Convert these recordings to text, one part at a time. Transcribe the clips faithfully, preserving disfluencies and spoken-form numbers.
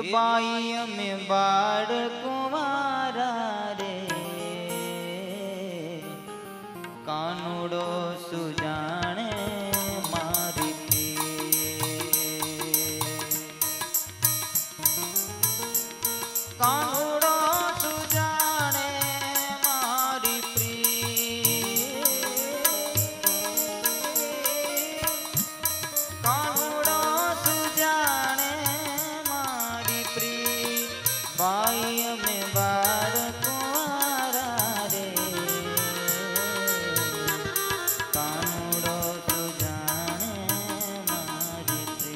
By में बाड़ कुमारा रे कानूड़ो सुजाने मारी कानूड़ो सुजाने मारी प्री कानूड़ो सुजाने मारी प्री बाई में बाड़ कुंवारा रे कानूड़ो सुजाने मारी प्री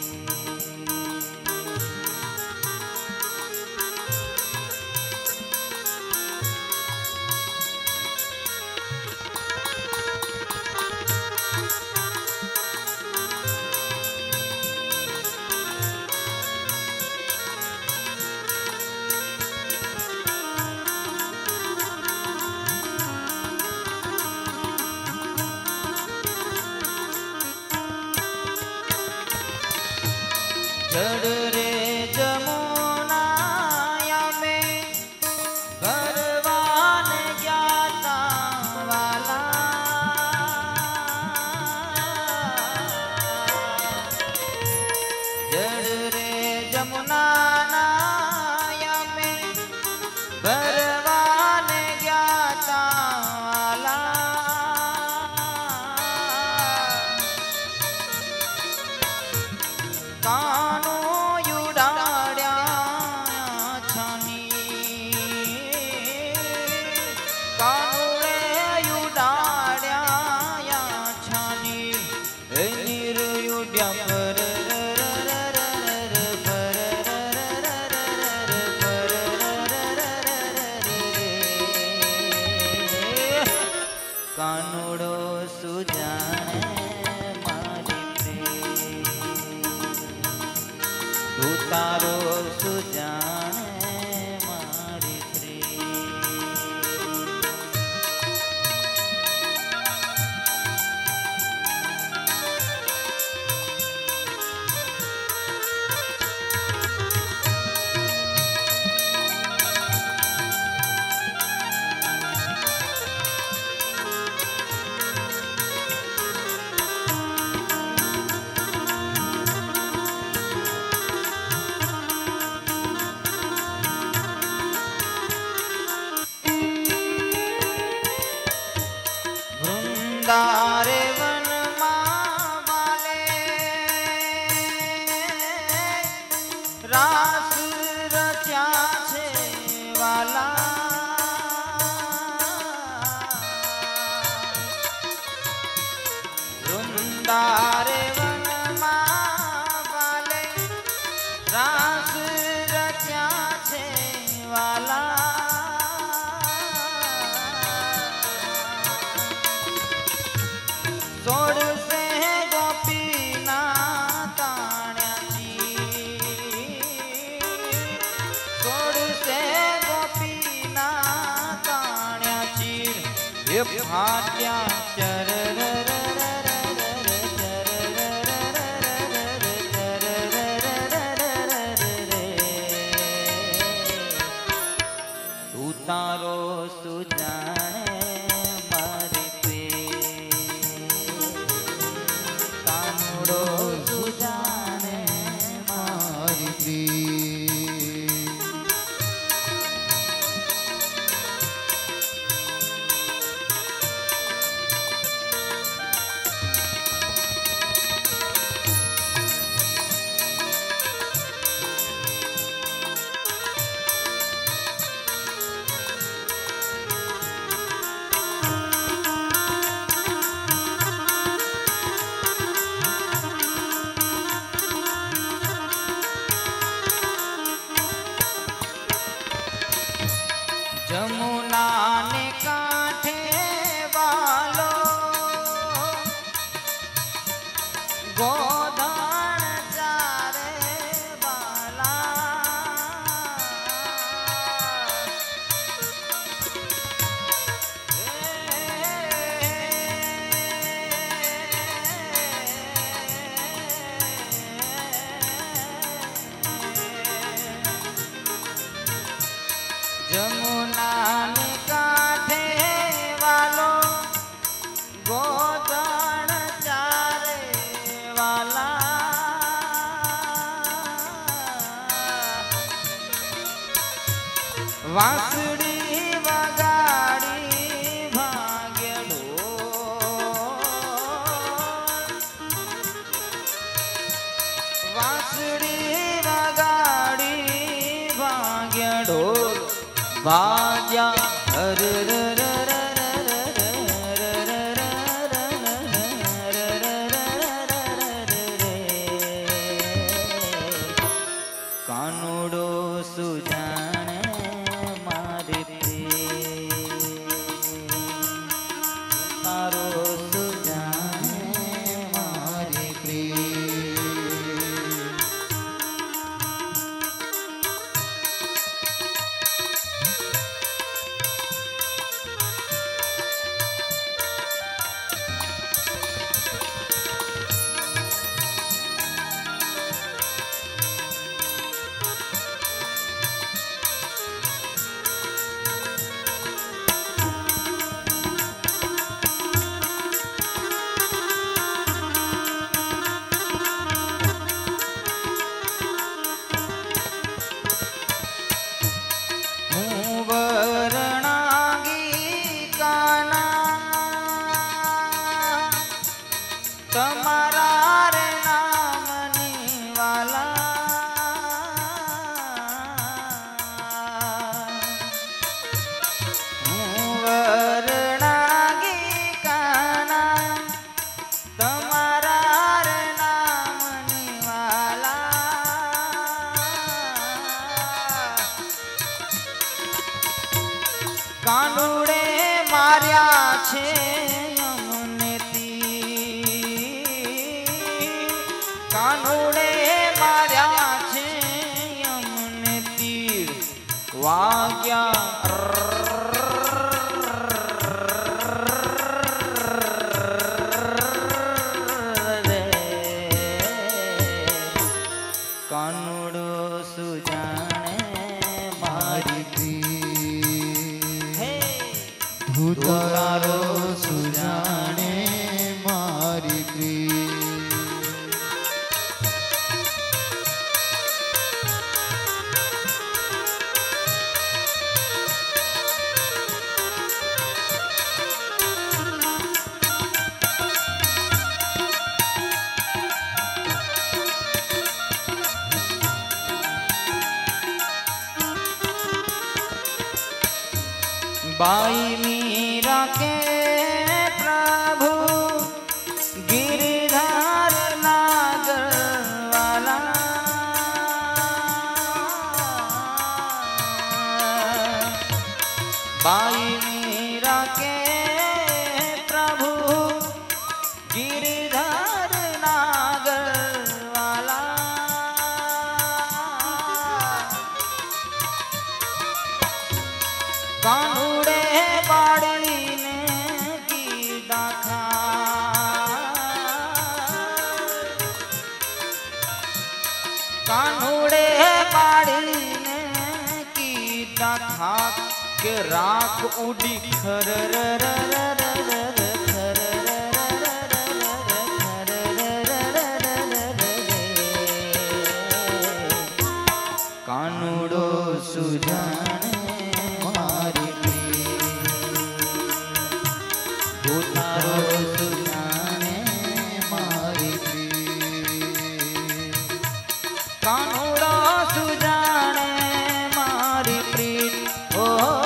जड़ रे जमुना में भरवान ज्ञाता वाला जड़ रे जमुना में भरवान ज्ञाता वाला कानो युडाड्या छानी कानो रे युडाड्या छानी नीर युड्या पर कानूड़ो सुजाने तू तारो सुजाने मारी प्री वृंदारे वन वाले रास रचा छे वाला वृंदारे वन वाले रास रचा छे वाला सोड़ से गोपी ना ताण्या सोड़ से गोपी ना ताण्या चीर ये फाट्या चर तू तारो सुजाने मारी कानूड़ो सुजाने मारी प्री जमुना ने कांठे वालो गोदान चारे वाला વાંસળી વગાડી ભાગ્ય ઢોલ વાંસળી વગાડી ભાગ્ય ઢોલ ભાગ્યા હર કાનુડો સુજાણે મારી પ્રિય તારો સુજાણે મારી પ્રિય તમારા રે નામની વાલા હું વરણાગી કાના તમારા રે નામની વાલા કાનુડે માર્યા છે કાનુડે માર્યા છે અમને તીર વાગ્યા રે કાનુડો સુજાણે મારી પ્રિય ભૂતારો સુજાણે મારી પ્રિય बाई मीरा के प्रभु गिरधार नागर वाला बाई मीरा के प्रभु गिरधार नागर वाला कानुड़े बाड़ीने कीधा खाए कानुड़े बाड़ीने कीधा खाक के राख उड़ी खर कानुड़ो सुजाने तारो सुजाने मारी प्रीत कानुड़ो सुजाने मारी प्रीत ओ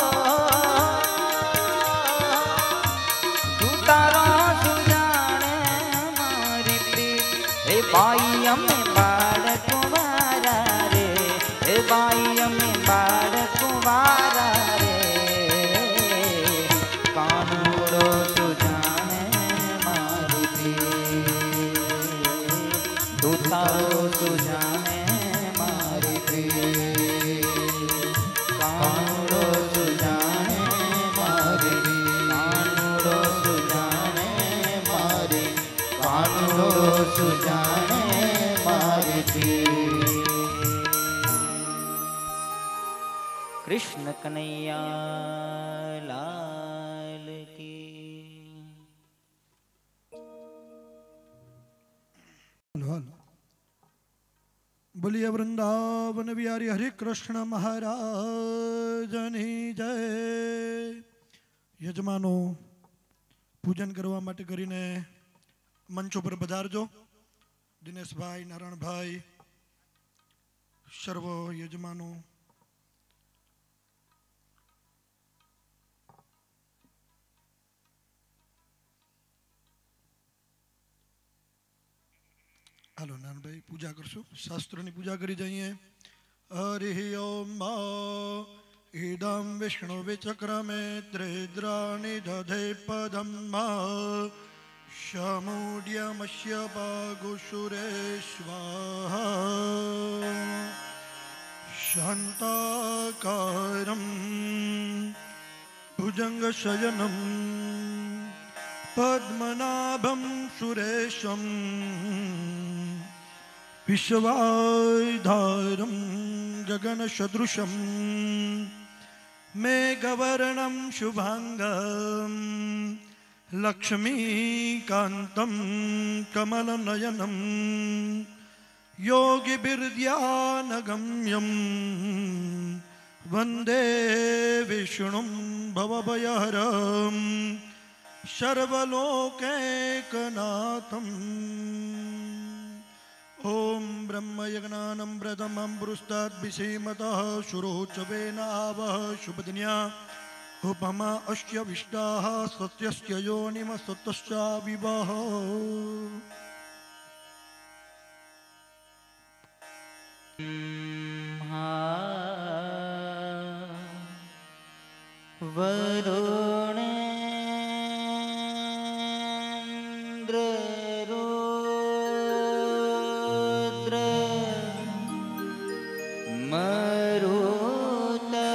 तू तारो सुजाने मारी प्रीत हे बाई अम्मे बाड़ कुंवारा रे हे बाई अम्मे बाड़ कुंवारा रे कानुड़ो तारो सुजाने मारी प्रिय कानुड़ो सुजाने मारी कानुड़ो सुजाने मारी कानुड़ो सुजाने मारी प्रिय कृष्ण कन्हैया लाल की बोलिए वृंदावन बिहारी हरे कृष्ण महाराजनी जय। यजमानो पूजन करवा माटे करीने मंच पर पधारजो। दिनेश भाई, नारायण भाई, सर्व यजमानो। हालो नारायण भाई पूजा करशो। शास्त्रों की पूजा करी जाइए। हरि ओम इदं विष्णु विचक्रमे त्रिद्राणि दधे पदं शमूड्यमस्य पागुसुरेश्वाहा शान्ताकारं भुजङ्गशयनं पद्मनाभं सुरेशं विश्वाधारं गगनसदृशं मेघवर्णं शुभांगं लक्ष्मीकान्तं कमलनयनं योगिभिर्ध्यानगम्यं वन्दे विष्णुं भवभयहरं सर्वलोकैकनाथम्। ओम ब्रह्मयज्ञानं प्रथमं पुरुस्ताद्भिषेमतः शुरोचवेनावः शुभदिन्या उपमा अस्य विष्टाः सत्यस्य योनिम सत्यश्चाविवः। वरुणेन्द्र रुद्र मरुता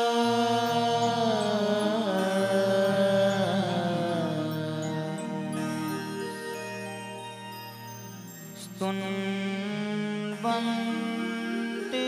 स्तुन्वन्ति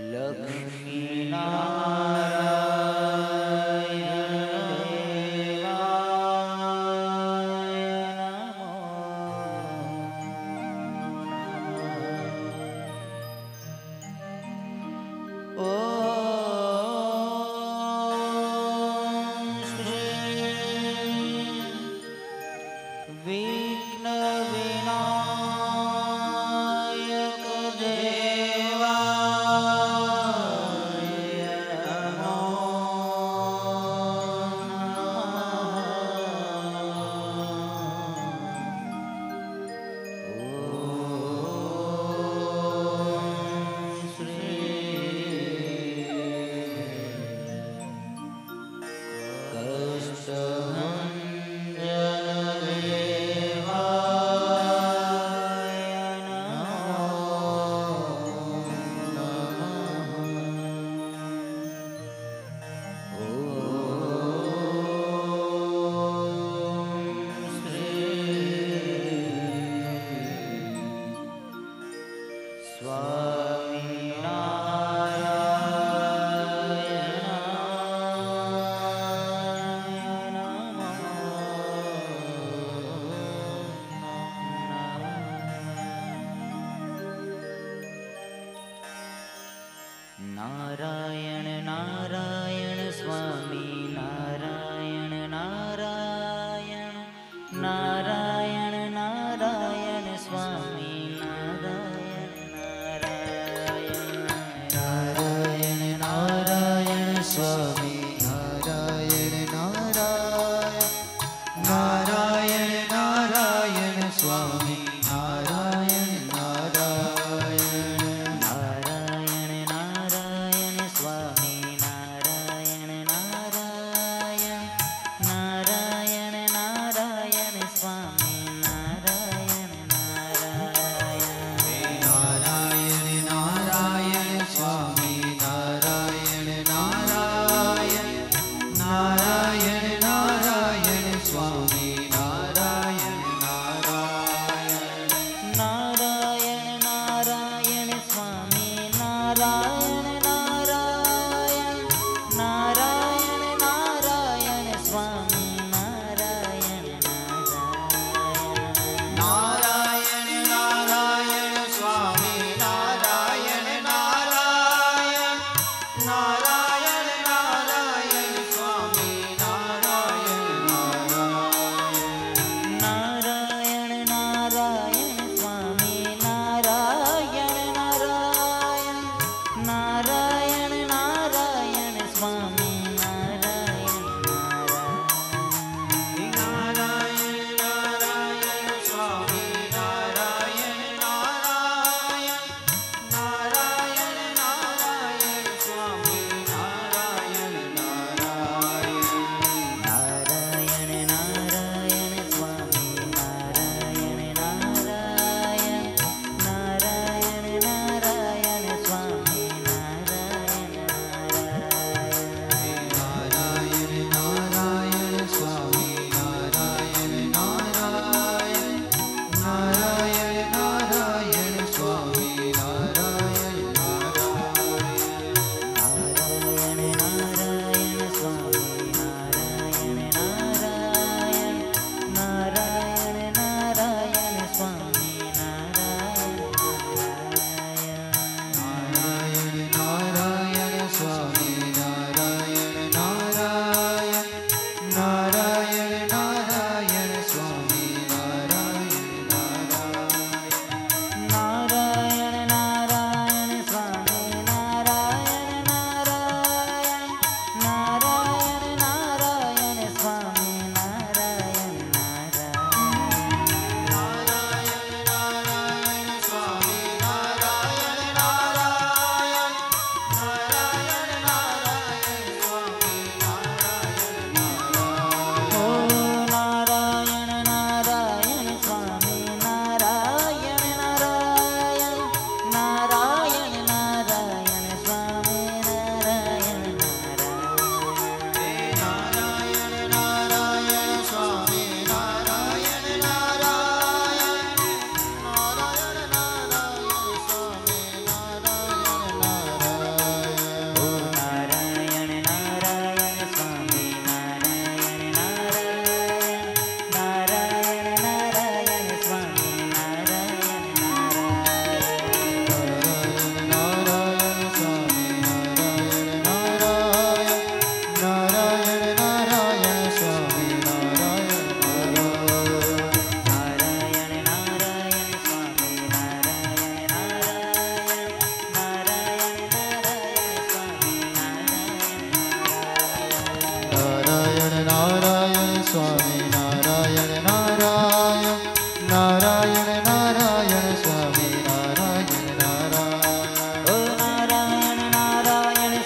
લક્ષ્મી નારાયણ નારાયણ નારાયણ સ્વામી નારાયણ નારાયણ નારાયણ નારાયણ સ્વામી નારાયણ નારાયણ નારાયણ નારાયણ સ્વામી નારાયણ નારાયણ નારાયણ નારાયણ સ્વામી નારાયણ નારાયણ નારાયણ નારાયણ સ્વામી નારાયણ નારાયણ નારાયણ નારાયણ સ્વામી નારાયણ નારાયણ નારાયણ નારાયણ સ્વામી નારાયણ નારાયણ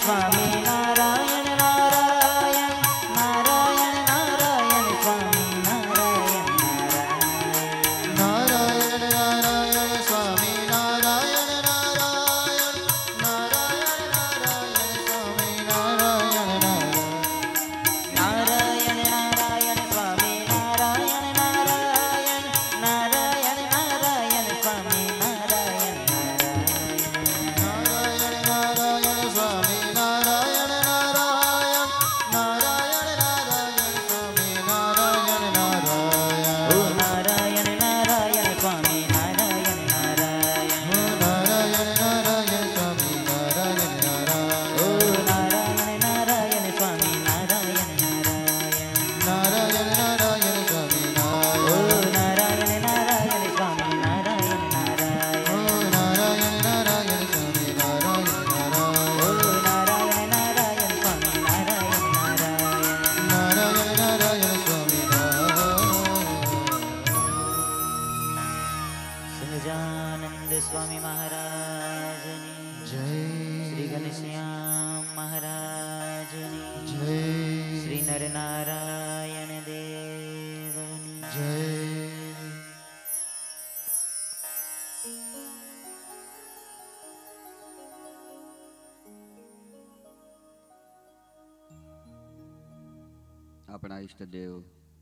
સ્વામી નારાયણ નારાયણ નારાયણ નારાયણ સ્વામી નારાયણ નારાયણ નારાયણ સ્વામી નારાયણ નારાયણ નારાયણ નારાયણ સ્વામી નારાયણ નારાયણ નારાયણ નારાયણ સ્વામી નારાયણ નારાયણ નારાયણ નારાયણ સ્વામી નારાયણ નારાયણ નારાયણ સ્વામી નારાયણ નારાયણ નારાયણ નારાયણ સ્વામી નારાયણ નારાયણ ઓ નારાયણ નારાયણ સ્વામી નારાયણ નારાયણ નારાયણ નારાયણ સ્વામી નારાયણ નારાયણ ઓ નારાયણ નારાયણ સ્વામી નારાયણ નારાયણ નારાયણ નારાયણ સ્વામી ઓ નારાયણ નારાયણ નારાયણ સ્વામી નારાયણ નારાયણ ઓ નારાયણ નારાયણ સ્વામી નારાયણ ઓ નારાયણ નારાયણ નારાયણ સ્વામી નારાયણ નારાયણ નારાયણ નારાયણ સ્વામી નારાયણ સહજાનંદ સ્વામી મહારાજની જય શ્રી ઘનશ્યામ મહારાજની જય શ્રી નરનારાયણ દેવની જય આપણા ઈષ્ટદેવ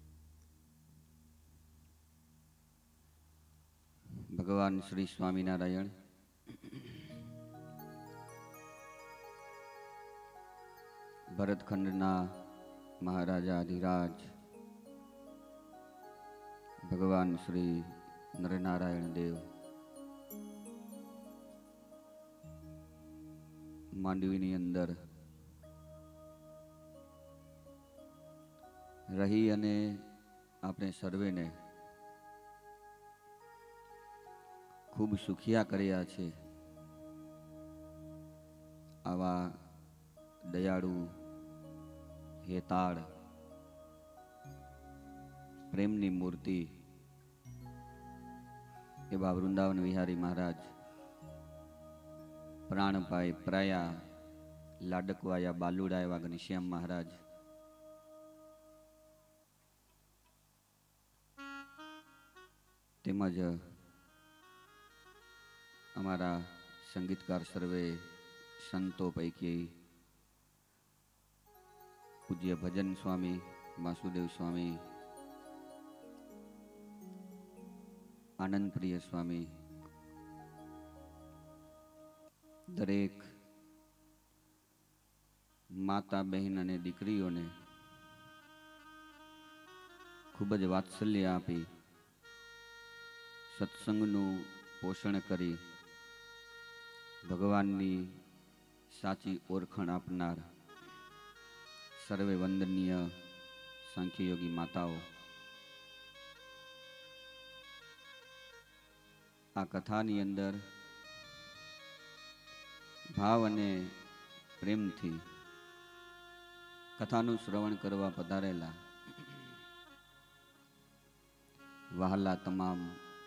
ભગવાન શ્રી સ્વામિનારાયણ ભરતખંડના મહારાજા અધિરાજ ભગવાન શ્રી નરનારાયણ દેવ માંડવીની અંદર રહી અને આપણે સર્વેને ખૂબ સુખિયા કર્યા છે. આવા દયાળુ હેતાળ પ્રેમની મૂર્તિ એવા વૃંદાવન વિહારી મહારાજ પ્રાણપાય પ્રયા લાડકવાયા બાલુડા એવા ઘનશ્યામ મહારાજ તેમજ અમારા સંગીતકાર સર્વે સંતો પૈકી પૂજ્ય ભજન સ્વામી વાસુદેવ સ્વામી, આનંદ પ્રિય સ્વામી, દરેક માતા બહેન અને દીકરીઓને ખૂબ જ વાત્સલ્ય આપી સત્સંગનું પોષણ કરી ભગવાનની સાચી ઓળખાણ આપનાર સર્વે વંદનીય સાંખ્યયોગી માતાઓ, આ કથાની અંદર ભાવ અને પ્રેમથી કથાનું શ્રવણ કરવા પધારેલા વહાલા તમામ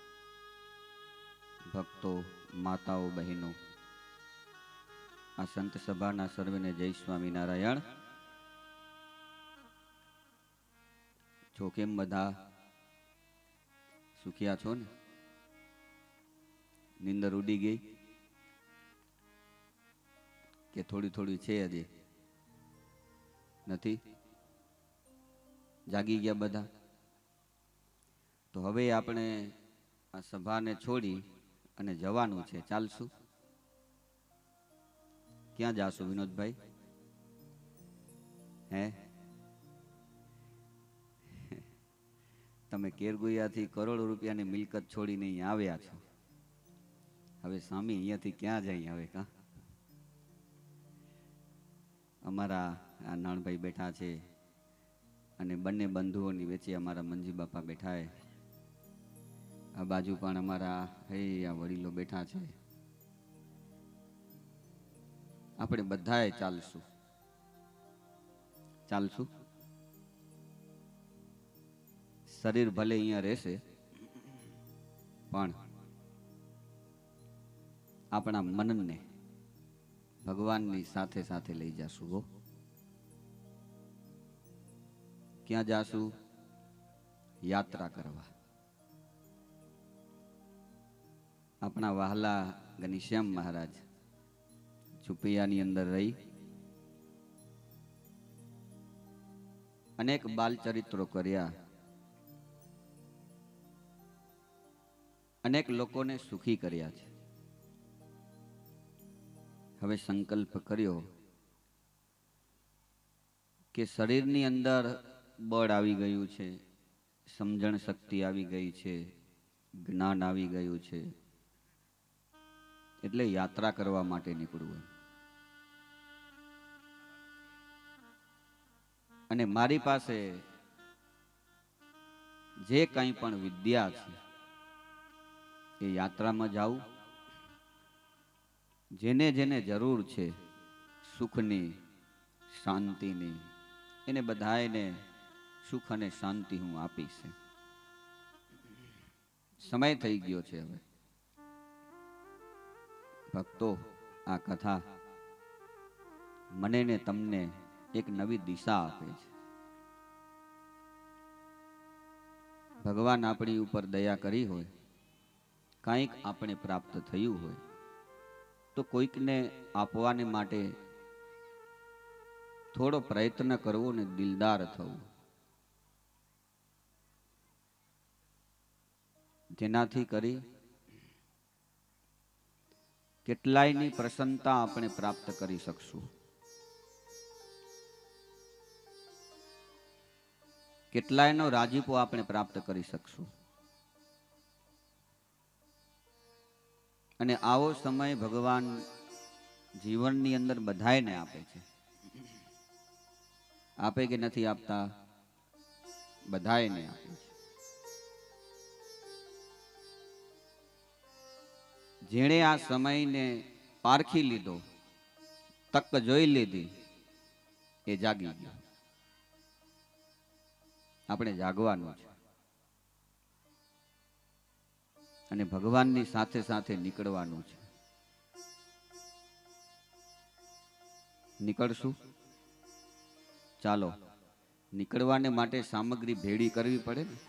ભક્તો, માતાઓ, બહેનો, આ સંત સભાના સર્વેને જય સ્વામિનારાયણ. છો કેમ બધા? સુખિયા છો ને? નીંદર ઉડી ગઈ કે થોડી થોડી છે હજી? નથી? જાગી ગયા બધા? તો હવે આપણે આ સભાને છોડી અને જવાનું છે. ચાલશું? ક્યાં જાશું વિનોદભાઈ? હે, તમે કેરગુયાથી કરોડો રૂપિયાની મિલકત છોડીને અહીંયા આવ્યા છો. હવે સ્વામી અહીંયાથી ક્યાં જાય? હવે કા અમારા આ નાણભાઈ બેઠા છે અને બંને બંધુઓની વચ્ચે અમારા મંજી બાપા બેઠા છે. આ બાજુ પણ અમારા હે આ વડીલો બેઠા છે. આપણે બધાએ ચાલશું. ચાલશું. શરીર ભલે અહીંયા રહેશે પણ આપણા મનને ભગવાનની સાથે સાથે લઈ જાશું. હો, ક્યાં જાશું? યાત્રા કરવા. આપણા વહાલા ઘનશ્યામ મહારાજ છુપિયાની અંદર રહી અનેક બાલ ચરિત્રો કર્યા, અનેક લોકોને સુખી કર્યા છે. હવે સંકલ્પ કર્યો કે શરીરની અંદર બળ આવી ગયું છે, સમજણ શક્તિ આવી ગઈ છે, જ્ઞાન આવી ગયું છે, એટલે યાત્રા કરવા માટે નીકળવું. અને મારી પાસે જે કંઈ પણ વિદ્યા છે એ યાત્રામાં જાઉં. જેને જેને જરૂર છે સુખની, શાંતિની, એને બધાને સુખ અને શાંતિ હું આપીશ. સમય થઈ ગયો છે. હવે ભક્તો, આ કથા મને ને તમને એક નવી દિશા આપે છે. ભગવાન આપણી ઉપર દયા કરી હોય, કંઈક આપણે પ્રાપ્ત થયું હોય તો કોઈકને આપવાને માટે થોડો પ્રયત્ન કરવો ને દિલદાર થવું, જેનાથી કરી કેટલાયની પ્રસન્નતા આપણે પ્રાપ્ત કરી શકશું. કેટલાયનો રાજીપો આપણે પ્રાપ્ત કરી શકશું. અને આવો સમય ભગવાન જીવનની અંદર બધાયને આપે છે. આપે કે નથી આપતા? બધાયને આપે છે. જેણે આ સમયને પારખી લીધો, તક જોઈ લીધી, એ જાગી ગયો. આપણે જાગવાનું છે અને ભગવાનની સાથે સાથે નીકળવાનું છે. નીકળશું? ચાલો, નીકળવાને માટે સામગ્રી ભેળી કરવી પડે ને.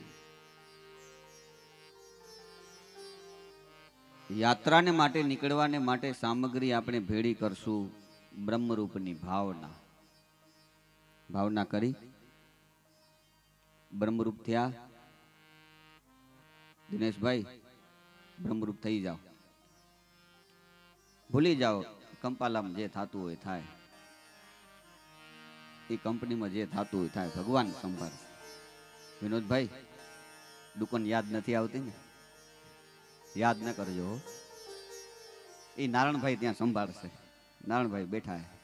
યાત્રાને માટે, નીકળવાને માટે સામગ્રી આપણે ભેળી કરશું. બ્રહ્મરૂપની ભાવના. ભાવના કરી બ્રહ્મરૂપ થયા. દિનેશભાઈ, બ્રહ્મરૂપ થઈ જાઓ. ભૂલી જાઓ કંપાલામાં જે થતું હોય થાય, એ કંપનીમાં જે થતું હોય થાય, ભગવાન સંભાળશે. વિનોદભાઈ, દુકાન યાદ નથી આવતી ને? યાદ ન કરજો. એ નારાયણભાઈ ત્યાં સંભાળશે. નારાયણભાઈ બેઠા હે.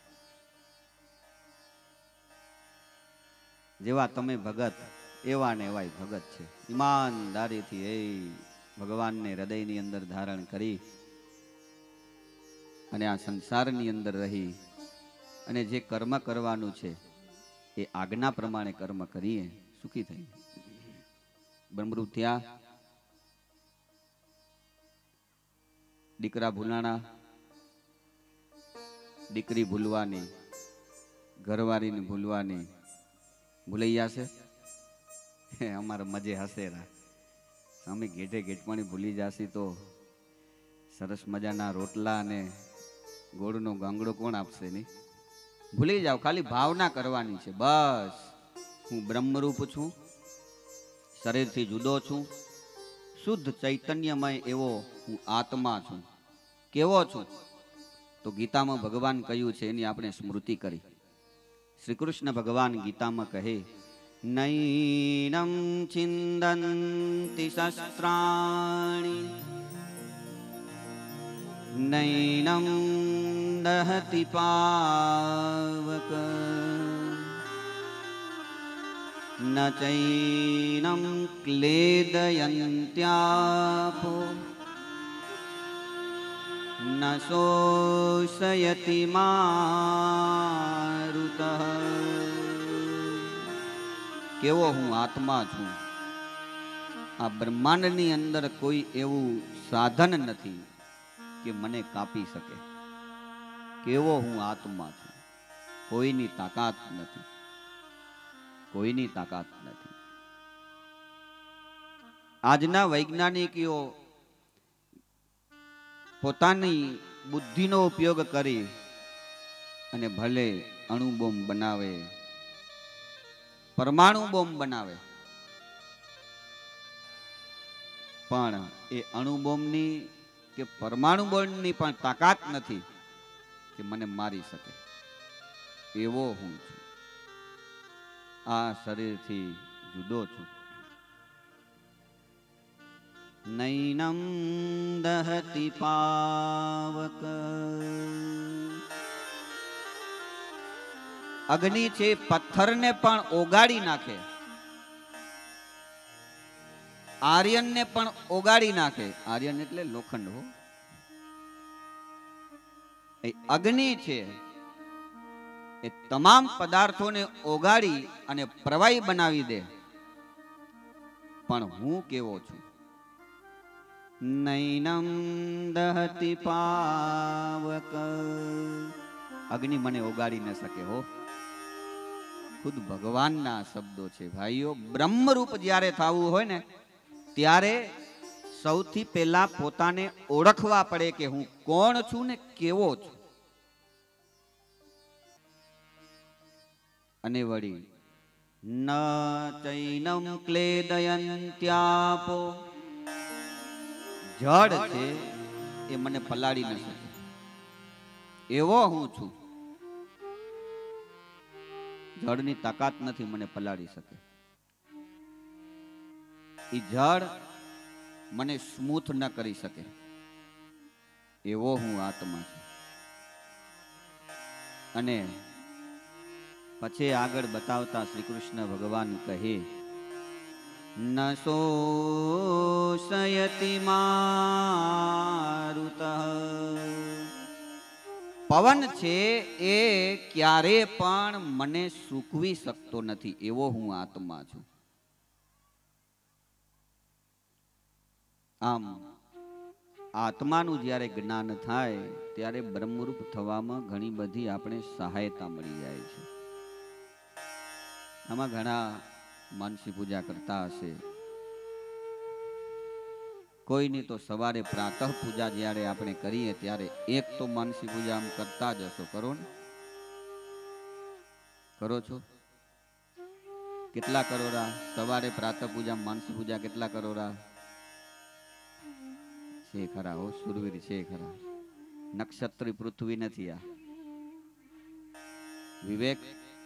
જેવા તમે ભગત, એવા ને એવાય ભગત છે. ઈમાનદારીથી એ ભગવાનને હૃદયની અંદર ધારણ કરી અને આ સંસારની અંદર રહી અને જે કર્મ કરવાનું છે એ આજ્ઞા પ્રમાણે કર્મ કરીએ, સુખી થઈ. બ્રહ્મરૂપ થયા. દીકરા ભૂલાણા, દીકરી ભૂલવાની, ઘરવાળીને ભૂલવાની. ભૂલાઈ જશે. અમારા મજે હસેરા. અમે ઘેટે ઘેટપણી ભૂલી જાશી તો સરસ મજાના રોટલા અને ગોળનો ગાંગડો કોણ આપશે? નહીં. ભૂલી જાઓ, ખાલી ભાવના કરવાની છે બસ. હું બ્રહ્મરૂપ છું, શરીરથી જુદો છું, શુદ્ધ ચૈતન્યમય એવો હું આત્મા છું. કેવો છું? તો ગીતામાં ભગવાન કહ્યું છે, એની આપણે સ્મૃતિ કરી. શ્રી કૃષ્ણ ભગવાન ગીતામાં કહે, નૈનમ ચિંદન્તિ શસ્ત્રાણિ નૈનમ દહતિ પાવક ન ચૈનમ ક્લેદયન્ત્યાપો ન શોષયતિ મારુતઃ. કેવો હું આત્મા છું. આ બ્રહ્માંડની અંદર કોઈ એવું સાધન નથી કે મને કાપી શકે. કેવો હું આત્મા છું. કોઈની તાકાત નથી, કોઈની તાકાત નથી. આજના વૈજ્ઞાનિકો પોતાની બુદ્ધિનો ઉપયોગ કરી અને ભલે અણુ બોમ્બ બનાવે, પરમાણુ બોમ્બ બનાવે, પણ એ અણુ બોમ્બની કે પરમાણુ બોમ્બની પણ તાકાત નથી કે મને મારી શકે. એવો હું છું. આ શરીરથી જુદો છું. નૈનમ દહતિ પાવક. અગ્નિ છે પથ્થરને પણ ઓગાળી નાખે, આર્યનને પણ ઓગાળી નાખે. આર્યન એટલે લોખંડ હો. એ અગ્નિ છે એ તમામ પદાર્થોને ઓગાળી અને પ્રવાહી બનાવી દે. પણ હું કેવો છું? નૈનમ દહતિ પાવક. અગ્નિ મને ઓગાળી ન શકે હો. ખુદ ભગવાનના શબ્દો છે ભાઈઓ. બ્રહ્મરૂપ જ્યારે થવું હોય ને ત્યારે સૌથી પહેલા પોતાને ઓળખવા પડે કે હું કોણ છું ને કેવો છું. અને વળી ન ચૈનમ ક્લેદયંત્યાપો. જળ છે એ મને પલાળી ન શકે. એવો હું છું. જળની તાકાત નથી મને પલાળી શકે. એ જળ મને સ્મૂથ ન કરી શકે. એવો હું આત્મા છું. અને પછી આગળ બતાવતા શ્રી કૃષ્ણ ભગવાન કહે ન શોષયતિ મારુતઃ. પવન છે એ ક્યારે પણ મને સૂકવી શકતો નથી. એવો હું આત્મા છું. આમ આત્માનું જ્યારે જ્ઞાન થાય ત્યારે બ્રહ્મરૂપ થવામાં ઘણી બધી આપણે સહાયતા મળી જાય છે. આમાં ઘણા માનસી પૂજા કરતા હશે. કોઈની તો સવારે પ્રાતઃ પૂજા જ્યારે આપણે કરીએ ત્યારે એક તો માનસી પૂજા આમ કરતા જ હશો. કરો ને? કરો છો? કેટલા કરોરા? સવારે પ્રાતઃ પૂજા માનસી પૂજા કેટલા કરોરા છે? ખરા હો, સુરવીર છે ખરા. નક્ષત્રી પૃથ્વી નથી આ. વિવેક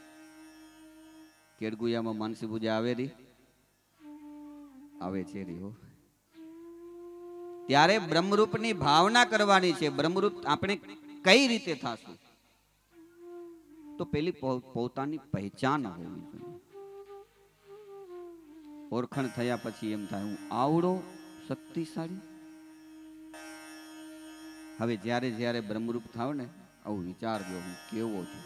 કેડગુયામાં માનસી પૂજા આવે રી આવે છે રી હો. ત્યારે બ્રહ્મરૂપની ભાવના કરવાની છે. બ્રહ્મરૂપ આપણે કઈ રીતે થાશું? તો પેલી પોતાની પહેચાન હોવી જોઈએ. ઓળખણ થયા પછી એમ થાય હું આવડો શક્તિશાળી. હવે જ્યારે જ્યારે બ્રહ્મરૂપ થાવ ને આવું વિચારજો હું કેવો છું.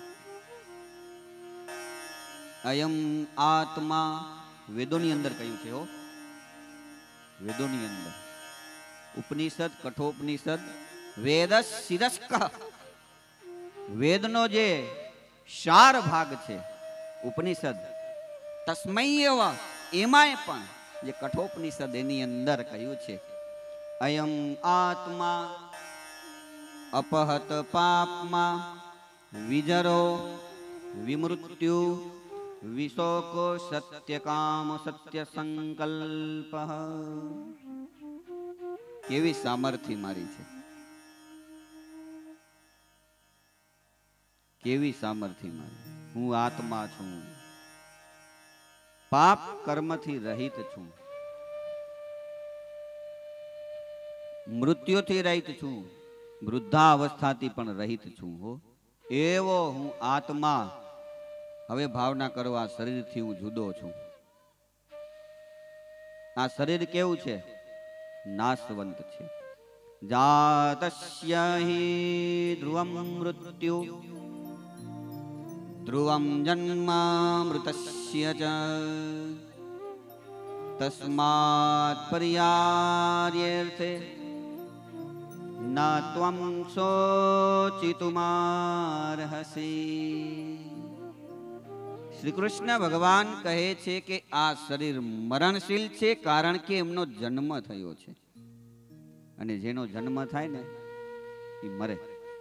અયમ આત્મા વેદોની અંદર કહ્યું છે હો. વેદોની અંદર ઉપનિષદ, કઠોપનિષદ, વેદ શિરસ્ક. વેદનો જે સાર ભાગ છે ઉપનિષદ, તસ્મૈયવ એમાંય પણ જે કઠોપનિષદ એની અંદર કહ્યું છે અયમ આત્મા અપહત પાપમાં વિજરો વિમૃત્યુ વિશોકો સત્યકામ સત્ય સંકલ્પ. કેવી સામર્થ્ય મારી છે, કેવી સામર્થ્ય મારી. હું આત્મા છું, પાપ કર્મથી રહિત છું, મૃત્યુથી રહિત છું, વૃદ્ધાવસ્થાથી પણ રહિત છું હો. એવો હું આત્મા. હવે ભાવના કરવા શરીરથી હું જુદો છું. આ શરીર કેવું છે? નાશવંત છે. જાતસ્ય હિ ધ્રુવમ મૃત્યુ ધ્રુવમ જન્મ મૃતસ્ય ચ તસ્માત પર્યાર્યર્થે ન ના ત્વમ શોચિતુમાર્હસી. શ્રી કૃષ્ણ ભગવાન કહે છે કે આ શરીર મરણશીલ છે, કારણ કે એમનો જન્મ થયો છે. અને જેનો જન્મ થાય ને એ મરે.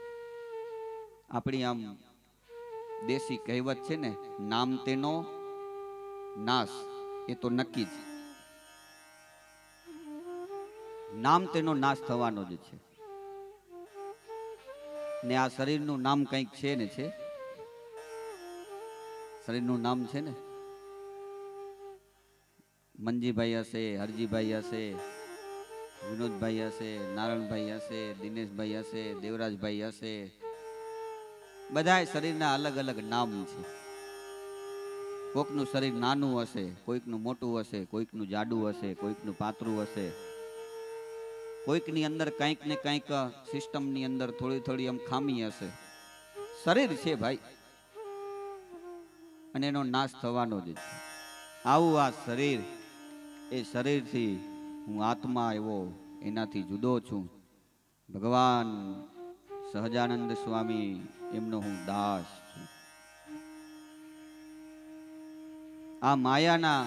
આપણી આમ દેશી કહેવત છે ને, નામ તેનો નાશ, એ તો નક્કી જ. નામ તેનો નાશ થવાનો જ છે. ને આ શરીરનું નામ કંઈક છે ને છે. શરીરનું નામ છે ને, મંજીભાઈ હશે, હરજીભાઈ હશે, વિનોદભાઈ હશે, નારાયણભાઈ હશે, દિનેશભાઈ હશે, દેવરાજભાઈ હશે. બધા શરીરના અલગ અલગ નામ છે. કોઈકનું શરીર નાનું હશે, કોઈકનું મોટું હશે, કોઈકનું જાડું હશે, કોઈકનું પાતળું હશે. કોઈકની અંદર કંઈક ને કંઈક સિસ્ટમની અંદર થોડી થોડી આમ ખામી હશે. શરીર છે ભાઈ, અને એનો નાશ થવાનો જ છે. આવું આ શરીર, એ શરીરથી હું આત્મા એવો એનાથી જુદો છું. ભગવાન સહજાનંદ સ્વામી એમનો હું દાસ છું. આ માયાના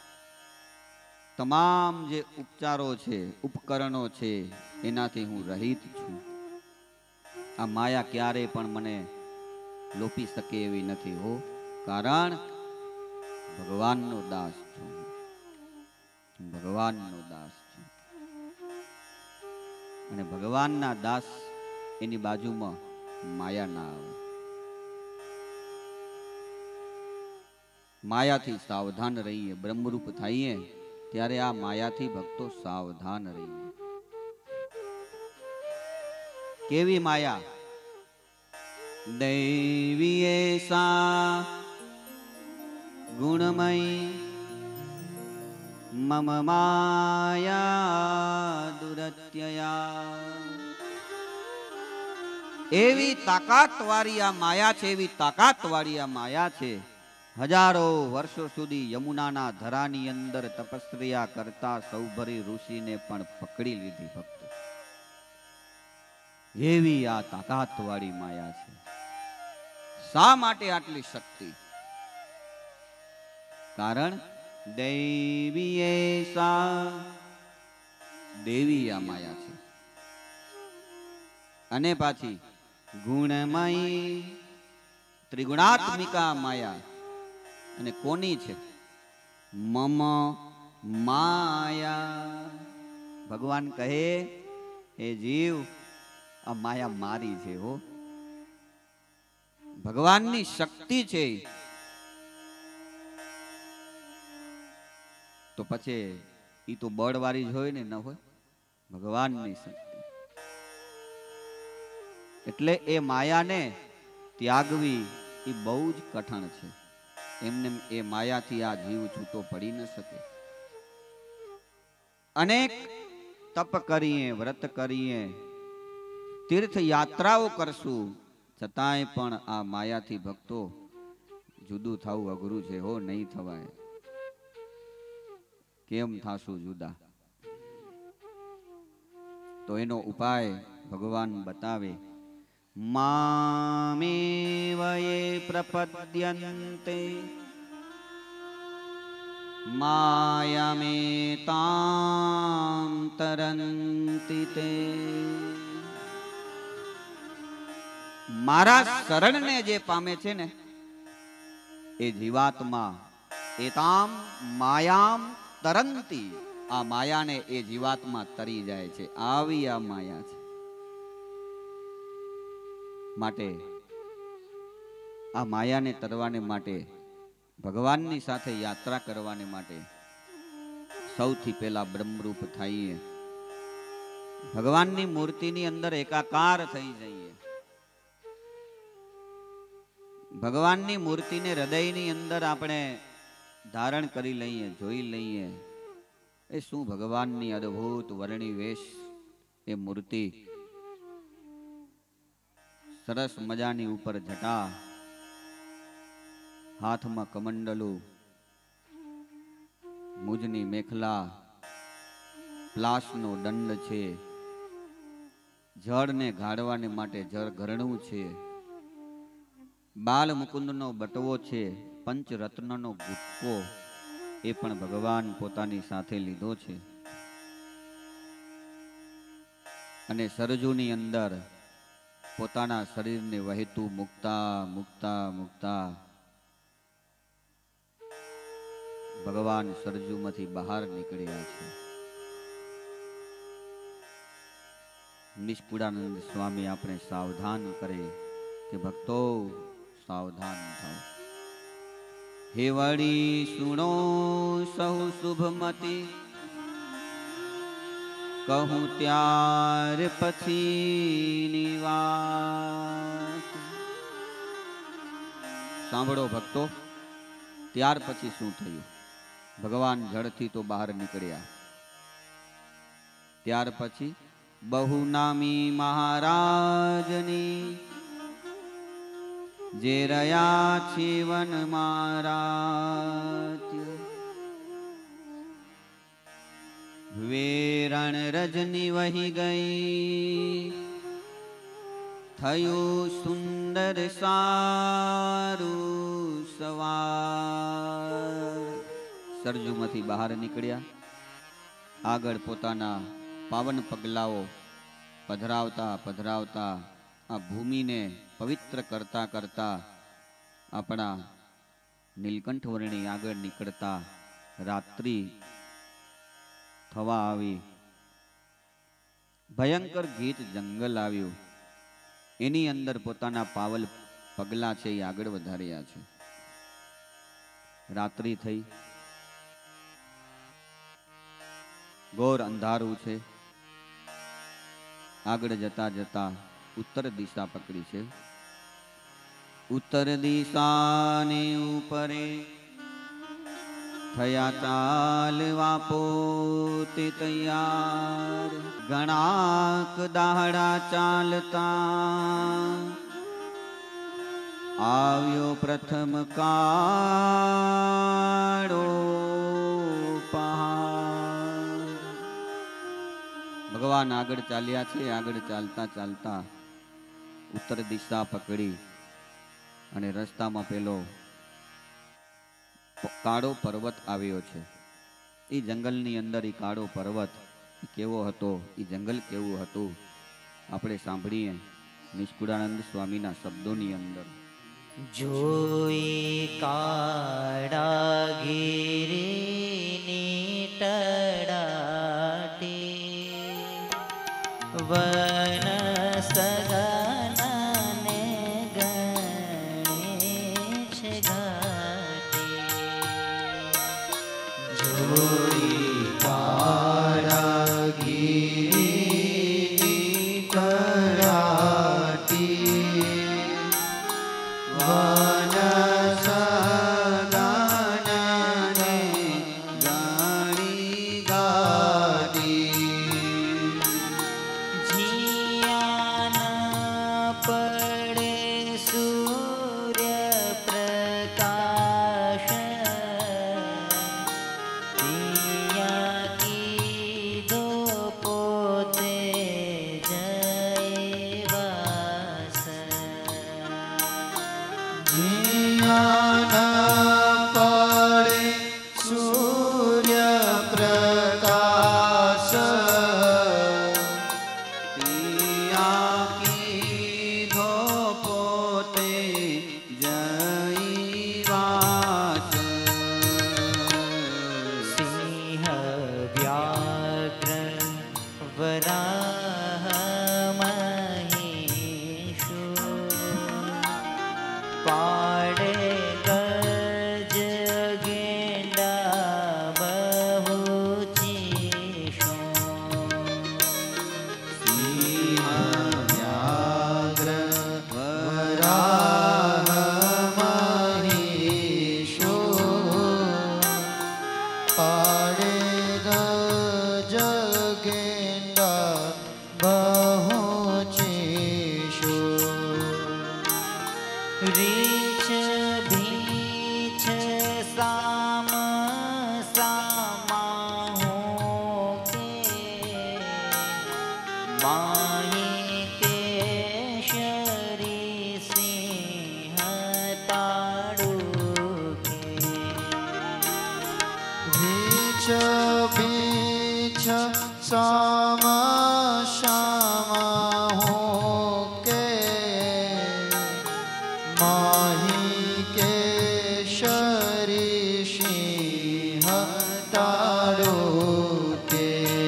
તમામ જે ઉપચારો છે, ઉપકરણો છે, એનાથી હું રહિત છું. આ માયા ક્યારે પણ મને લોપી શકે એવી નથી હો, કારણ ભગવાનનો દાસ છું. ભગવાનનો દાસ છું. અને ભગવાનના દાસ એની બાજુમાં માયા ના આવે. માયાથી સાવધાન રહીએ. બ્રહ્મરૂપ થઈએ ત્યારે આ માયાથી ભક્તો સાવધાન રહીએ. કેવી માયા? દૈવી એસા ગુણમય મમ માયા દુરત્યયા. એવી તાકાત વાળી આ માયા છે, એવી તાકાત વાળી આ માયા છે. હજારો વર્ષો સુધી યમુનાના ધરાની અંદર તપસ્યા કરતા સૌભરી ઋષિને પણ પકડી લીધી ભક્તો. એવી આ તાકાત વાળી માયા છે. શા માટે આટલી શક્તિ? કારણ દૈવી એસા, દેવી આ માયા છે. અને પાછી ગુણમય, ત્રિગુણાત્મિકા માયા. અને કોની છે? મમ માયા. ભગવાન કહે, એ જીવ, આ માયા મારી છે હો. ભગવાનની શક્તિ છે. તો પછી ઈ તો બળવાળી જ હોય ને, ન હોય? ભગવાનની શક્તિ. એટલે એ માયાને ત્યાગવી એ બહુ જ કઠણ છે. એમને એ માયાથી આ જીવ છૂટો પડી ન શકે. અનેક તપ કરીએ, વ્રત કરીએ, તીર્થ યાત્રાઓ કરશું, છતાંય પણ આ માયાથી ભક્તો જુદું થવું અઘરું છે હો. નહીં થવાય. કેમ થાશું જુદા? તો એનો ઉપાય ભગવાન બતાવે. મામેવ યે પ્રપદ્યન્તે માયામેતાં તરન્તિ તે. મારા શરણને જે પામે છે ને, એ જીવાત્મા એતામ માયામ તરંતી. આ માયાને એ જીવાત્મા તરી જાય છે. આવી આ માયા છે. માટે આ માયાને તરવાને માટે, ભગવાનની સાથે યાત્રા કરવાને માટે સૌથી પહેલા બ્રહ્મરૂપ થઈએ. ભગવાનની મૂર્તિની અંદર એકાકાર થઈ જઈએ. ભગવાનની મૂર્તિને હૃદયની અંદર આપણે ધારણ કરી લઈએ, જોઈ લઈએ. એ શું ભગવાનની અદ્ભુત વર્ણી વેશ એ મૂર્તિ. સરસ મજાની ઉપર જટા, હાથમાં કમંડલું, મુજની મેખલા, પ્લાસનો દંડ છે, જળને ગાળવાને માટે જળ ઘરણું છે, બાલ મુકુંદનો બટવો છે, પંચરત્નનો ગુટકો એ પણ ભગવાન પોતાની સાથે લીધો છે. અને સરજુની અંદર પોતાના શરીરને વહેતું મુકતા મુકતા મુકતા ભગવાન સરજુમાંથી બહાર નીકળ્યા છે. નિષ્કુળાનંદ સ્વામી આપણે સાવધાન કરે કે ભક્તો સાવધાન થાઓ. હે વળી સુણો સહુ શુભમતી, કહું ત્યાર પછીની વાત. સાંભળો ભક્તો, ત્યાર પછી શું થયું? ભગવાન જળથી તો બહાર નીકળ્યા, ત્યાર પછી બહુ નામી મહારાજની જે રહ્યા છે વન મહારાજ. વેરણ રજની વહી ગઈ, થયું સુંદર સારું સવાર. સરજુમાંથી બહાર નીકળ્યા, આગળ પોતાના પાવન પગલાઓ પધરાવતા પધરાવતા આ ભૂમિને પવિત્ર કરતા કરતા આપણા નીલકંઠ વર્ણી આગળ નીકળતા રાત્રિ થવા આવી. ભયંકર ગીત જંગલ આવ્યું, એની અંદર પોતાના પાવલ પગલા છે એ આગળ વધાર્યા છે. રાત્રિ થઈ, ઘોર અંધારું છે. આગળ જતા જતા ઉત્તર દિશા પકડી છે. ઉત્તર દિશાને ઉપરે થયા ચાલવા પોતે તૈયાર. ઘણાક દાહડા ચાલતા આવ્યો પ્રથમ કાળો પહાડ. ભગવાન આગળ ચાલ્યા છે. આગળ ચાલતા ચાલતા ઉત્તર દિશા પકડી અને રસ્તામાં પેલો કાળો પર્વત આવ્યો છે. એ જંગલની અંદર એ કાળો પર્વત કેવો હતો, એ જંગલ કેવું હતું, આપણે સાંભળીએ નિષ્કુળાનંદ સ્વામીના શબ્દોની અંદર. જોઈ કાળા ગીરીની તડાટી, વન સગનને ગણેશ ઘાટી. જોઈ કાળા ગીરીની તડાટી, વન સગનને ગણી ગાતી. જીયાના પડે સૂર્ય પ્રકાશ, પિયા કીધો પોતે જયવાસ. જીયાના પડે સૂર્ય પ્રકાશ, પિયા કીધો પોતે જયવાસ. સિંહ વ્યાઘ્ર વરાહ મહિષુ, પાડે ગજ ગેંડા બહુ ચીશો. સિંહ વ્યાઘ્ર વરાહ મહિષો, પાડે ગજ ગેંડા બહુ ચીશો. રીછ ભીછ સામ સામા હો કે, માહી सामा श्यामा हो के माही के शरी सिंह ताड़ो के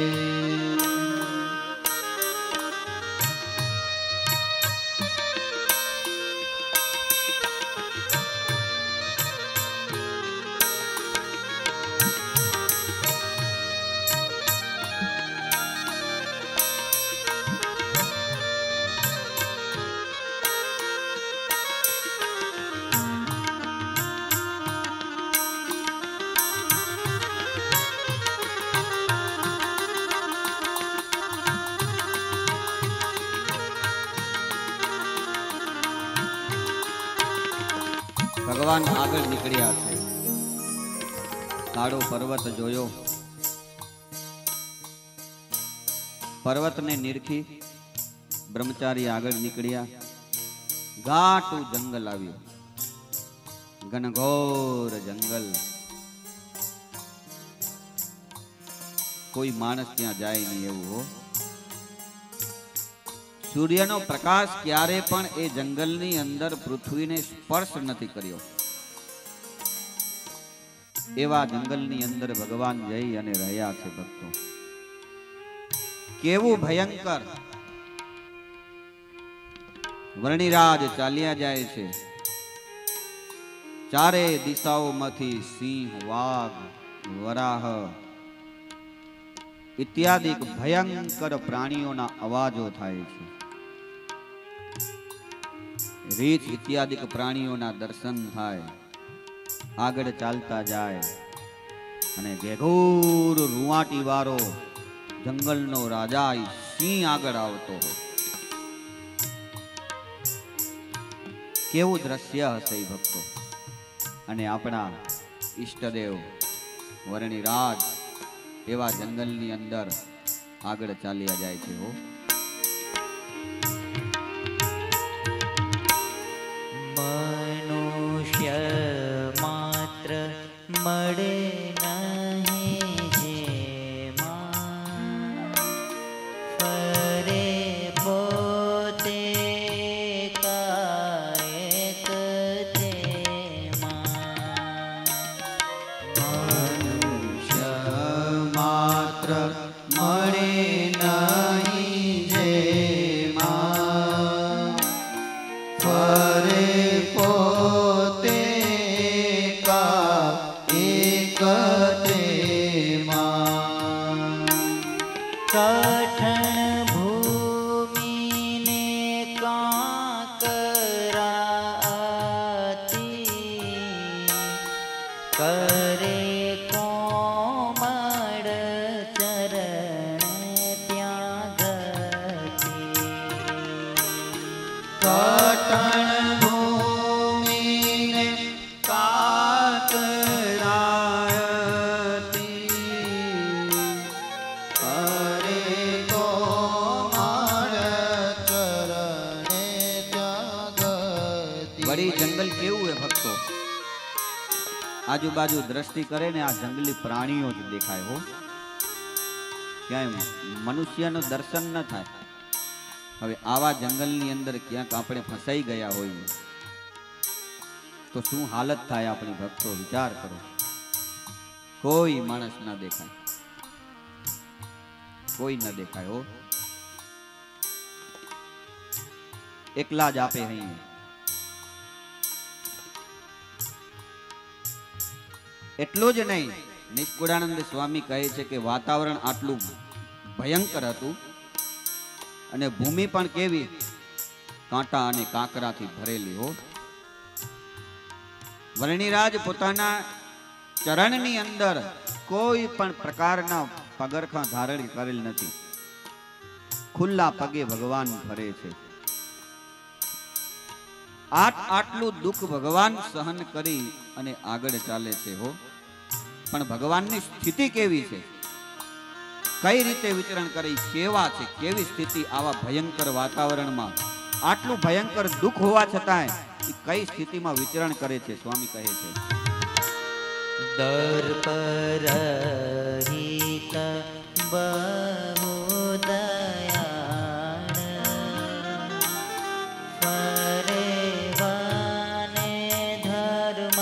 ભગવાન આગળ નીકળ્યા છે. કાળો પર્વત જોયો, પર્વતને નિરખી બ્રહ્મચારી આગળ નીકળ્યા. ઘાટું જંગલ આવ્યું, ઘનઘોર જંગલ. કોઈ માણસ ત્યાં જાય નહીં એવું હો. સૂર્યનો પ્રકાશ ક્યારે પણ એ જંગલની અંદર પૃથ્વીને સ્પર્શ નથી કર્યો. એવા જંગલની અંદર ભગવાન જઈ અને રહ્યા છે ભક્તો. કેવું ભયંકર! વર્ણિરાજ ચાલ્યા જાય છે. ચારે દિશાઓમાંથી સિંહ, વાઘ, વરાહ ઇત્યાદિ ભયંકર પ્રાણીઓના અવાજો થાય છે. રીછ ઇત્યાદિક પ્રાણીઓના દર્શન થાય. આગળ ચાલતા જાય અને ઘેઘોર રૂવાટી વાળો જંગલનો રાજા સિંહ આગળ આવતો હોય. કેવું દ્રશ્ય હશે ભક્તો! અને આપણા ઈષ્ટદેવ વર્ણિરાજ એવા જંગલની અંદર આગળ ચાલ્યા જાય છે હો. મનુષ્ય માત્ર મળે નહીં જેમાં ફરે પોતે કાયક તેમાં. મનુષ્ય માત્ર મળે નહીં જેમાં ફરે પોતે કા એક તેમાં. કઠણ ભૂમિને કાંકરાતી કરે કોમળ ચરણ ત્યાં ગતિ. કટણ ભૂમિને કાકરાયતી અરે કોમળ ચરણે ત્યાં ગતિ. વળી જંગલ કેવું હે ભક્તો! આજુબાજુ દ્રષ્ટિ કરે ને આ જંગલી પ્રાણીઓ જ દેખાય હો. ક્યાંય મનુષ્યનું દર્શન ન થાય. હવે આવા જંગલની અંદર ક્યાંક આપણે ફસાઈ ગયા હોઈએ તો શું હાલત થાય આપણી ભક્તો? વિચાર કરો. કોઈ માણસ ના દેખાય, કોઈ ન દેખાય હો. એકલા જ આપે અહીં. એટલું જ નહીં, નિષ્કુળાનંદ સ્વામી કહે છે કે વાતાવરણ આટલું ભયંકર હતું અને ભૂમિ પણ કેવી કાંટા અને કાંકરાથી ભરેલી હો. વર્ણિરાજ પોતાના ચરણની અંદર કોઈ પણ પ્રકારના પગરખાં ધારણ કરેલ નથી. ખુલ્લા પગે ભગવાન ફરે છે. આટ આટલું દુઃખ ભગવાન સહન કરી અને આગળ ચાલે છે હો. પણ ભગવાનની સ્થિતિ કેવી છે? કઈ રીતે વિચરણ કરી? કેવા છે? કેવી સ્થિતિ આવા ભયંકર વાતાવરણમાં? આટલું ભયંકર દુઃખ હોવા છતાંય કઈ સ્થિતિમાં વિચરણ કરે છે? સ્વામી કહે છે, દર્પ રહિત બહુ દયાળ ફરે વને ધર્મ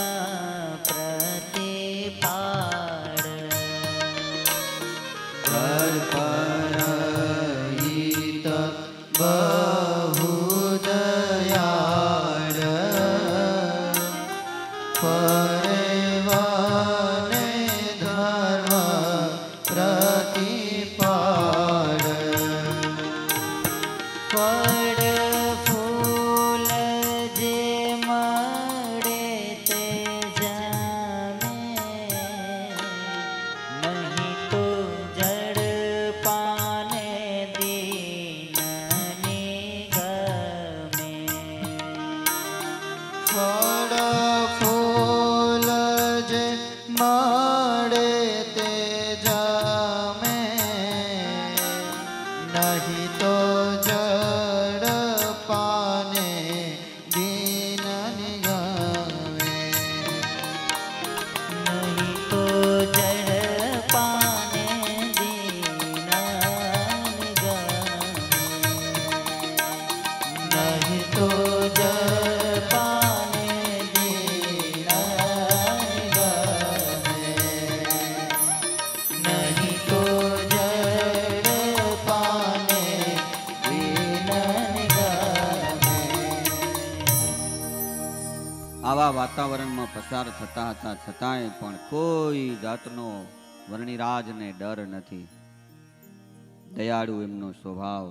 પ્રતિપાળ તર્પણહિત બહુ દયાળ ફરે વને ધર્મ પ્રતિપાળ ફળ ફૂલ જે મળે તે જામે નહીં તો જળ પાને દીનની ગમે ફળ ફૂલ જે મળે તે જામે નહીં તો જડ પાને દીનની ગમે નહીં તો જળ પાને દીનની ગમે નહીં તો જડ પાને દીનની ગમે નહીં તો જડ પાને દીનની ગમે આવા વાતાવરણમાં પસાર થતા હતા છતાંય પણ કોઈ જાતનો વર્ણિરાજને ડર નથી. દયાળુ એમનો સ્વભાવ.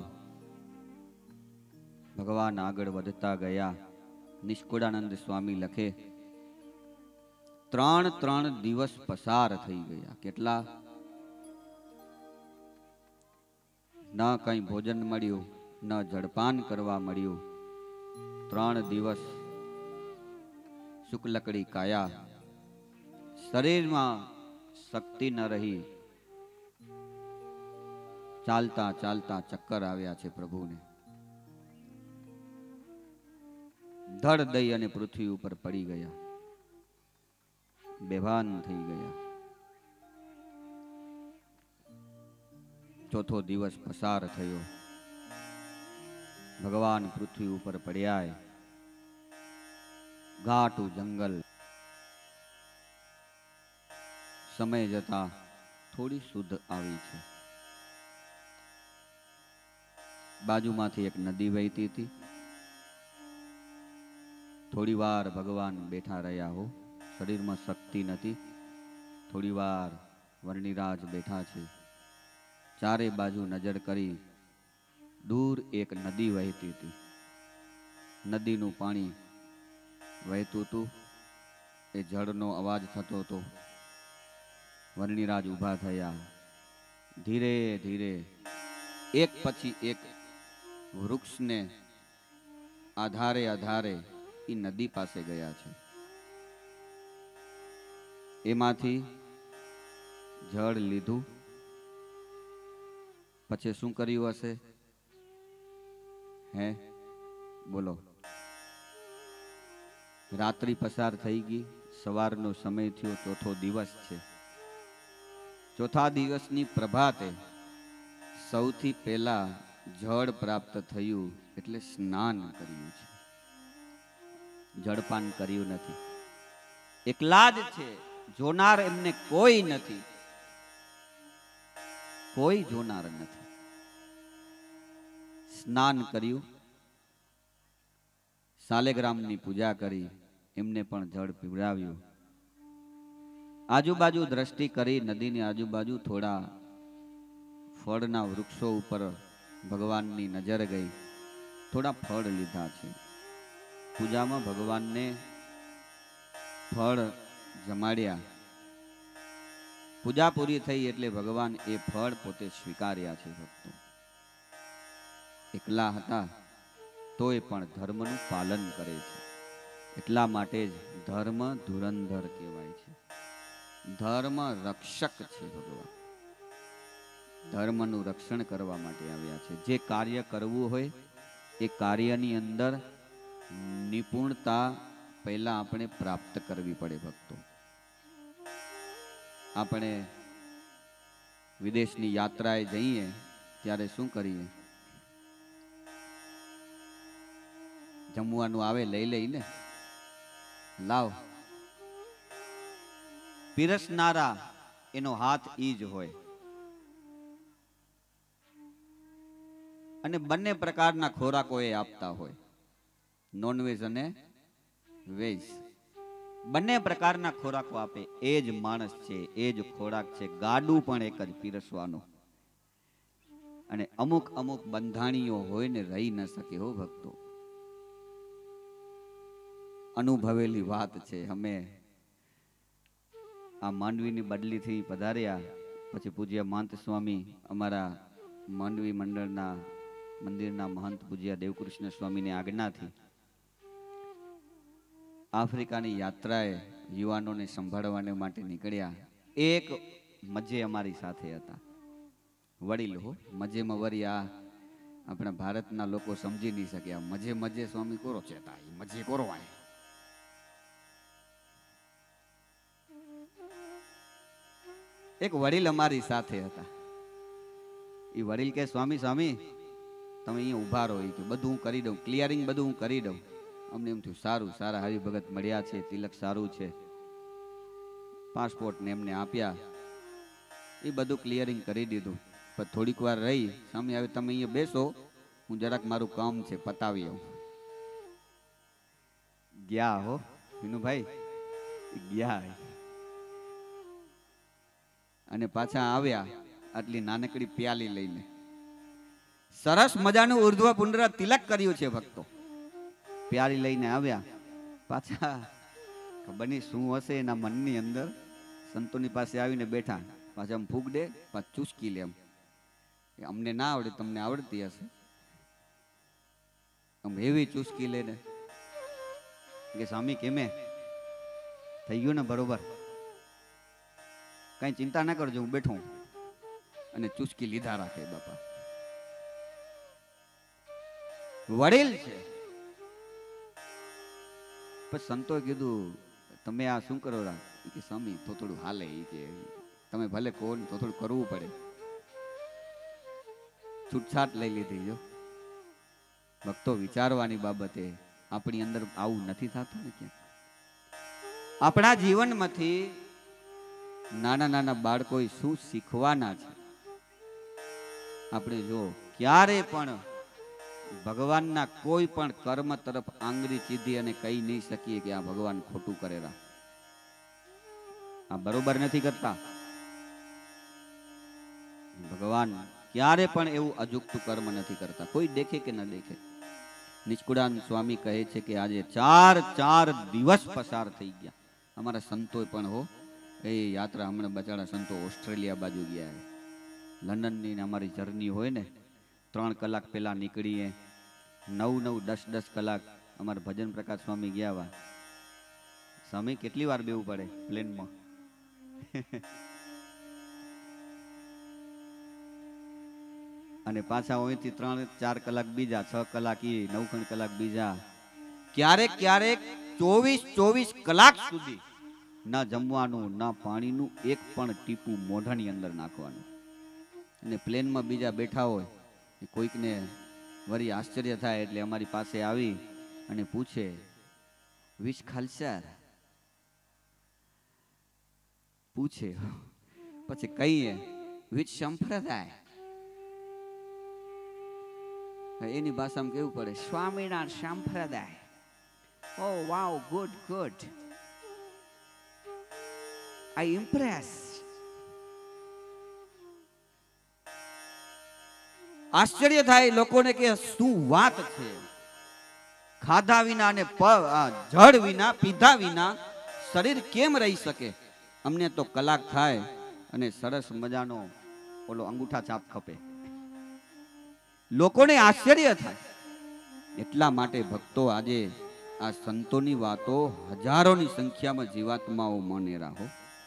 ભગવાન આગળ વધતા ગયા. નિષ્કુળાનંદ સ્વામી લખે ત્રણ ત્રણ દિવસ પસાર થઈ ગયા. કેટલા? ન કઈ ભોજન મળ્યું, ન જળપાન કરવા મળ્યું. ત્રણ દિવસ શુક્લકડી કાયા, શરીરમાં શક્તિ ન રહી. ચાલતા ચાલતા ચક્કર આવ્યા છે પ્રભુને. ધડ દઈ અને પૃથ્વી ઉપર પડી ગયા, બેભાન થઈ ગયા. ચોથો દિવસ પસાર થયો. ભગવાન પૃથ્વી ઉપર પડ્યા. ઘાટું જંગલ. સમય જતા થોડી શુદ્ધ આવી છે. બાજુમાંથી એક નદી વહેતી હતી. થોડી વાર ભગવાન બેઠા રહ્યા હો. શરીરમાં શક્તિ નથી. થોડી વાર વર્ણિરાજ બેઠા છે. ચારે બાજુ નજર કરી. દૂર એક નદી વહેતી હતી. નદીનું પાણી વહેતું હતું. એ જળનો અવાજ થતો હતો. વર્ણિરાજ ઊભા થયા. ધીરે ધીરે એક પછી એક વૃક્ષને આધારે આધારે એ નદી પાસે ગયા છે. એમાંથી જળ લીધું. પછી શું કર્યું હશે? હે બોલો. રાત્રિ પસાર થઈ ગઈ. સવારનો સમય થયો. ચોથો દિવસ છે. ચોથા દિવસની પ્રભાતે સૌથી પહેલા જળ પ્રાપ્ત થયું એટલે સ્નાન કર્યું છે. જળપાન કર્યું નથી. એકલા જ છે. જોનાર એમને કોઈ નથી. કોઈ જોનાર નથી. સ્નાન કર્યું. શાલિગ્રામની પૂજા કરી. એમને પણ જળ પીવડાવ્યું. આજુબાજુ દ્રષ્ટિ કરી. નદીની આજુબાજુ થોડા ફળના વૃક્ષો ઉપર ભગવાનની નજર ગઈ. થોડા ફળ લીધા છે. પૂજામાં ભગવાનને ફળ જમાડ્યા. પૂજા પૂરી થઈ એટલે ભગવાન એ ફળ પોતે સ્વીકાર્યા છે. ભક્તો એકલા હતા તોય પણ ધર્મનું પાલન કરે છે. એટલા માટે જ ધર્મ ધુરંધર કહેવાય છે. ધર્મ રક્ષક છે. ભગવાન ધર્મનું રક્ષણ કરવા માટે આવ્યા છે. જે કાર્ય કરવું હોય એ કાર્યની અંદર નિપુણતા પહેલા આપણે પ્રાપ્ત કરવી પડે. ભક્તો આપણે વિદેશની યાત્રાએ જઈએ ત્યારે શું કરીએ? જમવાનું આવે લઈ લઈને લાવ. પીરસનારા એનો હાથ ઈ જ હોય. અને બંને પ્રકારના ખોરાકો એ આપતા હોય, નોનવેજ અને વેજ. બંને પ્રકારના ખોરાકો આપે. એ જ માણસ છે, એ જ ખોરાક છે. ગાડું પણ એક જ પીરસવાનું. અને અમુક અમુક બંધાણીઓ હોય ને રહી ન શકે હો ભક્તો. અનુભવેલી વાત છે. અમે આ માંડવીની બદલીથી પધાર્યા પછી પૂજ્ય મહંત સ્વામી, અમારા માંડવી મંડળના મંદિરના મહંત પૂજ્ય દેવકૃષ્ણ સ્વામીની આજ્ઞાથી આફ્રિકાની યાત્રાએ યુવાનોને સંભાળવાને માટે નીકળ્યા. એક મજે અમારી સાથે હતા, વડીલ હો. મજેમાં વરી આ આપણા ભારતના લોકો સમજી નહીં શકે. આ મજે મજે સ્વામી કોરો છે, મજે કોરો આય. એક વડીલ અમારી સાથે હતા. એ વડીલ કે સ્વામી સ્વામી તમે અહીંયા ઊભા રહો, કે બધું હું કરી દઉં, ક્લિયરિંગ બધું હું કરી દઉં. અમને એમ થયું સારું, સારા હરિભગત મળ્યા છે, તિલક સારું છે. પાસપોર્ટ ને એમને આપ્યા, એ બધું ક્લિયરિંગ કરી દીધું. પણ થોડીક વાર રહી, સ્વામી હવે તમે અહીંયા બેસો, હું જરાક મારું કામ છે પતાવી આવું. ગયા હો વિનુભાઈ, ગયા અને પાછા આવ્યા આટલી નાનકડી પ્યાલી લઈને. સરસ મજાનું ઉર્ધ્વ પુંડ્ર તિલક કર્યું છે ભક્તો. પ્યાલી લઈને આવ્યા, પાછા ખબર નહીં શું હશે એના મનની અંદર. સંતોની પાસે આવીને બેઠા, પાછા આમ ફૂગ દે, પાછું ચૂસકી લે. એમ અમને ના આવડે, તમને આવડતી હશે. આમ એવી ચૂસકી લે ને કે સ્વામી કેમે થઈ ગયું ને બરોબર, કઈ ચિંતા ના કરજો, હું બેઠો. અને ચૂસકી લીધા રાખે બાપા. વડીલ છે. પછી સંતોએ કીધું તમે આ શું કરો રા? કે સ્વામી તો થોડું હાલે, કે તમે ભલે કહો ને તો થોડું કરવું પડે. છૂટછાટ લઈ લીધી. જો ભક્તો, વિચારવાની બાબતે આપણી અંદર આવું નથી થતું ને ક્યાંક. આપણા જીવનમાંથી નાના નાના બાળકો શું શીખવાના છે? આપણે જો ક્યારે પણ ભગવાનના કોઈ પણ કર્મ તરફ આંગળી ચીધી અને કહી નહીં શકીએ કે આ ભગવાન ખોટું કરેલા, આ બરોબર નથી કરતા. ભગવાન ક્યારે પણ એવું અજુકતું કર્મ નથી કરતા, કોઈ દેખે કે ન દેખે. નિષ્કુળાન સ્વામી કહે છે કે આજે ચાર ચાર દિવસ પસાર થઈ ગયા અમારા સંતો પણ હો. એ યાત્રા હમણાં બચાડા સંતો ઓસ્ટ્રેલિયા બાજુ ગયા. લંડનની અમારી જર્ની હોય ને, ત્રણ કલાક પહેલા નીકળીએ, નવ નવ દસ દસ કલાક. અમારા ભજન પ્રકાશ સ્વામી ગયા વા. સ્વામી કેટલી વાર બેવું પડે પ્લેનમાં. અને પાછા અહીંથી ત્રણ ચાર કલાક બીજા, છ કલાક ઈ, નવ ખણ કલાક બીજા. ક્યારેક ક્યારેક ચોવીસ ચોવીસ કલાક સુધી ના જમવાનું ના પાણીનું એક પણ ટીપું મોઢાની અંદર નાખવાનું. અને પ્લેનમાં બીજા બેઠા હોય, કોઈકને વળી આશ્ચર્ય થાય એટલે અમારી પાસે આવી અને પૂછે વિશ ખાલસા પૂછે. પછી કહીએ વિશ સંપ્રદાય. એની ભાષામાં કેવું પડે? સ્વામિનારાયણ સંપ્રદાય. Oh wow, good good, I impress. આશ્ચર્ય થાય લોકોને કે શું વાત છે. ખાધા વિના અને જળ વિના, પીધા વિના શરીર કેમ રહી શકે? અમને તો કલાક થાય અને સરસ મજાનો ઓલો અંગૂઠા છાપ ખપે. લોકોને આશ્ચર્ય થાય. એટલા માટે ભક્તો આજે આ સંતોની વાતો હજારોની સંખ્યામાં જીવાત્માઓ માને રાહો.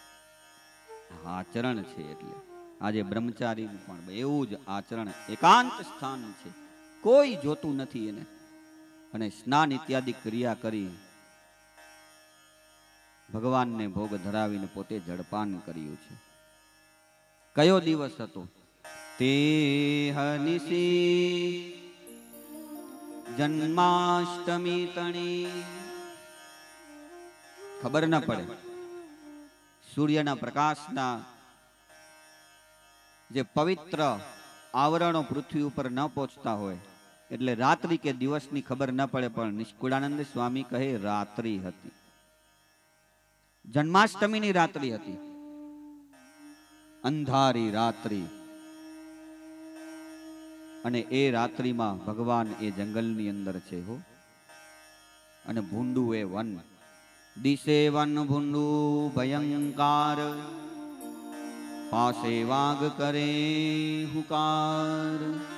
આચરણ છે. એટલે આજે બ્રહ્મચારીનું પણ એવું જ આચરણ, એકાંત સ્થાન છે, કોઈ જોતું નથી એને. અને સ્નાન ઇત્યાદિ ક્રિયા કરી ભગવાનને ભોગ ધરાવીને પોતે જળપાન કર્યું છે. કયો દિવસ હતો? તે હનિશી જન્માષ્ટમી તણી. ખબર ન પડે. સૂર્યના પ્રકાશના જે પવિત્ર આવરણો પૃથ્વી ઉપર ન પહોંચતા હોય એટલે રાત્રિ કે દિવસની ખબર ન પડે, પણ નિષ્કુળાનંદ સ્વામી કહે રાત્રિ હતી. જન્માષ્ટમીની રાત્રિ હતી, અંધારી રાત્રિ. અને એ રાત્રિમાં ભગવાન એ જંગલની અંદર છે હો. અને ભૂંડું એ વન, દિશે વન ભૂંડું ભયંકાર, પાસે વાઘ કરે હુકાર.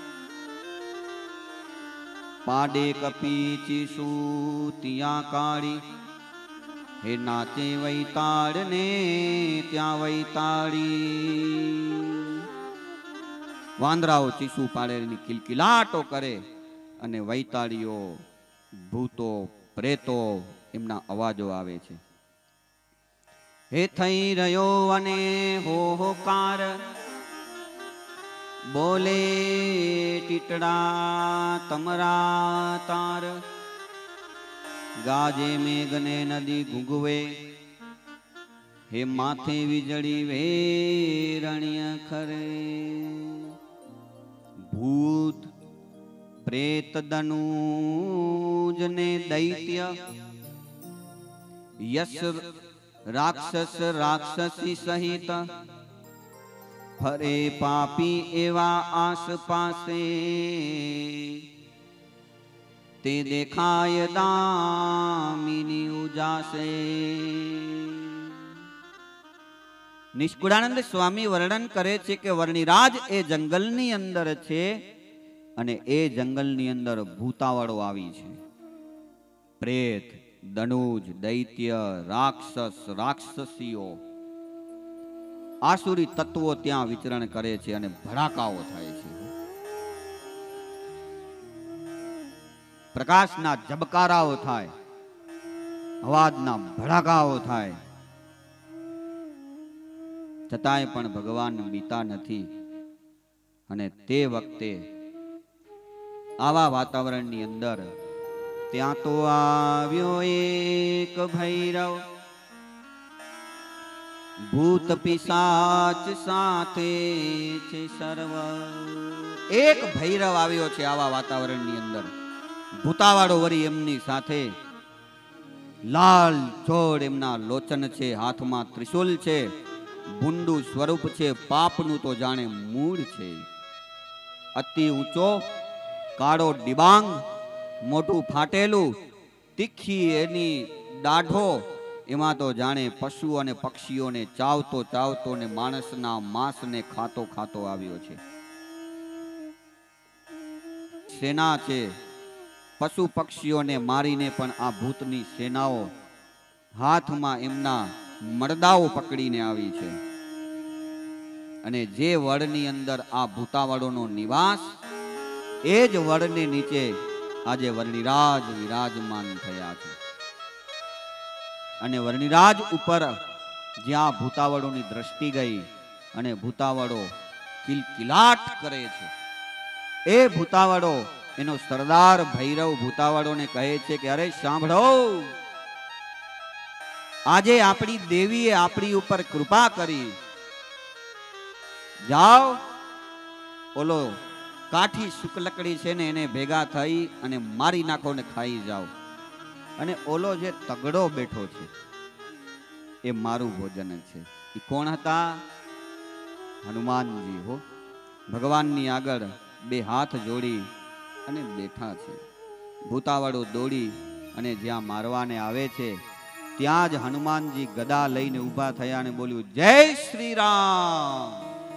પાડે કપી ત્યાં કાળી, હે નાચે વૈતાળ ને ત્યાં વૈતાળી. વાંદરાઓ ચીસુ પાડેની કિલકિલાટો કરે અને વૈતાળીઓ, ભૂતો, પ્રેતો એમના અવાજો આવે છે. હે થઈ રહ્યો અને હોહોકાર, બોલે ટીટડા તમરા તાર. ગાજે મેઘને નદી ઘૂઘવે, હે માથે વીજળી વેરણ્ય ખરે. ભૂત પ્રેત દનુજ ને દૈત્ય, યશ રાક્ષસ રાક્ષસી સહિત, ફરે પાપી એવા આસપાસે. તે દેખાય દામિની ઉજાસે. નિષ્કુળાનંદ સ્વામી વર્ણન કરે છે કે વર્ણિરાજ એ જંગલની અંદર છે અને એ જંગલની અંદર ભૂતાવળો આવી છે. પ્રેત, દનુજ, દૈત્ય, રાક્ષસ, રાક્ષસીઓ, આસુરી તત્વો ત્યાં વિચરણ કરે છે અને ભડાકાઓ થાય છે. પ્રકાશના ઝબકારાઓ થાય, અવાજના ભડાકાઓ થાય, છતાંય પણ ભગવાન બીતા નથી. અને તે વખતે આવા વાતાવરણની અંદર ત્યાં તો આવ્યો એક ભૈરવ, ભૂત પિશાચ સાથે છે સર્વ. એક ભૈરવ આવ્યો છે આવા વાતાવરણની અંદર. ભૂતાવાળો વરી એમની સાથે, લાલ જોડ એમના લોચન છે, હાથમાં ત્રિશુલ છે, ભૂંડું સ્વરૂપ છે, પાપનું તો જાણે મૂળ છે. અતિ ઊંચો કાળો ડિબાંગ, મોટું ફાટેલું, તીખી એની દાઢો, એમાં તો જાણે પશુ અને પક્ષીઓને ચાવતો ચાવતો ને માણસના માંસને ખાતો ખાતો આવ્યો છે. સેના છે, પશુ પક્ષીઓને મારીને પણ આ ભૂતની સેનાઓ હાથમાં એમના મરદાઓ પકડીને આવી છે. અને જે વડની અંદર આ ભૂતાવળોનો નિવાસ, એ જ વડને નીચે આજે વર્ણિરાજ વિરાજમાન થયા છે. અને વર્ણિરાજ ઉપર જ્યાં ભૂતાવળોની દ્રષ્ટિ ગઈ અને ભૂતાવળો કિલકિલાટ કરે છે, એ ભૂતાવળો એનો સરદાર ભૈરવ ભૂતાવળોને કહે છે કે અરે સાંભળો, આજે આપણી દેવીએ આપણી ઉપર કૃપા કરી. જાઓ, ઓલો કાઠી શુક્લકડી છે ને એને ભેગા થઈ અને મારી નાખો ને ખાઈ જાઓ. અને ઓલો જે તગડો બેઠો છે એ મારું ભોજન છે. એ કોણ હતા? હનુમાનજી હો. ભગવાનની આગળ બે હાથ જોડી અને બેઠા છે. ભૂતાવળો દોડી અને જ્યાં મારવાને આવે છે ત્યાં જ હનુમાનજી ગદા લઈને ઊભા થયા અને બોલ્યું, જય શ્રી રામ.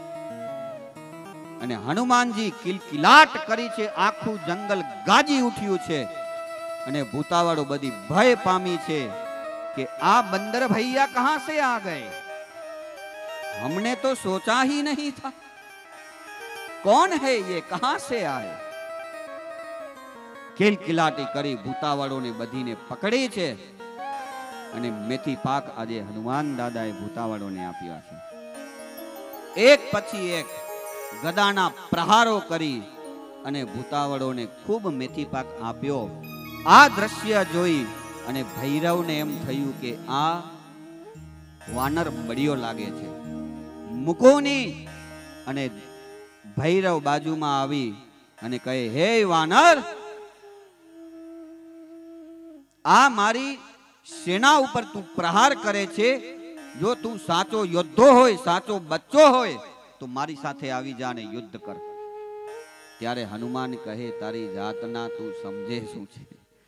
અને હનુમાનજી કિલકિલાટ કરી છે, આખું જંગલ ગાજી ઉઠ્યું છે. અને ભૂતાવળો બધી ભય પામી છે કે આ બંદર ભૈયા કહાં સે આ ગए, हमने तो सोचा ही नहीं था, कौन है ये, कहां से आए. કિલકિલાટી કરી ભૂતાવળોને બધીને પકડી છે. અને મેથી પાક આજે હનુમાન દાદાએ ભૂતાવળોને આપ્યા છે. એક પછી એક ગદાના પ્રહારો કરી અને ભૂતાવળોને ખૂબ મેથી પાક આપ્યો. આ દ્રશ્ય જોઈ અને ભૈરવને એમ થયું કે આ વાનર બળિયો લાગે છે, મુકોની. અને ભૈરવ બાજુમાં આવી અને કહે, હે વાનર, આ મારી સેના ઉપર તું પ્રહાર કરે છે. જો તું સાચો યોદ્ધો હોય, સાચો બચ્ચો હોય તો મારી સાથે આવી જા અને યુદ્ધ કર. ત્યારે હનુમાન કહે, તારી જાતના તું સમજે શું છે?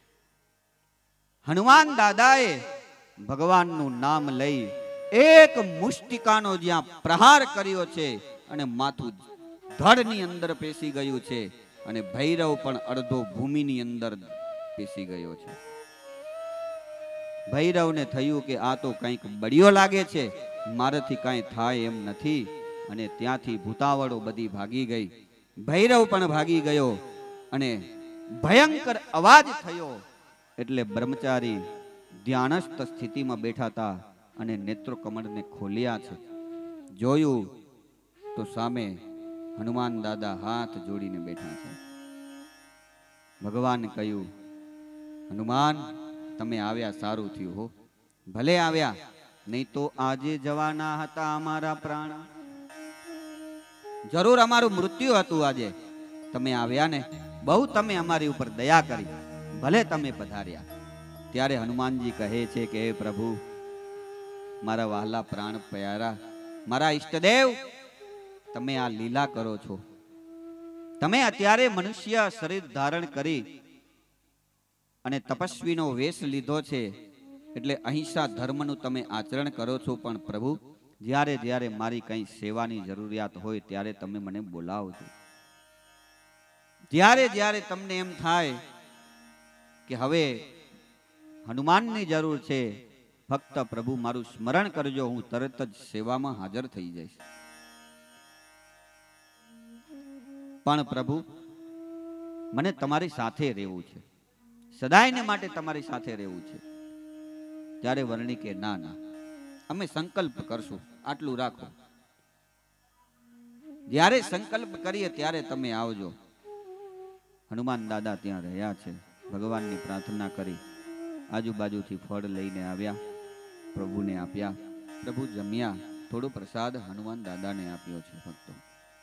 હનુમાન દાદાએ ભગવાનનું નામ લઈ એક મુષ્ટિકાનો જ્યાં પ્રહાર કર્યો છે અને માથું ધડની અંદર પેસી ગયું છે અને ભૈરવ પણ અડધો ભૂમિની અંદર પેસી ગયો છે. ભૈરવને થયું કે આ તો કંઈક બળિયો લાગે છે, મારાથી કાંઈ થાય એમ નથી. અને ત્યાંથી ભૂતાવળો બધી ભાગી ગઈ, ભૈરવ પણ ભાગી ગયો અને ભયંકર અવાજ થયો. એટલે બ્રહ્મચારી ધ્યાનસ્થ સ્થિતિમાં બેઠા હતા અને નેત્રો કમળને ખોલ્યા છે. જોયું તો સામે હનુમાન દાદા હાથ જોડીને બેઠા છે. ભગવાન કહ્યું, હનુમાન, તમે આવ્યા સારું થયું હો. ભલે આવ્યા, નહીં તો આજે જવાના હતા અમારા પ્રાણ. જરૂર અમારું મૃત્યુ હતું આજે. તમે આવ્યા ને, બહુ તમે અમારી ઉપર દયા કરી, ભલે તમે પધાર્યા. ત્યારે હનુમાનજી કહે છે કે હે પ્રભુ, મારા વહાલા પ્રાણ પ્યારા, મારા ઈષ્ટદેવ, તમે આ લીલા કરો છો. તમે અત્યારે મનુષ્ય શરીર ધારણ કરી અને તપસ્વીનો વેશ લીધો છે, એટલે અહિંસા ધર્મનું તમે આચરણ કરો છો. પણ પ્રભુ, જ્યારે જ્યારે મારી કંઈ સેવાની જરૂરિયાત હોય ત્યારે તમે મને બોલાવજો. જ્યારે જ્યારે તમને એમ થાય કે હવે હનુમાનની જરૂર છે, ફક્ત પ્રભુ મારું સ્મરણ કરજો, હું તરત જ સેવામાં હાજર થઈ જઈશ. પણ પ્રભુ, મને તમારી સાથે રહેવું છે, સદાયને માટે તમારી સાથે રહેવું છે. ત્યારે વર્ણિ કે ના ના, અમે સંકલ્પ કરશું, આટલું રાખો. જ્યારે સંકલ્પ કરીએ ત્યારે તમે આવજો. હનુમાન દાદા ત્યાં રહ્યા છે. ભગવાનની પ્રાર્થના કરી આજુબાજુથી ફળ લઈને આવ્યા, પ્રભુને આપ્યા. પ્રભુ જમ્યા, થોડો પ્રસાદ હનુમાન દાદાને આપ્યો છે. ભક્તો,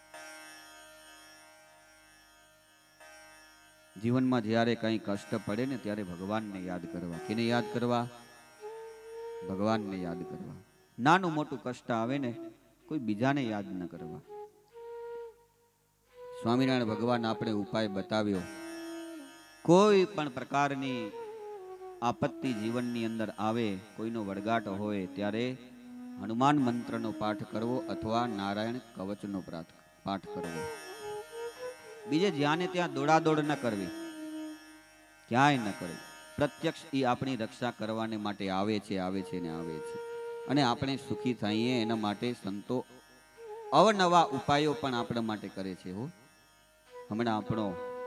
જીવનમાં જ્યારે કંઈ કષ્ટ પડે ને ત્યારે ભગવાનને યાદ કરવા. કેને યાદ કરવા? ભગવાનને યાદ કરવા. નાનું મોટું કષ્ટ આવે ને, કોઈ બીજાને યાદ ન કરવા. સ્વામિનારાયણ ભગવાન આપણે ઉપાય બતાવ્યો. કોઈ પણ પ્રકારની આપત્તિ જીવનની અંદર આવે, કોઈનો વડગાટ હોય, ત્યારે હનુમાન મંત્રનો પાઠ કરવો અથવા નારાયણ કવચનો પાઠ કરવો. બીજે જ્યાં ને ત્યાં દોડાદોડ ન કરવી, ક્યાંય ન કરવી. પ્રત્યક્ષ એ આપણી રક્ષા કરવાને માટે આવે છે, આવે છે ને આવે છે. અને આપણે સુખી થઈએ એના માટે સંતો અવનવા ઉપાયો પણ આપણા માટે કરે છે. હો, હમણાં આપણો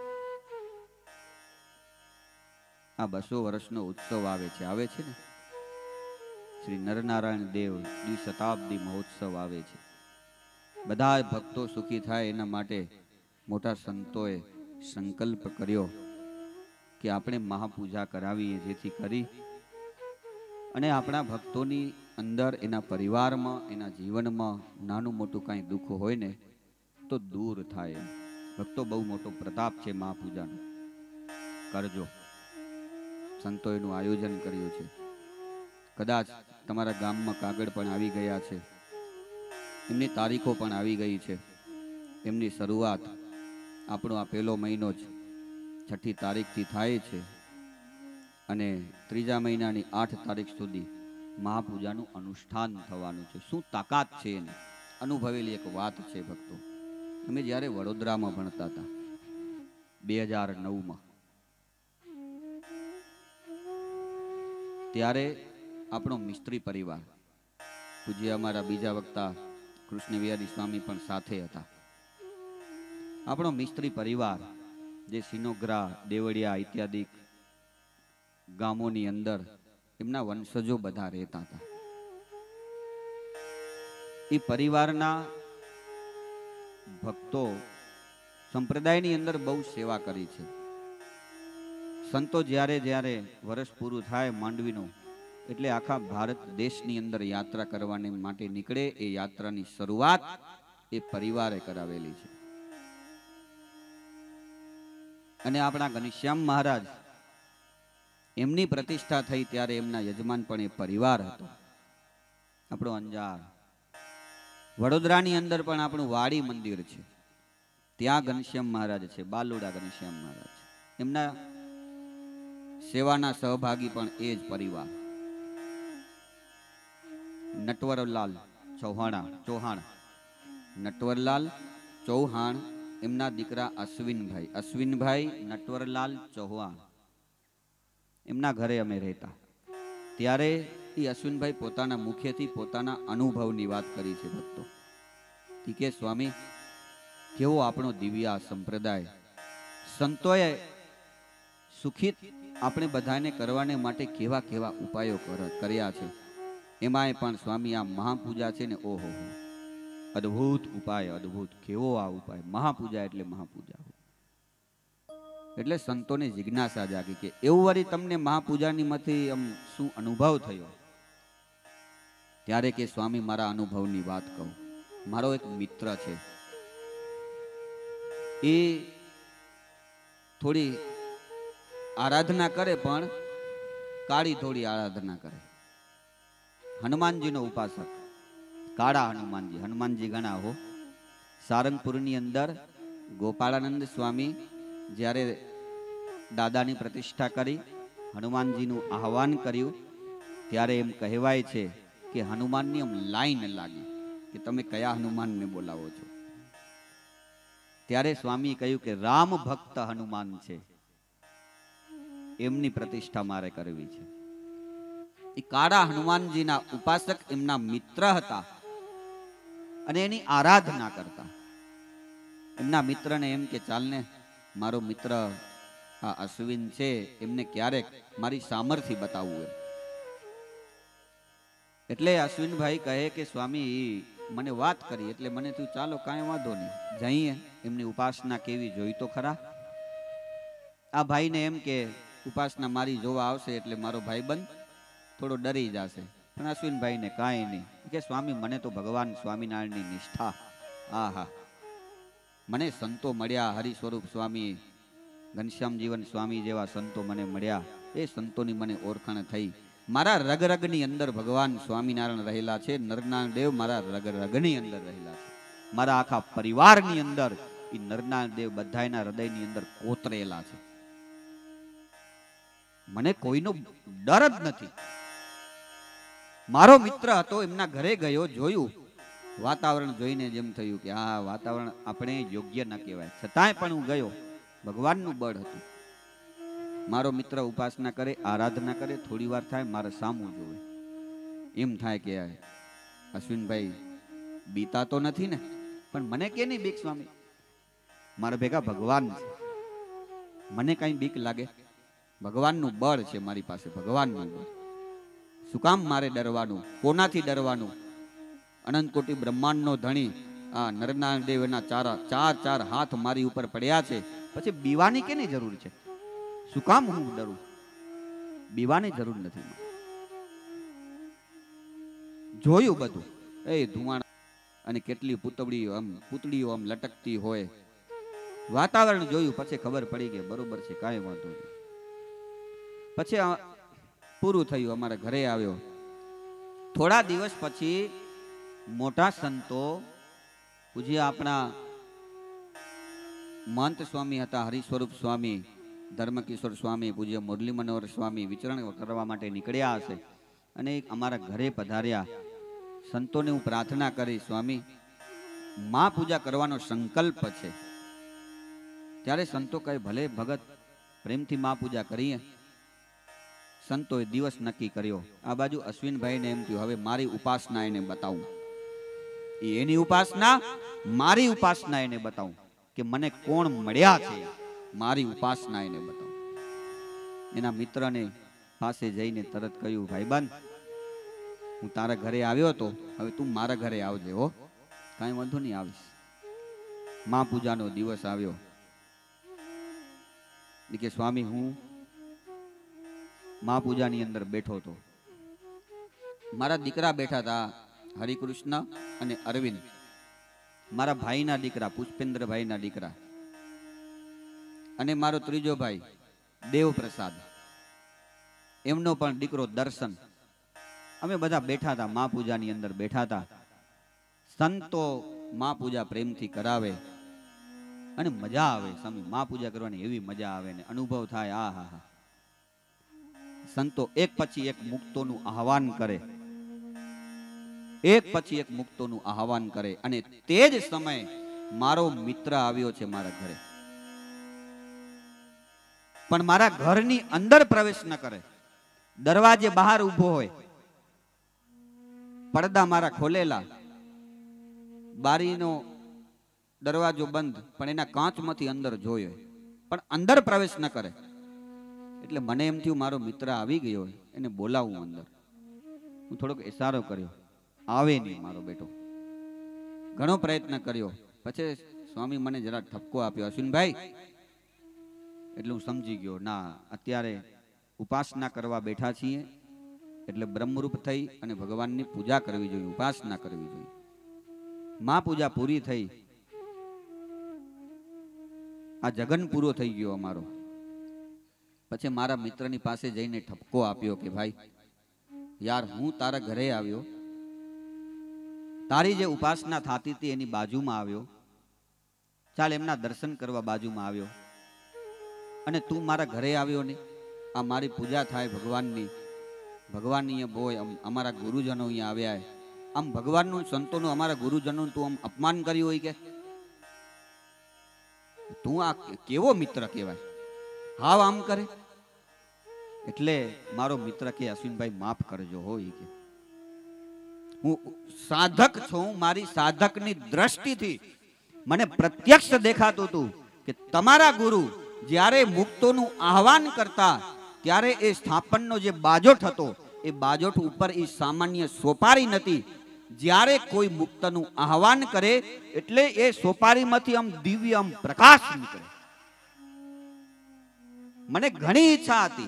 આ બસો વર્ષનો ઉત્સવ આવે છે, આવે છે ને, શ્રી નરનારાયણ દેવ દ્વિશતાબ્દી મહોત્સવ આવે છે. બધા ભક્તો સુખી થાય એના માટે મોટા સંતોએ સંકલ્પ કર્યો કે આપણે મહાપૂજા કરાવીએ, જેથી કરી અને આપણા ભક્તોની અંદર, એના પરિવારમાં, એના જીવનમાં નાનું મોટું કાંઈ દુઃખ હોય ને તો દૂર થાય. ભક્તો, બહુ મોટો પ્રતાપ છે મહાપૂજાનો, કરજો. સંતોએ એનું આયોજન કર્યું છે. કદાચ તમારા ગામમાં કાગળ પણ આવી ગયા છે, એમની તારીખો પણ આવી ગઈ છે. એમની શરૂઆત આપણો આ પહેલો મહિનો જ છઠ્ઠી તારીખથી થાય છે અને ત્રીજા મહિનાની આઠ તારીખ સુધી મહાપૂજાનું અનુષ્ઠાન થવાનું છે. શું તાકાત છે એને અનુભવેલી એક વાત છે ભક્તો. અમે જ્યારે વડોદરામાં ભણતા હતા બે હજાર નવમાં, ત્યારે આપણો મિસ્ત્રી પરિવાર, પૂજ્ય અમારા બીજા વક્તા કૃષ્ણ વિહારી સ્વામી પણ સાથે હતા. આપણો મિસ્ત્રી પરિવાર જે સિનોગ્રા, દેવળિયા ઇત્યાદિ ગામોની અંદર એમના વંશજો બધા રહેતા હતા. એ પરિવારના ભક્તો સંપ્રદાયની અંદર બહુ સેવા કરી છે. સંતો જ્યારે જ્યારે વર્ષ પૂરું થાય માંડવીનું એટલે આખા ભારત દેશની અંદર યાત્રા કરવાની માટે નીકળે. એ યાત્રાની શરૂઆત એ પરિવારે કરાવેલી છે. અને આપણા ઘનશ્યામ મહારાજ એમની પ્રતિષ્ઠા થઈ ત્યારે એમના યજમાન પણ એ પરિવાર હતો. આપણો અંજાર વડોદરાની અંદર પણ આપણું વાડી મંદિર છે, ત્યાં ઘનશ્યામ મહારાજ છે, બાલુડા ઘનશ્યામ મહારાજ. એમના સેવાના સહભાગી પણ એ જ પરિવાર. નટવરલાલ ચૌહાણા ચૌહાણ નટવરલાલ ચૌહાણ એમના દીકરા અશ્વિનભાઈ અશ્વિનભાઈ નટવરલાલ ચૌહાણ એમના ઘરે અમે રહેતા. ત્યારે એ અશ્વિનભાઈ પોતાના મુખેથી પોતાના અનુભવની વાત કરી છે ભક્તો. કે સ્વામી, કેવો આપણો દિવ્ય સંપ્રદાય, સંતોએ સુખિત આપણે બધાને કરવાને માટે કેવા કેવા ઉપાયો કર્યા છે. એમાંય પણ સ્વામી આ મહાપૂજા છે ને, ઓહો અદ્ભુત ઉપાય, અદ્ભુત. કેવો આ ઉપાય! મહાપૂજા એટલે મહાપૂજા. એટલે સંતોને જિજ્ઞાસા જાગી કે એવું વળી તમને મહાપૂજાની માંથી આમ શું અનુભવ થયો? ત્યારે કે સ્વામી, મારા અનુભવની વાત કહું. મારો એક મિત્ર છે, એ થોડી આરાધના કરે પણ કાળી થોડી આરાધના કરે. હનુમાનજીનો ઉપાસક, કાળા હનુમાનજી. હનુમાનજી ઘણા હો. સારંગપુરની અંદર ગોપાળાનંદ સ્વામી જ્યારે દાદાની પ્રતિષ્ઠા કરી, હનુમાનજીનું આહવાન કર્યું, ત્યારે એમ કહેવાય છે કે હનુમાનની આમ લાઈન લાગી કે તમે કયા હનુમાનને બોલાવો છો. ત્યારે સ્વામી કહ્યું કે રામ ભક્ત હનુમાન છે, એમની પ્રતિષ્ઠા મારે કરવી છે. એ કાળા હનુમાનજીના ઉપાસક એમના મિત્ર હતા અને એની આરાધના કરતા. એમના મિત્રને એમ કે ચાલને, મારો મિત્ર આ અશ્વિન છે, એમને ક્યારેક મારી સામર્થ્ય બતાવવું. એટલે અશ્વિનભાઈ કહે કે સ્વામી મને વાત કરી એટલે મને તું ચાલો કાંઈ વાંધો નહીં, જઈએ એમની ઉપાસના કેવી જોઈ તો ખરા. આ ભાઈને એમ કે ઉપાસના મારી જોવા આવશે એટલે મારો ભાઈબંધ થોડો ડરી જશે. પણ અશ્વિનભાઈને કાંઈ નહીં કે સ્વામી, મને તો ભગવાન સ્વામિનારાયણની નિષ્ઠા, હા હા, મને સંતો મળ્યા, હરિ સ્વરૂપ સ્વામી, ઘનશ્યામ જીવન સ્વામી જેવા સંતો મને મળ્યા. એ સંતોની મને ઓળખાણ થઈ. મારા રગ રગની અંદર ભગવાન સ્વામિનારાયણ રહેલા છે. નરનારાયણ દેવ મારા રગ રગની અંદર રહેલા છે. મારા આખા પરિવારની અંદર એ નરનારાયણ દેવ બધાના હૃદયની અંદર કોતરેલા છે. મને કોઈનો ડર જ નથી. મારો મિત્ર હતો, એમના ઘરે ગયો, જોયું વાતાવરણ જોઈને જેમ થયું કે આ વાતાવરણ આપણે યોગ્ય ન કહેવાય, છતાંય પણ હું ગયો. ભગવાનનું બળ હતું. મારો મિત્ર ઉપાસના કરે, આરાધના કરે, થોડી વાર થાય મારે સામું જોવે. એમ થાય કે અશ્વિનભાઈ બીતા તો નથી ને? પણ મને કે નહીં બીક સ્વામી, મારા ભેગા ભગવાન છે, મને કઈ બીક લાગે? ભગવાનનું બળ છે મારી પાસે, ભગવાનનું બળ. શું કામ મારે ડરવાનું? કોનાથી ડરવાનું? અનંત કોટી બ્રહ્માંડનો ધણી આ નરનારાયણ દેવ એના ચાર ચાર ચાર હાથ મારી ઉપર પડ્યા છે, પછી બીવાની કેની જરૂર છે? શું કામ હું ડરું? બીવાની જરૂર નથી. જોયું બધું, એ ધુમાડા અને કેટલી પૂતળીઓ આમ પૂતળીઓ આમ લટકતી હોય, વાતાવરણ જોયું, પછી ખબર પડી કે બરોબર છે, કાંઈ વાંધો નહીં. પછી પૂરું થયું, અમારા ઘરે આવ્યો. થોડા દિવસ પછી મોટા સંતો પૂજ્ય આપણા મહંત સ્વામી હતા, હરિ સ્વરૂપ સ્વામી, ધર્મકિશોર સ્વામી, પૂજ્ય મુરલી મનોહર સ્વામી વિચરણ કરવા માટે નીકળ્યા હશે અને અમારા ઘરે પધાર્યા. સંતોને હું પ્રાર્થના કરી, સ્વામી મા પૂજા કરવાનો સંકલ્પ છે. ત્યારે સંતો કહે ભલે ભગત, પ્રેમથી મા પૂજા કરીએ. સંતોએ દિવસ નક્કી કર્યો. આ બાજુ અશ્વિનભાઈને એમ થયું હવે મારી ઉપાસના એને બતાવું, એની ઉપાસના મારી ઉપાસના એને બતાવું કે મને કોણ મળ્યા છે, મારી ઉપાસના એને બતાવું. એના મિત્રને પાસે જઈને તરત કહ્યું, ભાઈબંધ હું તારા ઘરે આવ્યો હતો, હવે તું મારા ઘરે આવજે હો. કાંઈ વાંધો નહીં, આવીશ. મા પૂજાનો દિવસ આવ્યો. કે સ્વામી હું મા પૂજાની અંદર બેઠો હતો. મારા દીકરા બેઠા હતા, હરિકૃષ્ણ અને અરવિંદ, મારા ભાઈના દીકરા, પુષ્પેન્દ્રભાઈના દીકરા, અને મારો ત્રીજો ભાઈ દેવપ્રસાદ, એમનો પણ દીકરો દર્શન. અમે બધા બેઠા હતા, મા પૂજાની અંદર બેઠા હતા. સંતો મા પૂજા પ્રેમથી કરાવે અને મજા આવે. સ્વામી મા પૂજા કરવાની એવી મજા આવે ને અનુભવ થાય. આ હા હા. સંતો એક પછી એક મુક્તોનું આહવાન કરે, એક પછી એક મુક્તોનું આહવાન કરે. અને તે જ સમયે મારો મિત્ર આવ્યો છે મારા ઘરે, પણ મારા ઘરની અંદર પ્રવેશ ન કરે. દરવાજે બહાર ઊભો હોય, પડદા મારા ખોલેલા, બારીનો દરવાજો બંધ, પણ એના કાચમાંથી અંદર જોયો, પણ અંદર પ્રવેશ ન કરે. એટલે મને એમ થયું મારો મિત્ર આવી ગયો, એને બોલાવું અંદર. હું થોડોક ઇશારો કર્યો, આવે નહીં મારો બેટો. ઘણો પ્રયત્ન કર્યો, પછી સ્વામી મને જરા ઠપકો આપ્યો, અશ્વિનભાઈ. એટલે હું સમજી ગયો, ના અત્યારે ઉપાસના કરવા બેઠા છીએ, એટલે બ્રહ્મરૂપ થઈ અને ભગવાનની પૂજા કરવી જોઈએ, ઉપાસના કરવી જોઈએ. મા પૂજા પૂરી થઈ, આ જગન પૂરો થઈ ગયો અમારો. પછી મારા મિત્રની પાસે જઈને ઠપકો આપ્યો કે ભાઈ યાર, હું તારા ઘરે આવ્યો, તારી જે ઉપાસના થતી હતી એની બાજુમાં આવ્યો, ચાલ એમના દર્શન કરવા બાજુમાં આવ્યો, અને તું મારા ઘરે આવ્યો ને. આ મારી પૂજા થાય ભગવાનની, ભગવાન અહીંયા બોય, અમારા ગુરુજનો અહીંયા આવ્યા. આમ ભગવાનનું, સંતોનું, અમારા ગુરુજનોનું તું આમ અપમાન કર્યું હોય કે તું આ કેવો મિત્ર કહેવાય, હાવ આમ કરે. એટલે મારો મિત્ર કે અશ્વિનભાઈ માફ કરજો હોય કે હું સાધક છું, મારી સાધકની દ્રષ્ટિથી મને પ્રત્યક્ષ દેખાતું હતું કે તમારા ગુરુ જ્યારે મુક્તોનું આહવાન કરતા ત્યારે એ સ્થાપનનો જે બાજોઠ હતો એ બાજોઠ ઉપર એ સામાન્ય સોપારી નથી. જ્યારે કોઈ મુક્તનું આહવાન કરે એટલે એ સોપારીમાંથી આમ દિવ્ય આમ પ્રકાશ નીકળે. મને ઘણી ઈચ્છા હતી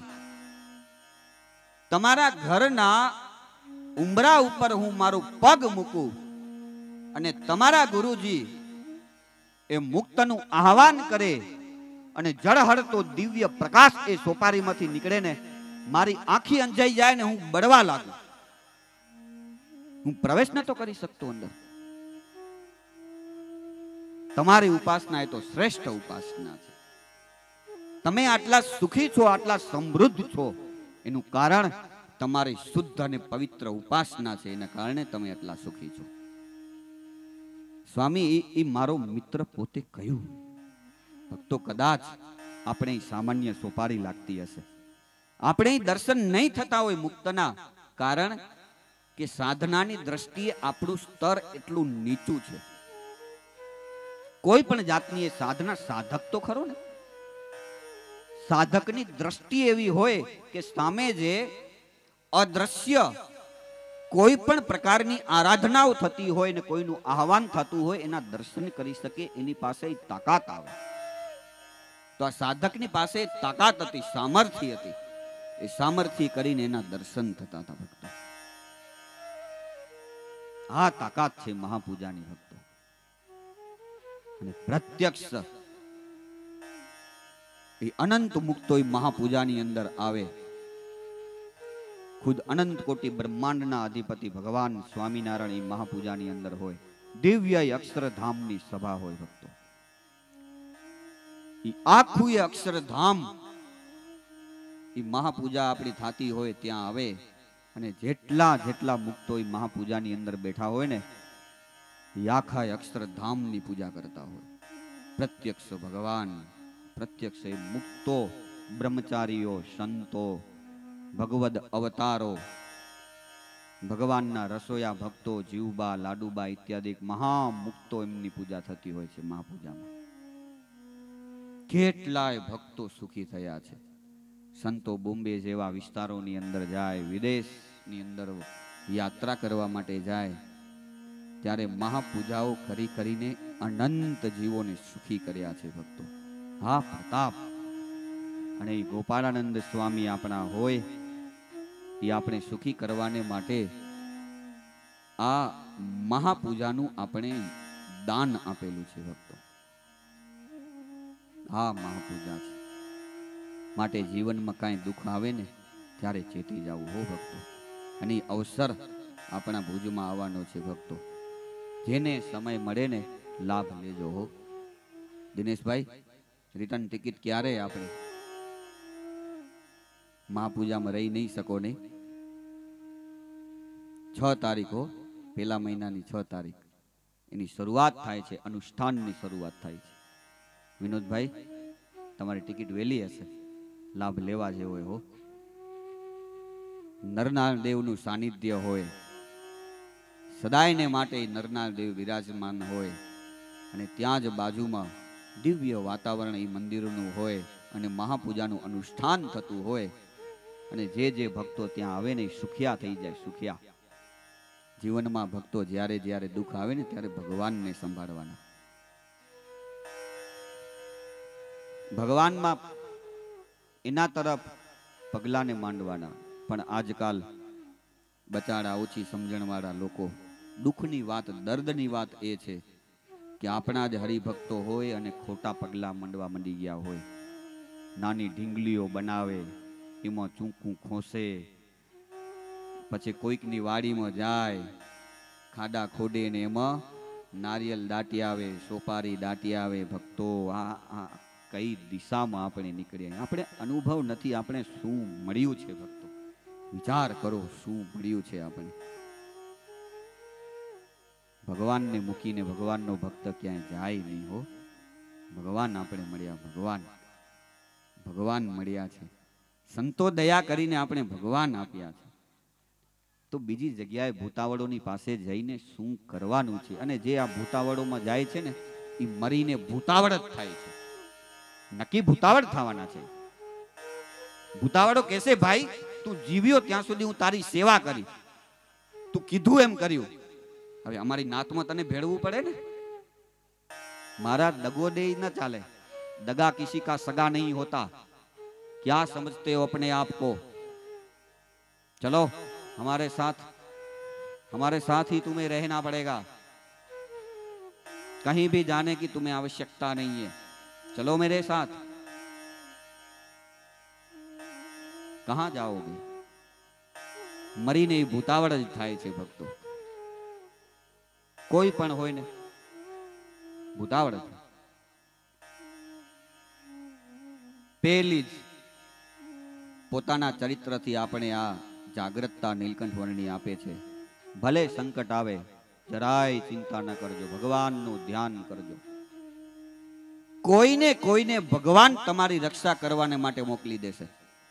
તમારા ઘરના ઉંબરા ઉપર હું મારું પગ મૂકું અને તમારા ગુરુજી એ મુક્તનું આહવાન કરે અને જળહળતો દિવ્ય પ્રકાશ એ સોપારીમાંથી નીકળે ને મારી આંખી અંજાઈ જાય ને હું બળવા લાગુ. હું પ્રવેશ નતો કરી શકતો અંદર. તમારી ઉપાસના એ તો શ્રેષ્ઠ ઉપાસના છે. તમે આટલા સુખી છો, આટલા સમૃદ્ધ છો, એનું કારણ તમારી શુદ્ધ અને પવિત્ર ઉપાસના છે. એના કારણે તમે આટલા સુખી છો. સ્વામી એ મારો મિત્ર પોતે કહ્યું. ભક્તો, કદાચ આપણે સામાન્ય સોપારી લાગતી હશે, આપણે દર્શન નહીં થતા હોય મુક્તના, કારણ કે સાધનાની દ્રષ્ટિએ આપણું સ્તર એટલું નીચું છે. કોઈ પણ જાતની સાધના, સાધક તો ખરો ને, સાધકની દ્રષ્ટિ એવી હોય કે સામે જે અદ્રશ્ય કોઈ પણ પ્રકારની આરાધનાઓ થતી હોય ને કોઈનું આહવાન થતું હોય એના દર્શન કરી શકે, એની પાસે તાકાત આવે. તો આ સાધકની પાસે તાકાત હતી, સામર્થ્ય હતી. એ સામર્થ્ય કરીને એના દર્શન થતા હતા. ભક્તો, આ તાકાત છે મહાપૂજાની. ભક્તો, અને પ્રત્યક્ષ એ અનંત મુક્તો મહાપૂજાની અંદર આવે. ખુદ અનંત કોટી બ્રહ્માંડના અધિપતિ ભગવાન સ્વામિનારાયણ મહાપૂજાની અંદર હોય. દિવ્ય અક્ષરધામની સભા હોય. ભક્તો, આખું એ અક્ષરધામ એ મહાપૂજા આપણી થતી હોય ત્યાં આવે, અને જેટલા જેટલા મુક્તો એ મહાપૂજાની અંદર બેઠા હોય ને એ આખા અક્ષરધામની પૂજા કરતા હોય. પ્રત્યક્ષ ભગવાન, પ્રત્યક્ષ એ મુક્તો, બ્રહ્મચારીઓ, સંતો, ભગવદ અવતારો, ભગવાનના રસોયા ભક્તો, જીવબા, લાડુબા ઇત્યાદિ મહામુક્તો એમની પૂજા થતી હોય છે મહાપૂજામાં. કેટલાય ભક્તો સુખી થયા છે. સંતો બોમ્બે જેવા વિસ્તારોની અંદર જાય, વિદેશની અંદર યાત્રા કરવા માટે જાય, ત્યારે મહાપૂજાઓ કરી કરીને અનંત જીવોને સુખી કર્યા છે ભક્તો. હા પ્રતાપ. અને એ ગોપાળાનંદ સ્વામી આપણા હોય એ આપણે સુખી કરવાને માટે આ મહાપૂજાનું આપણે દાન આપેલું છે ભક્તો. આ મહાપૂજા છે. માટે જીવનમાં કાંઈ દુઃખ આવે ને ત્યારે ચેતી જવું હો ભક્તો. અને અવસર આપણા ભુજમાં આવવાનો છે ભક્તો. જેને સમય મળે ને લાભ લેજો હો. દિનેશભાઈ, રિટર્ન ટિકિટ ક્યારે આપણે? મહાપૂજામાં રહી નહીં શકો નહીં. છ તારીખો પેલા મહિનાની છ તારીખ એની શરૂઆત થાય છે, અનુષ્ઠાનની શરૂઆત થાય છે. વિનોદભાઈ, તમારી ટિકિટ વહેલી હશે, લાભ લેવા જેવો હો. નરનાળ દેવનું સાનિધ્ય હોય, સદાયને માટે નરનાળ દેવ વિરાજમાન હોય, અને ત્યાં જ બાજુમાં દિવ્ય વાતાવરણ એ મંદિરનું હોય, અને મહાપૂજાનું અનુષ્ઠાન થતું હોય, અને જે જે ભક્તો ત્યાં આવે ને એ સુખિયા થઈ જાય. સુખિયા જીવનમાં ભક્તો જ્યારે જ્યારે દુઃખ આવે ને ત્યારે ભગવાનને સંભાળવાના. ભગવાનમાં એના તરફ પગલાને માંડવાના. પણ આજકાલ બચાડા ઓછી સમજણવાળા લોકો, દુઃખની વાત, દર્દની વાત એ છે કે આપણા જ હરિભક્તો હોય અને ખોટા પગલા માંડવા માંડી ગયા હોય. નાની ઢીંગલીઓ બનાવે, એમાં ચૂંકું ખોસે, પછી કોઈકની વાડીમાં જાય, ખાડા ખોડે ને એમાં નારિયેલ દાટી આવે, સોપારી દાટી આવે. ભક્તો, આ આ કઈ દિશામાં આપણે નીકળ્યા? આપણે અનુભવ નથી. આપણે શું મળ્યું છે ભક્તો? વિચાર કરો, શું મળ્યું છે આપણે? ભગવાનને મૂકીને ભગવાનનો ભક્ત ક્યાંય જાય નહીં હો. ભગવાન આપણે મળ્યા, ભગવાન ભગવાન મળ્યા છે. સંતો દયા કરીને આપણે ભગવાન આપ્યા છે. તો બીજી જગ્યાએ ભૂતાવળોની પાસે જઈને શું કરવાનું છે? અને જે આ ભૂતાવળોમાં જાય છે ને એ મરીને ભૂતાવળ જ થાય છે. નક્કી ભૂતાવળ થવાના છે. ભૂતાવળો કહેશે, ભાઈ તું જીવ્યો ત્યાં સુધી હું તારી સેવા કરી, તું કીધું એમ કર્યું. હવે અમારી નાતમાં તને ભેળવું પડે ને. મારા દગો દે ન ચાલે. दगा किसी का सगा नहीं होता, क्या समझते हो अपने आप को? चलो हमारे साथ, हमारे साथ ही तुम्हें रहना पड़ेगा, कहीं भी जाने की तुम्हें आवश्यकता नहीं है, चलो मेरे साथ। कहां जाओगे? मरी नहीं भूतावड़ ज थाय छे भक्तो, कोई पण होय ने भूतावड़। पहली ज पोताना चरित्रथी आपणे आ जागृतता नीलकंठ वर्णी आपे छे। भले संकट आवे जराय चिंता न करजो, भगवान नु ध्यान करजो। कोई ने कोई ने भगवान तमारी रक्षा करवाने माटे मोकली देशे।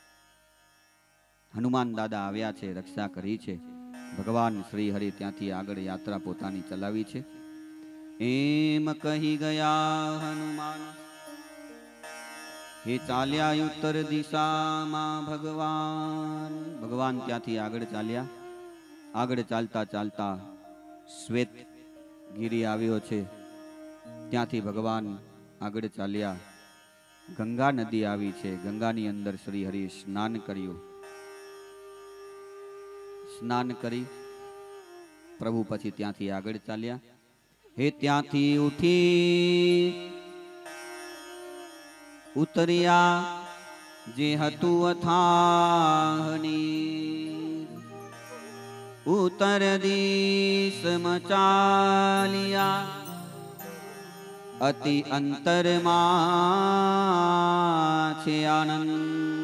हनुमान दादा आव्या छे, रक्षा करी छे। भगवान श्री हरि त्यांथी आगळ यात्रा पोतानी चलावी छे। एम कही गया हनुमान, हे चाल्या उत्तर दिशा में भगवान। भगवान त्यांथी आगळ चाल्या। आगळ चालता चालता श्वेत गिरी आव्यो छे, त्यांथी भगवान आगळ चाल्या। गंगा नदी आवी छे, गंगानी अंदर श्री हरि स्नान कर्યું। स्नान करी प्रभु पछी त्यांथी आगळ चाल्या। हे त्यांथी उठी उतरिया जे हतु अथाह नीर, उतर दिश मचालिया अति अंतर छे आनंद।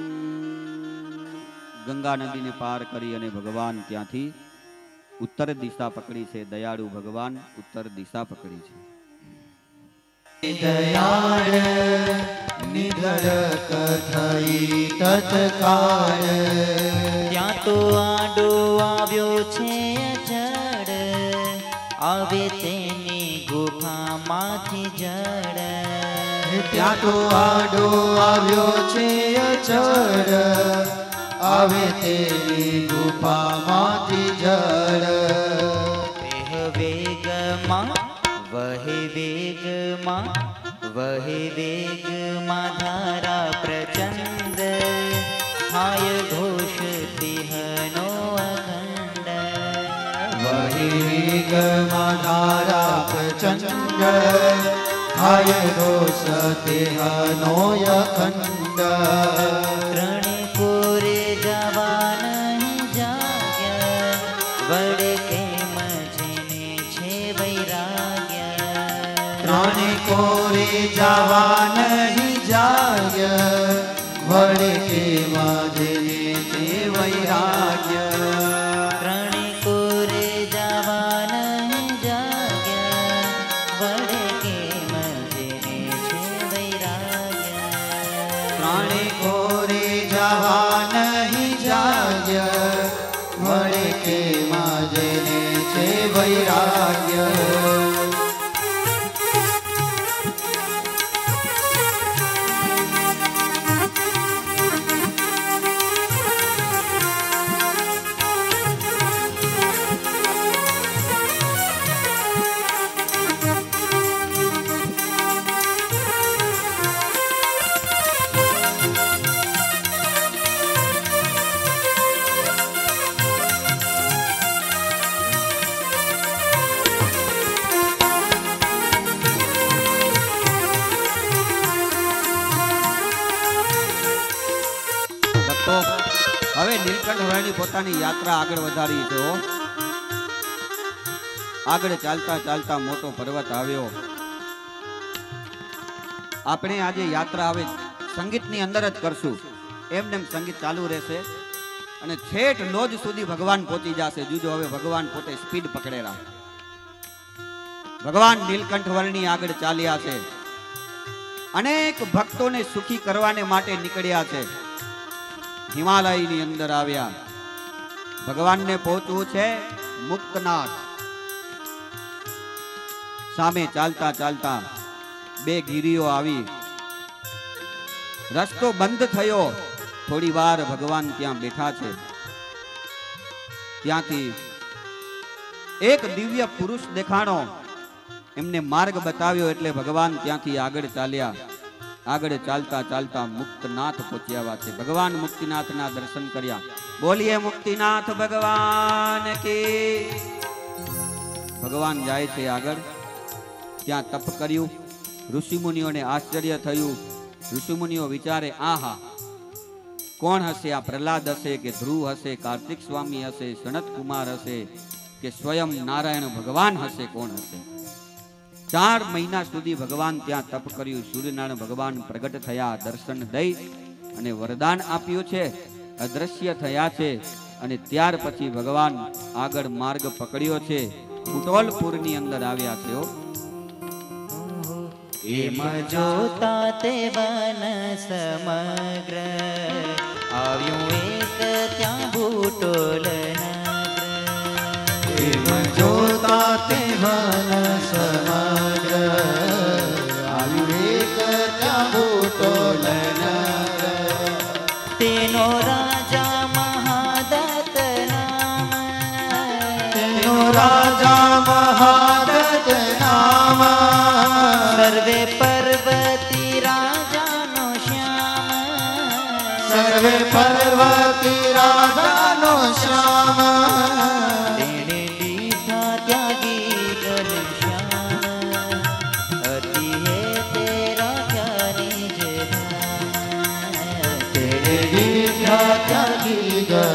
गंगा नदी ने पार करी अने भगवान त्यांथी उत्तर दिशा पकड़ी छे। दयाळु भगवान उत्तर दिशा पकड़ी छे। दयाळ निधड़क थई तत्काल, ત્યાં તો આડો આવ્યો છે અજડ, આવે તેની ગુફામાંથી જડ। ત્યાં તો આડો આવ્યો છે અજડ, આવે તેની ગુફામાંથી જડ। હવે વહે વેગમાં ધારા પ્રચંડ થાય ઘોષ સિંહનો અખંડ વહે વેગમાં ધારા પ્રચંડ થાય ઘોષ સિંહનો અખંડ ત્રણે કોરે જવા નહીં જાગ્યા વડે કેમ જેને છે વૈરાગ્ય ત્રણે કોરે જવા નહીં જાગ્ય વડે કેવા જેને છે વૈરાગ્ય ત્રણે કોરે જવા નહીં જાગ્યા વડે કેમ જેને છે વૈરાગ્ય ત્રણે કોરે જવા નહીં જાગ્ય વડે કેવા જેને છે વૈરાગ્ય હવે નીલકંઠ વરણી પોતાની યાત્રા આગળ વધારી છે. આગળ ચાલતા ચાલતા મોટો પર્વત આવ્યો. આપણે આજે યાત્રા હવે સંગીતની અંદર જ કરશું. એમને સંગીત ચાલુ રહેશે અને છેટ લોજ સુધી ભગવાન પહોંચી જશે. જુજો હવે ભગવાન પોતે સ્પીડ પકડેલા. ભગવાન નીલકંઠ વર્ણી આગળ ચાલ્યા છે. અનેક ભક્તોને સુખી કરવાને માટે નીકળ્યા છે. હિમાલયની અંદર આવ્યા. ભગવાનને પહોંચવું છે મુક્તનાથ. સામે ચાલતા ચાલતા બે ગીરીઓ આવી. રસ્તો બંધ થયો. થોડી વાર ભગવાન ત્યાં બેઠા છે. ત્યાંથી એક દિવ્ય પુરુષ દેખાણો. એમને માર્ગ બતાવ્યો એટલે ભગવાન ત્યાંથી આગળ ચાલ્યા. આગળ ચાલતા ચાલતા મુક્તનાથ પહોંચ્યા છે. ભગવાન મુક્તિનાથના દર્શન કર્યા. બોલીએ મુક્તિનાથ ભગવાન કી. ભગવાન જાય છે આગળ. ત્યાં તપ કર્યું. ઋષિમુનિઓને આશ્ચર્ય થયું. ઋષિમુનિઓ વિચારે આહા કોણ હશે? આ પ્રહલાદ હશે કે ધ્રુવ હશે, કાર્તિક સ્વામી હશે, સનત કુમાર હશે કે સ્વયં નારાયણ ભગવાન હશે? કોણ હશે? ચાર મહિના સુધી ભગવાન ત્યાં તપ કર્યું. સૂર્યનારાયણ ભગવાન પ્રગટ થયા. દર્શન દઈ અને વરદાન આપ્યું છે. અદ્રશ્ય થયા છે. અને ત્યાર પછી ભગવાન આગળ માર્ગ પકડ્યો છે. કુટોલપુરની અંદર આવ્યા છે. એમ જોતા તે વન સમગ્ર આવ્યું એક ત્યાં બુટોલ નગર. એમ જોતા તે વન સમગ્ર આવ્યું એક ત્યાં બુટોલ નગર. તેનો રાજા મહાદત્ત નામ. તેનો રાજા મહાદત્ત નામ. સર્વે પર્વતી રાજાનો શ્યામ. સર્વે પર્વતી રાજાનો શ્યામ. તેણે દીધા ત્યાગી ઘનશ્યામ. અતિ હે તેરા ક્યારી જે ધામ. તેણે દીધા ત્યાગી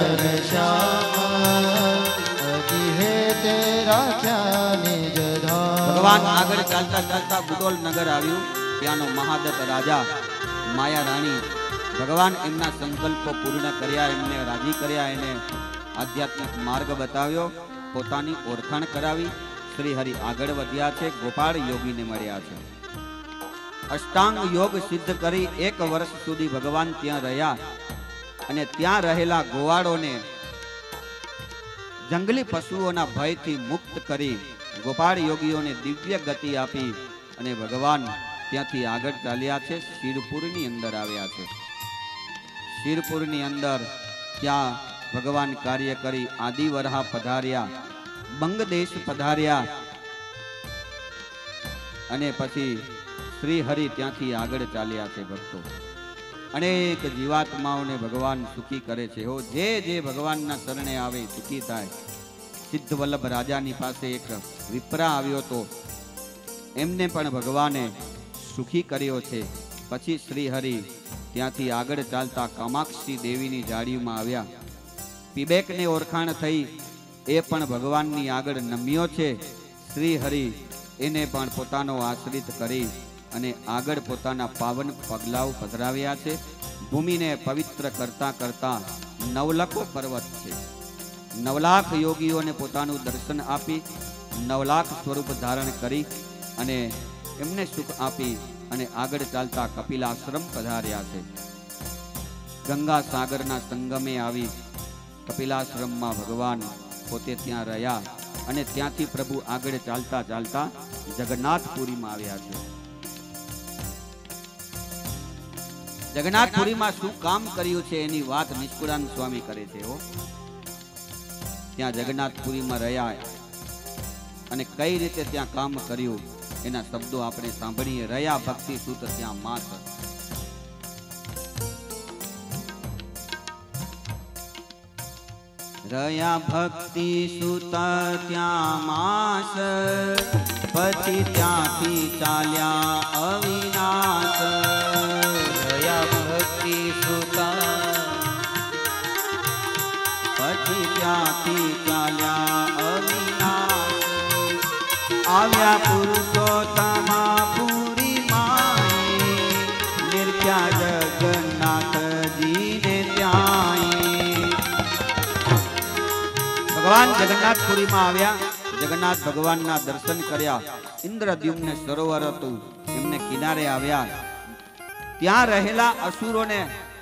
ઘનશ્યામ. અતિ હે તેરા ક્યાની જધા. ભગવાન આગળ ચાલતા ચાલતા બુટોલ નગર આવ્યું. ત્યાંનો મહાદત્ત રાજા માયા રાણી ભગવાન એમના સંકલ્પો પૂર્ણ કર્યા. એમને રાજી કર્યા. એને આધ્યાત્મિક માર્ગ બતાવ્યો. પોતાની ઓળખાણ કરાવી. શ્રી હરિ આગળ વધ્યા છે. ગોપાળ યોગીને મળ્યા છે. અષ્ટાંગ યોગ સિદ્ધ કરી એક વર્ષ સુધી ભગવાન ત્યાં રહ્યા. અને ત્યાં રહેલા ગોવાળોને જંગલી પશુઓના ભયથી મુક્ત કરી ગોપાળ યોગીઓને દિવ્ય ગતિ આપી અને ભગવાન ત્યાંથી આગળ ચાલ્યા છે. શિરપુરની અંદર આવ્યા છે. શિરપુરની અંદર ત્યાં ભગવાન કાર્ય કરી આદિવરહા પધાર્યા. બંગદેશ પધાર્યા અને પછી શ્રી હરિ ત્યાંથી આગળ ચાલ્યા છે ભક્તો. અનેક જીવાત્માઓને ભગવાન સુખી કરે છે. હો જે જે ભગવાનના શરણે આવે સુખી થાય. સિદ્ધ વલ્લભ રાજાની પાસે એક વિપ્રા આવ્યો હતો, એમને પણ ભગવાને સુખી કર્યો છે. પછી શ્રી હરિ ત્યાંથી આગળ ચાલતા કામાક્ષી દેવીની જાળીમાં આવ્યા. પીબેકને ઓળખાણ થઈ, એ પણ ભગવાનની આગળ નમ્યો છે. શ્રી હરિ એને પણ પોતાનો આશ્રિત કરી અને આગળ પોતાના પાવન પગલાઓ પધરાવ્યા છે. ભૂમિને પવિત્ર કરતા કરતા નવલખો પર્વત છે. નવલાખ યોગીઓને પોતાનું દર્શન આપી નવલાખ સ્વરૂપ ધારણ કરી અને એમને સુખ આપી અને આગળ ચાલતા કપિલાશ્રમ પધાર્યા છે. ગંગા સાગરના સંગમે આવી કપિલાશ્રમમાં ભગવાન પોતે ત્યાં રહ્યા અને ત્યાંથી પ્રભુ આગળ ચાલતા ચાલતા જગન્નાથપુરીમાં આવ્યા છે. જગન્નાથપુરીમાં શું કામ કર્યું છે એની વાત નિષ્કુળાનંદ સ્વામી કરે છે. હો ત્યાં જગન્નાથપુરીમાં રહ્યા અને કઈ રીતે ત્યાં કામ કર્યું એના શબ્દો આપણે સાંભળીએ. રહ્યા ભક્તિ સૂત ત્યાં માસ. રહ્યા ભક્તિ સૂત ત્યાં માસ, પછી ત્યાંથી ચાલ્યા અવિનાશ. રહ્યા ભક્તિ સુતા પછી ત્યાંથી ચાલ્યા અવિનાશ. આવ્યા પુરુષોત્તમા પુરી માએ, નિર્ખ્યા જગન્નાથજીને ત્યાં. ભગવાન જગન્નાથપુરીમાં આવ્યા, જગન્નાથ ભગવાનના દર્શન કર્યા. ઇન્દ્રદ્યુમ્ન સરોવર હતું, એમને કિનારે આવ્યા. ત્યાં રહેલા અસુરોને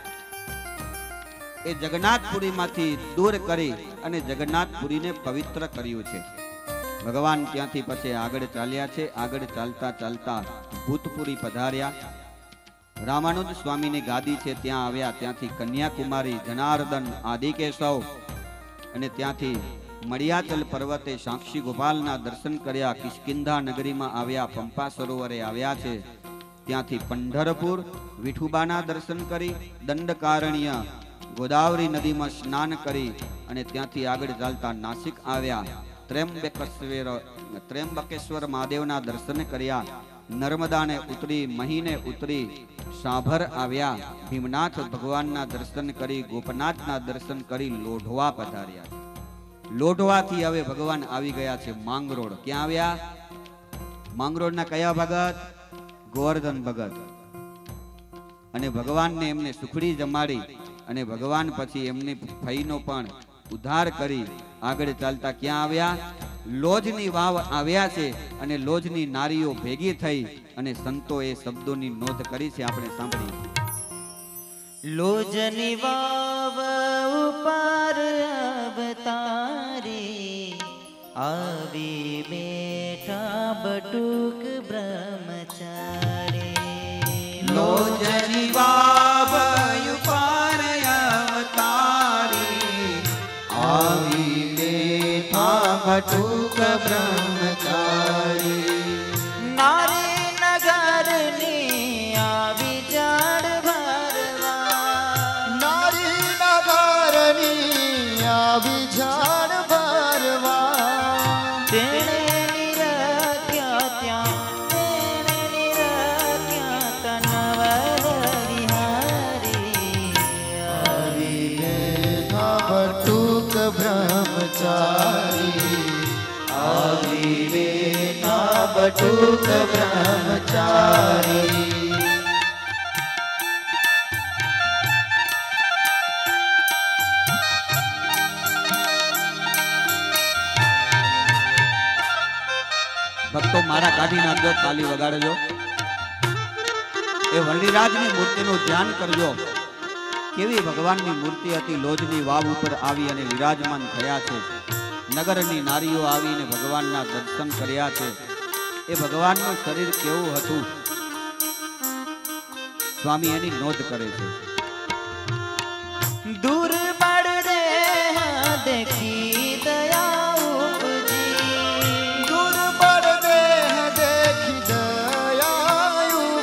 એ જગન્નાથપુરીમાંથી દૂર કરી અને જગન્નાથપુરીને પવિત્ર કર્યું છે. ભગવાન ત્યાંથી પછી આગળ ચાલ્યા છે. આગળ ચાલતા ચાલતા ભૂતપુરી પધાર્યા. રામાનુજ સ્વામીની ગાદી છે ત્યાં આવ્યા. ત્યાંથી કન્યાકુમારી, જનાર્દન, આદિકેશવ અને ત્યાંથી મળિયાચલ પર્વતે સાક્ષી ગોપાલના દર્શન કર્યા. કિષ્કિંધા નગરીમાં આવ્યા, પંપા સરોવરે આવ્યા છે. ત્યાંથી પંઢરપુર વિઠુબાના દર્શન કરી, દંડકારણ્ય ગોદાવરી નદીમાં સ્નાન કરી અને ત્યાંથી આગળ ચાલતા નાસિક આવ્યા. ત્ર્યંબકેશ્વર ત્ર્યંબકેશ્વર મહાદેવના દર્શન કર્યા. નર્મદાને ઉતરી, મહીને ઉતરી સાભર આવ્યા. ભીમનાથ ભગવાનના દર્શન કરી, ગોપનાથના દર્શન કરી લોઢવા પધાર્યા. લોઢવાથી હવે ભગવાન આવી ગયા છે માંગરોળ. ક્યાં આવ્યા? માંગરોળના કયા ભગત? ગોવર્ધન ભગત. અને ભગવાનને એમને સુખડી જમાડી અને ભગવાન પછી એમની ફઈનો પણ ઉદ્ધાર કરી આગળ ચાલતા ક્યાં આવ્યા? લોજની વાવ આવ્યા છે અને લોજની નારીઓ ભેગી થઈ અને સંતો એ શબ્દોની નોંધ કરી છે, આપણે સાંભળીએ. લોજની વાવ ઉપર અવતારી, આવી બેઠા બટુક બ્રહ્મચારી. લોજની વાવ ઉપર અવતારી, આવી બેઠા બટુક બ્રહ્મચારી. નારી નગરની આવી જાડ ભરવા, નારી નગરની આવી ઝાડ ભરવા. તેણે નિરખ્યા ત્યાં, તેણે નિરખ્યા તનવર વિહારી. આવી બેઠા બટુક બ્રહ્મચારી, આવી બેઠા બટુક બ્રહ્મચારી. ભક્તો મારા કાઢી નાખજો, તાલી વગાડજો. એ વલ્લીરાજની મૂર્તિનું ધ્યાન કરજો. કેવી ભગવાનની મૂર્તિ હતી. લોજની વાવ ઉપર આવી અને વિરાજમાન થયા છે. નગરની નારીઓ આવીને ભગવાનના દર્શન કર્યા છે. એ ભગવાનનું શરીર કેવું હતું સ્વામી એની નોંધ કરે છે. દૂર બળ દેહ દેખી દયા ઉપજી, દુર્બળ દેહ દેખી દયા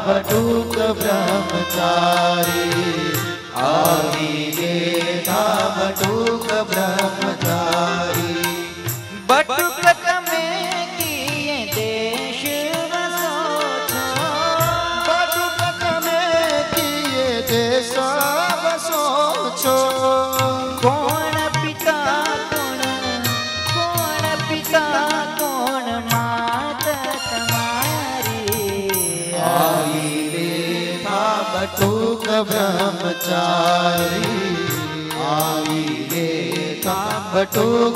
बटुक ब्रह्मचारी આવી બેઠા બટુક બ્રહ્મચારી बटुक તમે કિયે દેશ વસો છો બટુક તમે કિયે દેશ વસો છો કોણ પિતા કોણ કોણ પિતા કોણ માત તમારી આવી બેઠા બટુક બ્રહ્મચારી આવી બેઠા બટુક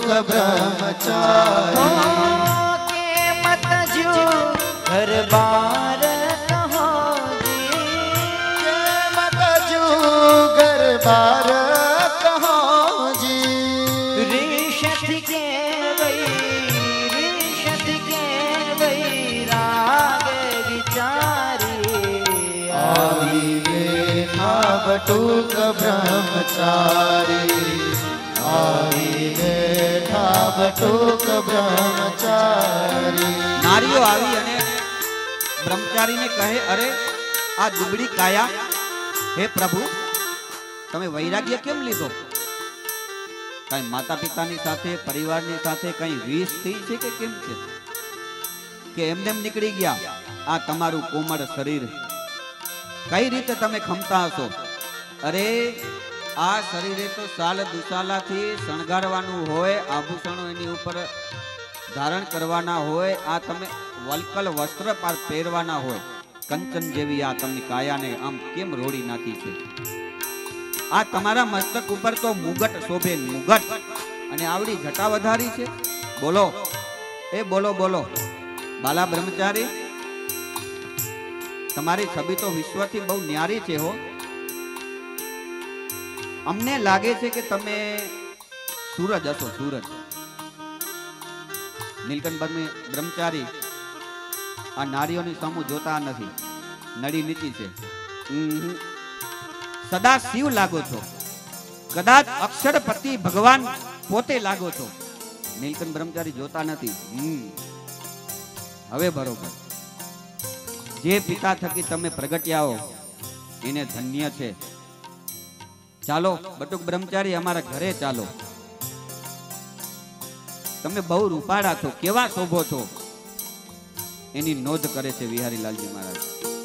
બ્રહ્મચારી કે મત જો ઘર બાર કહો કે મત જો ઘર બાર કહો જી રીશત કે વઈ રીશત કે વઈ રાગ વિચારી આવી બેઠા બટુક બ્રહ્મચારી આવી બેઠા બટુક બ્રહ્મચારી નારીઓ આવી અને બ્રહ્મચારીને કહે, અરે આ દુબળી કાયા, હે પ્રભુ તમે વૈરાગ્ય કેમ લીધો? કઈ માતા પિતાની સાથે પરિવારની સાથે કઈ રીસ થઈ છે કે કેમ છે કે એમને એમ નીકળી ગયા? આ તમારું કોમળ શરીર કઈ રીતે તમે ખમતા હશો? અરે આ શરીરે તો સાલ દુસાલાથી શણગારવાનું હોય, આભૂષણો એની ઉપર ધારણ કરવાના હોય, આ તમે વલકલ વસ્ત્ર પહેરવાના હોય, કંચન જેવી આ તમને કાયાને આમ કેમ રોડી નાખી છે? આ તમારા મસ્તક ઉપર તો મુગટ શોભે, મુગટ, અને આવડી જટા વધારી છે. બોલો એ બોલો બોલો બાલા બ્રહ્મચારી, તમારી છબી તો વિશ્વથી બહુ ન્યારી છે હો. અમને લાગે છે કે તમે સૂરજ હશો, સૂરજ. નીલકંઠ બ્રહ્મચારી આ નારીઓની સામું જોતા નથી, નડી નીચી છે. સદા શિવ લાગો છો, કદાચ અક્ષરપતિ ભગવાન પોતે લાગો છો. નીલકંઠ બ્રહ્મચારી જોતા નથી. હમ હવે બરોબર, જે પિતા થકી તમે પ્રગટ્યા હો એને ધન્ય છે. ચાલો બટુક બ્રહ્મચારી અમારા ઘરે ચાલો. તમે બહુ રૂપાળા છો, કેવા શોભો છો એની નોંધ કરે છે વિહારી લાલજી મહારાજ.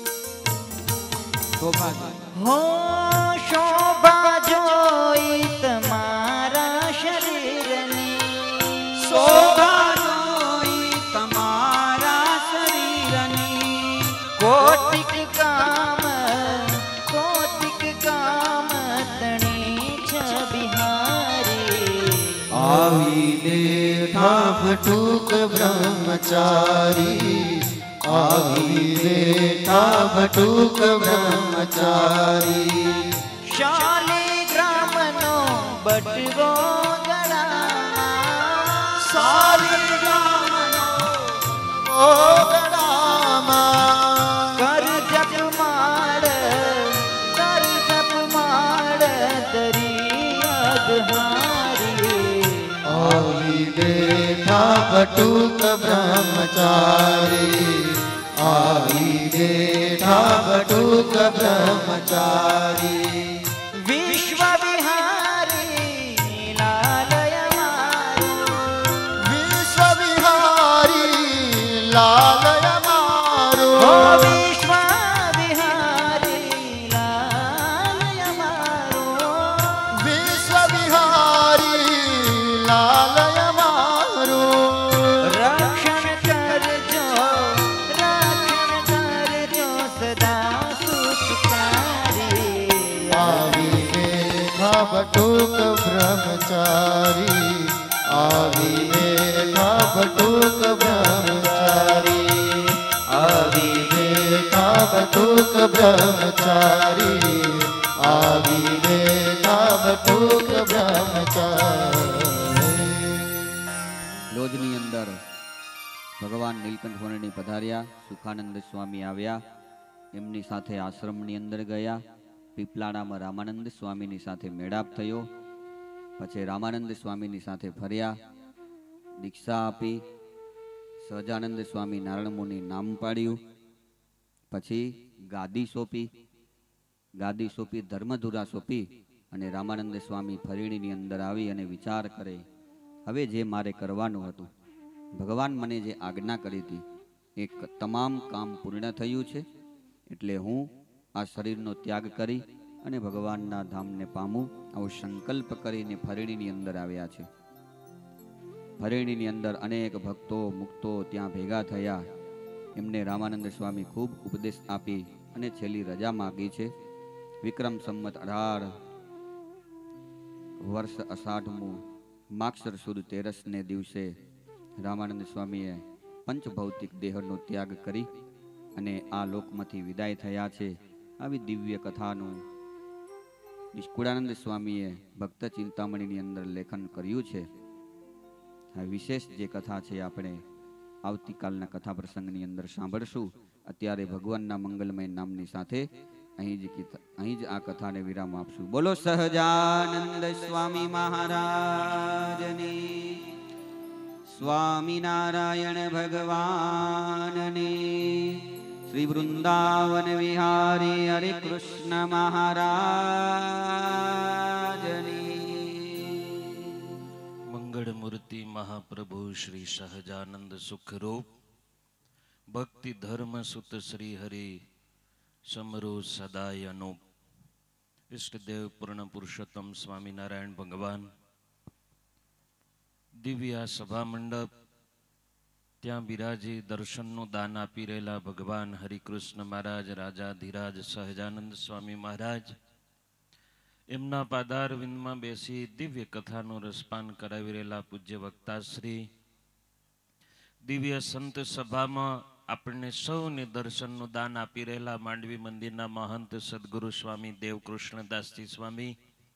શોભા હો શોભા જોઈ તમારા શરીરની, શોભા જોઈ તમારા શરીરની, કોટિક કામ કોટિક કામ તણી છ બિહારી આવી બેઠા બટુક બ્રહ્મચારી આવી બેઠા બટુક બ્રહ્મચારી શાલિગ્રામનો બટવો ગળામાં, શાલિગ્રામનો ગળામાં કર જપમાળ કર જપમાળ તરી અગહારી આવી બેઠા બટુક બ્રહ્મચારી આવી બેઠા બટુક બ્રહ્મચારી વિશ્વ વિહારી લાલય મારું, વિશ્વ વિહારી લાલય ઓ મારું વિશ્વ વિહારી લાલય મારું, વિશ્વ વિહારી લાલય મારું રક્ષણ કરજો રક્ષણ કરજો સદા સુખકારી આવી બેઠા બટુક બ્રહ્મચારી આવી બેઠા બટુક બ્રહ્મચારી આવી બેઠા બટુક બ્રહ્મચારી આવી બેઠા બટુક બ્રહ્મચારી લોજની અંદર ભગવાન નીલકંઠ વર્ણિ પધાર્યા. સુખાનંદ સ્વામી આવ્યા, એમની સાથે આશ્રમની અંદર ગયા. પીપલાણામાં રામાનંદ સ્વામીની સાથે મેળાપ થયો. પછી રામાનંદ સ્વામીની સાથે ફર્યા, દીક્ષા આપી. સહજાનંદ સ્વામી નારાયણ મુનિ નામ પાડ્યું. પછી ગાદી સોંપી ગાદી સોંપી ધર્મધુરા સોંપી અને રામાનંદ સ્વામી ફરીણીની અંદર આવી અને વિચાર કરે, હવે જે મારે કરવાનું હતું, ભગવાન મને જે આજ્ઞા કરી હતી એ તમામ કામ પૂર્ણ થયું છે, એટલે હું આ શરીરનો ત્યાગ કરી અને ભગવાનના ધામને પામું આવો સંકલ્પ કરીને ફરીણીની અંદર આવ્યા છે. ફરીણીની અંદર અનેક ભક્તો મુક્તો ત્યાં ભેગા થયા. એમને રામાનંદ સ્વામી ખૂબ ઉપદેશ આપી અને છેલ્લી રજા માગી છે. વિક્રમ સંમત અઢાર વર્ષ અષાઢમું માક્ષર સુદ તેરસને દિવસે રામાનંદ સ્વામીએ પંચભૌતિક દેહનો ત્યાગ કરી અને આ લોકમાંથી વિદાય થયા છે. આવી દિવ્ય કથાનું નિષ્કુળાનંદ સ્વામીએ ભક્ત ચિંતામણીની અંદર લેખન કર્યું છે. આ વિશેષ જે કથા છે આપણે આવતીકાલના કથા પ્રસંગની અંદર સાંભળશું. અત્યારે ભગવાનના મંગલમય નામની સાથે અહીં જ અહીં જ આ કથાને વિરામ આપશું. બોલો સહજાનંદ સ્વામી મહારાજની, સ્વામિનારાયણ ભગવાનની, શ્રી વૃંદાવન વિહારી હરે કૃષ્ણ મહારાજની. મંગળ મૂર્તિ મહાપ્રભુ શ્રી સહજાનંદ સુખરૂપ ભક્તિ ધર્મ સુત શ્રી હરિ સમરો સદાય અનુપ. ઈષ્ટદેવ પૂર્ણ પુરુષોત્તમ સ્વામિનારાયણ ભગવાન દિવ્ય સભા મંડપ ત્યાં બિરાજી દર્શનનું દાન આપી રહેલા ભગવાન હરિકૃષ્ણ મહારાજ રાજાધિરાજ સહજાનંદ સ્વામી મહારાજ એમના પાદારવિંદમાં બેસી દિવ્ય કથાનું રસપાન કરાવી રહેલા પૂજ્ય વક્તાશ્રી, દિવ્ય સંત સભામાં આપણને સૌને દર્શનનું દાન આપી રહેલા માંડવી મંદિરના મહંત સદગુરુ સ્વામી દેવકૃષ્ણદાસજી સ્વામી,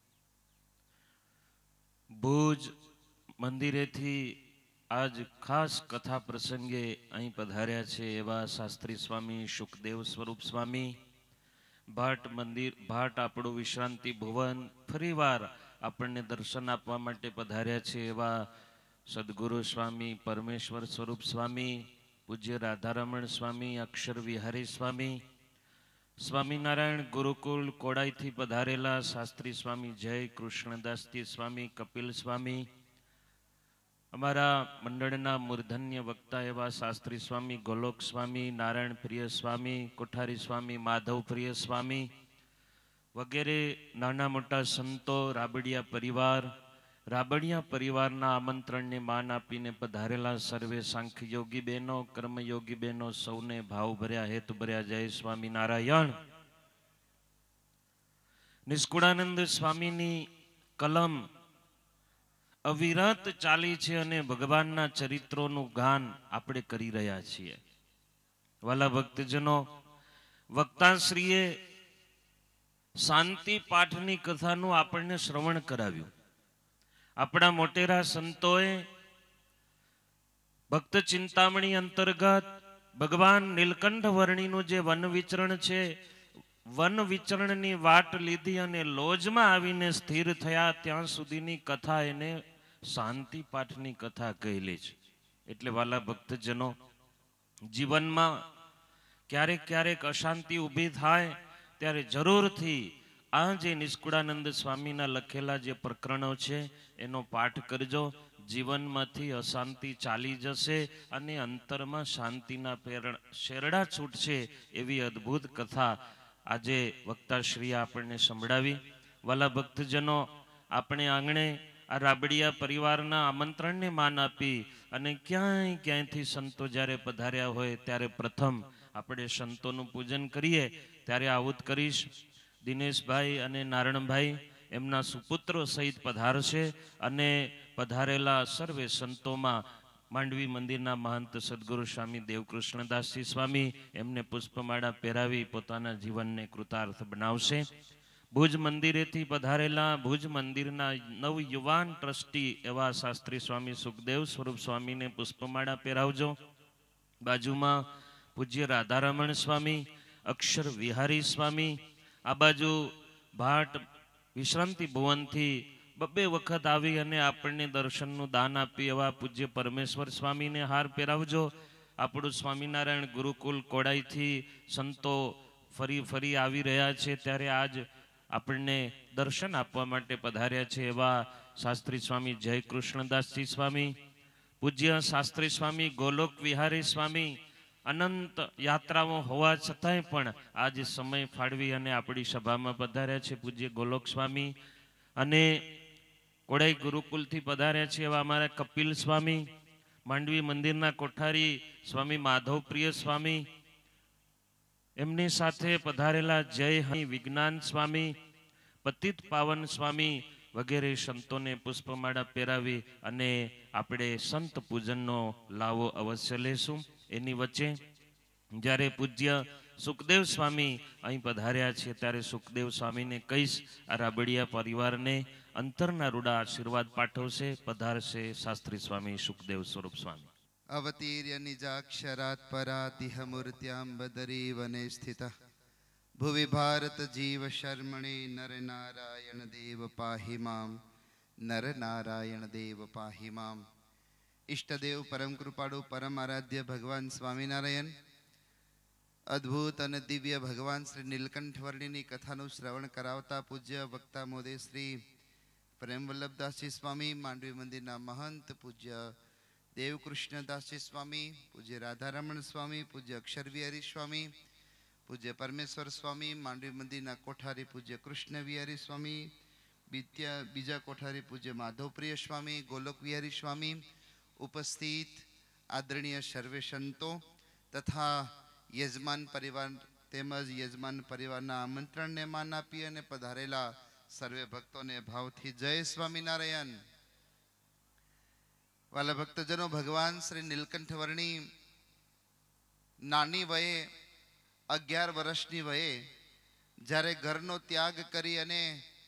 ભુજ મંદિરેથી આજ ખાસ કથા પ્રસંગે અહીં પધાર્યા છે એવા શાસ્ત્રી સ્વામી સુખદેવ સ્વરૂપ સ્વામી, ભાટ મંદિર ભાટ આપણું વિશ્રાંતિ ભુવન ફરીવાર આપણને દર્શન આપવા માટે પધાર્યા છે એવા સદગુરુ સ્વામી પરમેશ્વર સ્વરૂપ સ્વામી, પૂજ્ય રાધારમણ સ્વામી, અક્ષર વિહારી સ્વામી, સ્વામિનારાયણ ગુરુકુળ કોડાઈથી પધારેલા શાસ્ત્રી સ્વામી જય કૃષ્ણદાસજી સ્વામી, કપિલ સ્વામી, અમારા મંડળના મૂર્ધન્ય વક્તા એવા શાસ્ત્રી સ્વામી ગોલોક સ્વામી, નારાયણ પ્રિય સ્વામી, કોઠારી સ્વામી, માધવ પ્રિય સ્વામી વગેરે નાના મોટા સંતો, રાબડિયા પરિવાર, રાબડિયા પરિવારના આમંત્રણને માન આપીને પધારેલા સર્વે સાંખ્ય યોગી બહેનો, કર્મયોગી બહેનો સૌને ભાવભર્યા હેતુભર્યા જય સ્વામિનારાયણ. નિષ્કુળાનંદ સ્વામીની કલમ અવિરત ચાલી છે અને ભગવાનના ચરિત્રોનું ગાન આપણે કરી રહ્યા છીએ. વાલા ભક્તજનો, વક્તાશ્રીએ શાંતિ પાઠની કથાનું આપણને શ્રવણ કરાવ્યું. આપણા મોટેરા સંતોએ ભક્ત ચિંતામણી અંતર્ગત ભગવાન નીલકંઠ વર્ણીનું જે વન વિચરણ છે, વન વિચરણની વાટ લીધી અને લોજમાં આવીને સ્થિર થયા ત્યાં સુધીની કથા એને શાંતિ પાઠની કથા કહેલી છે. એટલે વાલા ભક્તજનો, જીવનમાં ક્યારેક ક્યારેક અશાંતિ ઊભી થાય ત્યારે જરૂરથી આ જે નિષ્કુળાનંદ સ્વામીના લખેલા જે પ્રકરણો છે એનો પાઠ કરજો. જીવનમાંથી અશાંતિ ચાલી જશે અને અંતરમાં શાંતિના શેરડા છૂટશે એવી અદ્ભુત કથા આજે વક્તાશ્રીએ આપણને સંભળાવી. વાલા ભક્તજનો, આપણે આંગણે આ રાબડિયા પરિવારના આમંત્રણને માન આપી અને ક્યાંય ક્યાંયથી સંતો જ્યારે પધાર્યા હોય ત્યારે પ્રથમ આપણે સંતોનું પૂજન કરીએ. ત્યારે આવું જ કરીશ. દિનેશભાઈ અને નારણભાઈ એમના સુપુત્રો સહિત પધારશે અને પધારેલા સર્વે સંતોમાં માંડવી મંદિરના મહંત સદગુરુ સ્વામી દેવકૃષ્ણદાસજી સ્વામી એમને પુષ્પમાળા પહેરાવી પોતાના જીવનને કૃતાર્થ બનાવશે. ભુજ મંદિરેથી પધારેલા ભુજ મંદિરના નવ યુવાન ટ્રસ્ટી એવા શાસ્ત્રી સ્વામી સુખદેવ સ્વરૂપ સ્વામીને પુષ્પમાળા પહેરાવજો. બાજુમાં પૂજ્ય રાધારમણ સ્વામી, અક્ષર વિહારી સ્વામી, આ બાજુ ભાટ વિશ્રાંતિ ભુવનથી બબ્બે વખત આવી અને આપણને દર્શનનું દાન આપી એવા પૂજ્ય પરમેશ્વર સ્વામીને હાર પહેરાવજો. આપણું સ્વામિનારાયણ ગુરુકુલ કોડાઈથી સંતો ફરી ફરી આવી રહ્યા છે, ત્યારે આજ આપણને દર્શન આપવા માટે પધાર્યા છે એવા શાસ્ત્રી સ્વામી જય કૃષ્ણદાસજી સ્વામી, પૂજ્ય શાસ્ત્રી સ્વામી ગોલોક વિહારી સ્વામી, અનંત યાત્રાઓ હોવા છતાંય પણ આજ સમય ફાળવી અને આપણી સભામાં પધાર્યા છે પૂજ્ય ગોલોક સ્વામી, અને કોડાઈ ગુરુકુલથી પધાર્યા છે એવા અમારા કપિલ સ્વામી, માંડવી મંદિરના કોઠારી સ્વામી માધવપ્રિય સ્વામી, એમની સાથે પધારેલા જય હરિ વિજ્ઞાન સ્વામી, પતિત પાવન સ્વામી વગેરે સંતોને પુષ્પમાળા પહેરાવી અને આપણે સંત પૂજનનો લાવો અવશ્ય લેશું. એની વચ્ચે જ્યારે પૂજ્ય સુખદેવ સ્વામી અહીં પધાર્યા છે ત્યારે સુખદેવ સ્વામીને કહીશ આ રાબડિયા પરિવારને અંતરના રૂડા આશીર્વાદ પાઠવશે. પધારશે શાસ્ત્રી સ્વામી સુખદેવ સ્વરૂપ સ્વામી. અવતીર્ય નિજાક્ષરાત પરાતિહ મૂર્ત્યાંબદરી વને સ્થિતઃ ભુવિ ભારત જીવ શર્મણે નર નારાયણ દેવ પાહિ મામ, નર નારાયણ દેવ પાહિ મામ. ઈષ્ટદેવ પરમ કૃપાળુ પરમ આરાધ્ય ભગવાન સ્વામિનારાયણ, અદ્ભુત અને દિવ્ય ભગવાન શ્રી નીલકંઠ વર્ણિની કથાનું શ્રવણ કરાવતા પૂજ્ય વક્તા મોદે શ્રી પ્રેમ વલ્લભદાસજી સ્વામી, માંડવી મંદિરના મહંત પૂજ્ય દેવકૃષ્ણદાસજી સ્વામી, પૂજ્ય રાધારમણ સ્વામી, પૂજ્ય અક્ષરવિહારી સ્વામી, પૂજ્ય પરમેશ્વર સ્વામી, માંડવી મંદિરના કોઠારી પૂજ્ય કૃષ્ણ વિહારી સ્વામી, બીજા બીજા કોઠારી પૂજ્ય માધવપ્રિય સ્વામી, ગોલોક વિહારી સ્વામી, ઉપસ્થિત આદરણીય સર્વે સંતો તથા યજમાન પરિવાર તેમજ યજમાન પરિવારના આમંત્રણને માન આપી અને પધારેલા સર્વે ભક્તોને ભાવથી જય સ્વામિનારાયણ. વાલા ભક્તજનો, ભગવાન શ્રી નીલકંઠ વર્ણી નાની વયે અગિયાર વર્ષની વયે જ્યારે ઘરનો ત્યાગ કરી અને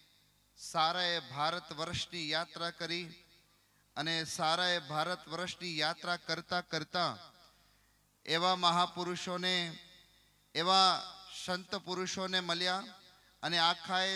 સારાએ ભારત વર્ષની યાત્રા કરી અને સારાએ ભારત વર્ષની યાત્રા કરતા કરતા એવા મહાપુરુષોને એવા સંત પુરુષોને મળ્યા અને આખાએ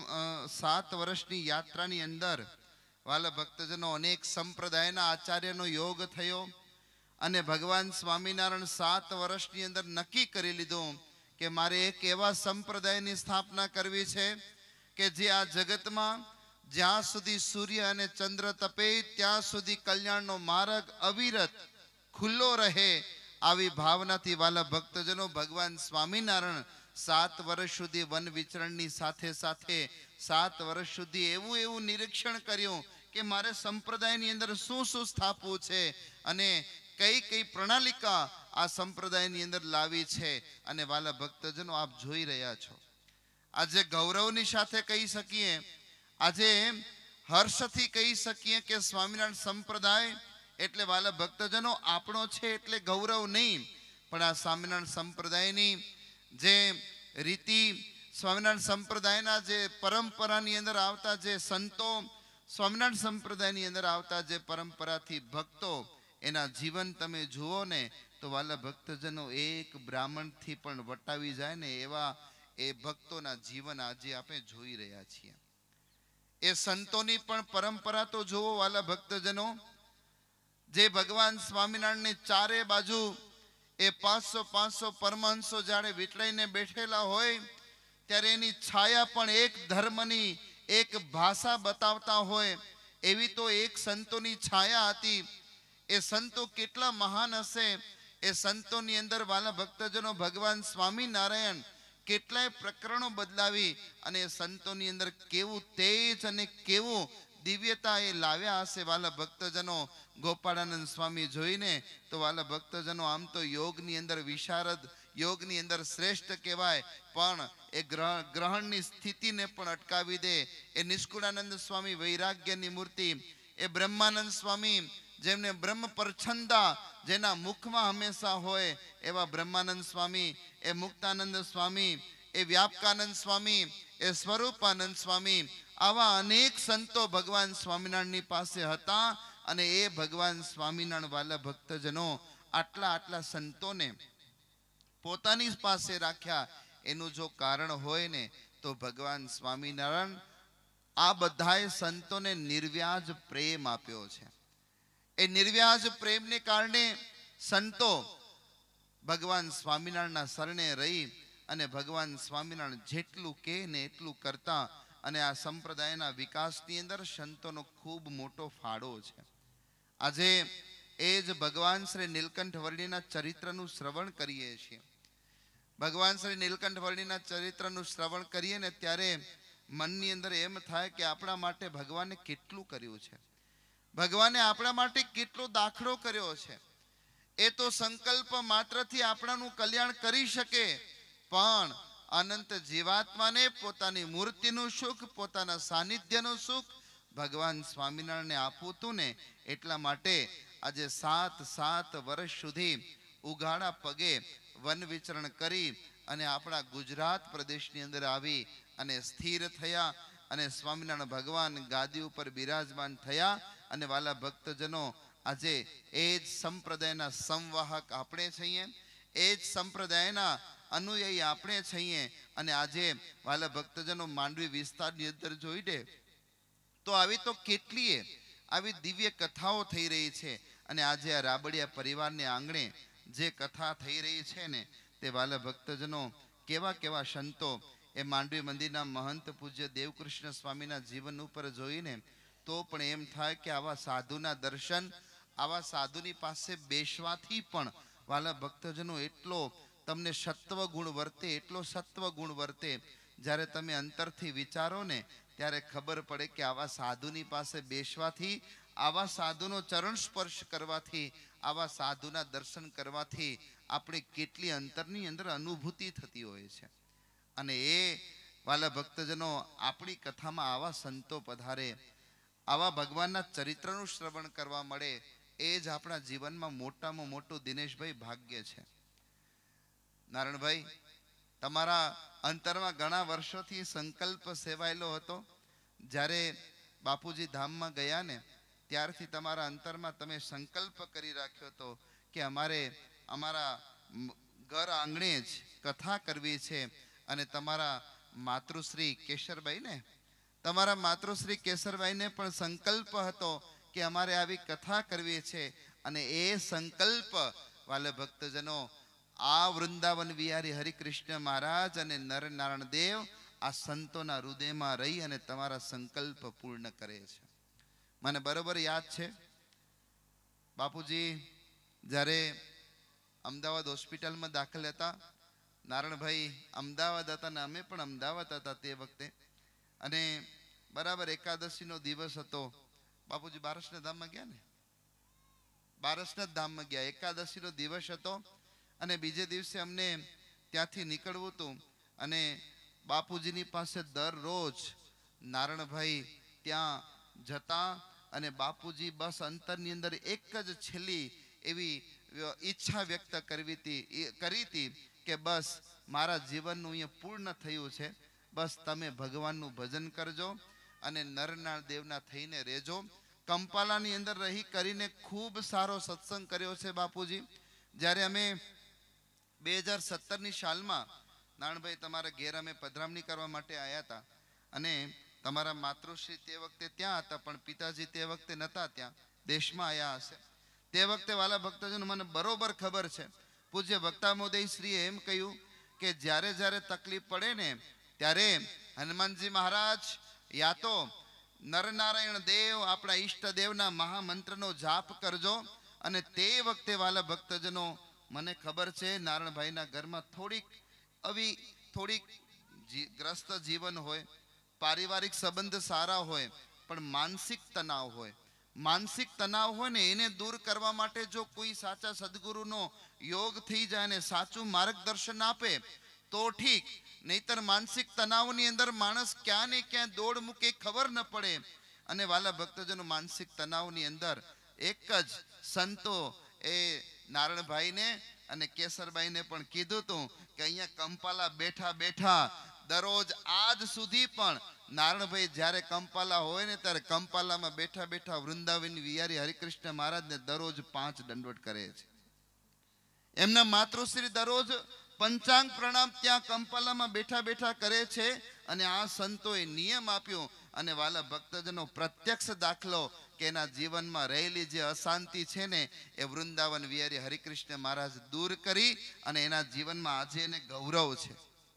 સાત વર્ષની યાત્રાની અંદર વાલા ભક્તજનો અનેક સંપ્રદાયના આચાર્યનો યોગ થયો અને ભગવાન સ્વામિનારાયણ સાત વર્ષની અંદર નક્કી કરી લીધું કે મારે એક એવા સંપ્રદાયની સ્થાપના કરવી છે કે જે આ જગતમાં જ્યાં સુધી સૂર્ય અને ચંદ્ર તપે ત્યાં સુધી કલ્યાણનો માર્ગ અવિરત ખુલ્લો રહે. આવી ભાવનાથી વાલા ભક્તજનો ભગવાન સ્વામિનારાયણ સાત વર્ષ સુધી વન વિચરણની સાથે સાથે સાત વર્ષ સુધી એવું એવું નિરીક્ષણ કર્યું કે મારે સંપ્રદાયની અંદર શું શું સ્થાપવું છે અને કઈ કઈ પ્રણાલિકા આ સંપ્રદાયની અંદર લાવી છે. અને વાલા ભક્તજનો આપ જોઈ રહ્યા છો, આજે ગૌરવની સાથે કહી શકીએ, આજે હર્ષથી કહી શકીએ કે સ્વામિનારાયણ સંપ્રદાય એટલે વાલા ભક્તજનો આપણો છે એટલે ગૌરવ નહીં, પણ આ સ્વામિનારાયણ સંપ્રદાયની જે રીતિ, સ્વામિનારાયણ સંપ્રદાયના જે પરંપરાની અંદર આવતા જે સંતો, સ્વામિનારાયણ સંપ્રદાયની અંદર આવતા જે પરંપરાથી ભક્તો, એના જીવન તમે જુઓ ને તો વાલા ભક્તજનો એક બ્રાહ્મણથી પણ વટાવી જાય ને એવા એ ભક્તોના જીવન આજે આપણે જોઈ રહ્યા છીએ. એ સંતોની પણ પરંપરા તો જુઓ વાલા ભક્તજનો, જે ભગવાન સ્વામિનારાયણની ચારે બાજુ એ પાંચસો પાંચસો પરમહંસો જ્યારે વીટળાઈને બેઠેલા હોય ત્યારે એની છાયા પણ એક ધર્મની એક ભાષા બતાવતા હોય એવી તો એક સંતોની છાયા હતી. એ સંતો કેટલા મહાન હશે. એ સંતોની અંદર વાલા ભક્તજનો ભગવાન સ્વામિનારાયણ કેટલાય પ્રકરણો બદલાવી અને સંતોની અંદર કેવું તેજ અને કેવું દિવ્યતા એ લાવ્યા હશે. વાલા ભક્તજનો ગોપાળાનંદ સ્વામી જોઈને તો વાલા ભક્તજનો આમ તો યોગની અંદર વિશારદ, યોગની અંદર શ્રેષ્ઠ કહેવાય, પણ એ ગ્રહ ગ્રહણની સ્થિતિને પણ અટકાવી દે. એ નિષ્કુળાનંદ સ્વામી વૈરાગ્યની મૂર્તિ, એ બ્રહ્માનંદ સ્વામી જેમને બ્રહ્મ પરછંદા જેના મુખમાં હંમેશા હોય એવા બ્રહ્માનંદ સ્વામી, એ મુક્તાનંદ સ્વામી, એ વ્યાપકાનંદ સ્વામી, એ સ્વરૂપાનંદ સ્વામી, આવા અનેક સંતો ભગવાન સ્વામિનારાયણની પાસે હતા. અને એ ભગવાન સ્વામિનારાયણ વાલા ભક્તજનો આટલા આટલા સંતોને પોતાની પાસે રાખ્યા. એનું જો કારણ હોય ને તો ભગવાન સ્વામિનારાયણ આ બધાએ સંતોને નિર્વ્યાજ પ્રેમ આપ્યો છે. એ નિર્વ્યાજ પ્રેમને કારણે સંતો ભગવાન સ્વામિનારાયણના શરણે રહી અને ભગવાન સ્વામિનારાયણ જેટલું કહે ને એટલું કરતા અને આ સંપ્રદાયના વિકાસની અંદર સંતોનો ખૂબ મોટો ફાળો છે. આજે એ જ ભગવાન શ્રી નીલકંઠ વર્ણીના ચરિત્રનું શ્રવણ કરીએ છીએ. ભગવાન શ્રી નીલકંઠ વર્ણીના ચરિત્રનું શ્રવણ કરીએ ને ત્યારે મનની અંદર એમ થાય કે આપણા માટે ભગવાને કેટલું કર્યું છે, ભગવાને આપણા માટે કેટલો દાખલો કર્યો છે. એ તો સંકલ્પ માત્રથી આપણાનું કલ્યાણ કરી શકે, પણ અનંત જીવાત્માને પોતાની મૂર્તિનું સુખ, પોતાના સાનિધ્યનું સુખ ભગવાન સ્વામિનારાયણને આપવું હતું ને, એટલા માટે આજે સાત સાત વર્ષ સુધી ઉઘાડા પગે વન વિચરણ કરી અને આપણા ગુજરાત પ્રદેશની અંદર આવી અને સ્થિર થયા અને સ્વામિનારાયણ ભગવાન ગાદી ઉપર બિરાજમાન થયા. અને વાલા ભક્તજનો, આજે એ જ સંપ્રદાયના સંવાહક આપણે છીએ, એ જ સંપ્રદાયના અનુયાયી આપણે છીએ. અને આજે વાલા ભક્તજનો, માંડવી વિસ્તારની અંદર જોઈ દે તો આવી તો કેટલીય આવી દિવ્ય કથાઓ થઈ રહી છે. અને આજે આ રાબડિયા પરિવારને આંગણે જે કથા થઈ રહી છે ને, તે વાલા ભક્તજનો, કેવા કેવા સંતો એ માંડવી મંદિરના મહંત પૂજ્ય દેવકૃષ્ણ સ્વામીના જીવન ઉપર જોઈને તો પણ એમ થાય કે આવા સાધુના દર્શન, આવા સાધુની પાસે બેસવાથી પણ વાલા ભક્તજનો એટલો તમને સત્વ ગુણ વર્તે, એટલો સત્વ ગુણ વર્તે. જ્યારે તમે અંતરથી વિચારો ને ત્યારે ખબર પડે કે આવા સાધુની પાસે બેસવાથી, આવા સાધુનો ચરણ સ્પર્શ કરવાથી, આવા સાધુના દર્શન કરવાથી આપણી કેટલી અંતરની અંદર અનુભૂતિ થતી હોય છે. અને એ વાલા ભક્તજનો, આપણી કથામાં આવા સંતો પધારે, આવા ભગવાનના ચરિત્રનું શ્રવણ કરવા મળે, એ જ આપણા જીવનમાં મોટામાં મોટું દિનેશભાઈ ભાગ્ય છે. નારણભાઈ, તમારા અંતરમાં ઘણા વર્ષોથી સંકલ્પ સેવાયેલો હતો. જ્યારે બાપુજી ધામમાં ગયા ને ત્યારથી તમારા અંતરમાં તમે સંકલ્પ કરી રાખ્યો હતો કે અમારે અમારા ઘર આંગણે જ કથા કરવી છે. અને તમારા માતૃશ્રી કેશરબાઈ ને તમારા માતૃશ્રી કેશરબાઈને પણ સંકલ્પ હતો કે અમારે આવી કથા કરવી છે. અને એ સંકલ્પ વાલે ભક્તજનો, આ વૃંદાવન વિહારી હરિકૃષ્ણ મહારાજ અને નરનારાયણ દેવ આ સંતોના હૃદયમાં રહી અને તમારા સંકલ્પ પૂર્ણ કરે છે. મને બરોબર યાદ છે, બાપુજી જ્યારે અમદાવાદ હોસ્પિટલમાં દાખલ હતા, નારણભાઈ અમદાવાદ હતા ને અમે પણ અમદાવાદ હતા તે વખતે, અને બરાબર એકાદશીનો દિવસ હતો. બાપુજી બારસના ધામમાં ગયા ને, બારસના ધામમાં ગયા, એકાદશીનો દિવસ હતો અને બીજે દિવસે અમને ત્યાંથી નીકળવું હતું. અને બાપુજીની પાસે દરરોજ નારણભાઈ ત્યાં જતા અને બાપુજી બસ અંતરની અંદર એક જ છેલ્લી એવી ઈચ્છા વ્યક્ત કરવી હતી કરી હતી કે બસ મારા જીવનનું અહીંયા પૂર્ણ થયું છે, બસ તમે ભગવાનનું ભજન કરજો અને નરનારાયણ દેવના થઈને રહેજો. કંપાલાની અંદર રહી કરીને ખૂબ સારો સત્સંગ કર્યો છે બાપુજી. જ્યારે અમે બે હજાર સત્તરની સાલમાં નારણભાઈ તમારા ઘેર અમે પધરામણી કરવા માટે આવ્યા હતા અને તમારા માતૃશ્રી તે વખતે ત્યાં હતા, પણ પિતાજી તે વખતે નહોતા, ત્યાં દેશમાં આવ્યા હશે. તે વખતે વાલા ભક્તજનો, મને બરોબર ખબર છે, પૂજ્ય ભક્તામોદય શ્રીએ એમ કહ્યું કે જ્યારે જ્યારે તકલીફ પડે ને ત્યારે હનુમાનજી મહારાજ યા તો નરનારાયણ દેવ આપણા ઈષ્ટદેવના મહામંત્રનો જાપ કરજો. અને તે વખતે વાલા ભક્તજનો, મને ખબર છે નારણભાઈના ઘરમાં થોડીક આવી થોડીક ગ્રસ્ત જીવન હોય, પારિવારિક સંબંધ સારા હોય, પણ માનસિક તણાવ હોય. માનસિક તણાવ હોય ને એને દૂર કરવા માટે જો કોઈ સાચા સદગુરુનો યોગ થઈ જાય ને સાચું માર્ગદર્શન આપે તો ઠીક, નહીતર માનસિક તણાવની અંદર માણસ ક્યાં ને ક્યાં દોડ મૂકે ખબર ન પડે. અને વાલા ભક્તજનો, માનસિક તણાવની અંદર એક જ સંતો એ નારણભાઈને અને કેસરબાઈને પણ કીધું હતું કે અહીંયા કંપાલા બેઠા બેઠા દરરોજ આજ સુધી પણ નારણભાઈ જ્યારે કંપાલા હોય ને ત્યારે કંપાલામાં બેઠા બેઠા વૃંદાવન વિહારી હરિકૃષ્ણ મહારાજને દરરોજ પાંચ દંડવત કરે છે. એમના માતૃશ્રી દરરોજ પંચાંગ પ્રણામ ત્યાં કંપાલામાં બેઠા બેઠા કરે છે. અને આ સંતોએ નિયમ આપ્યો અને વાલા ભક્તજનો પ્રત્યક્ષ દાખલો કે એના જીવનમાં રહેલી જે અશાંતિ છે ને એ વૃંદાવન વિહારી હરિકૃષ્ણ મહારાજ દૂર કરી અને એના જીવનમાં આજે એને ગૌરવ છે.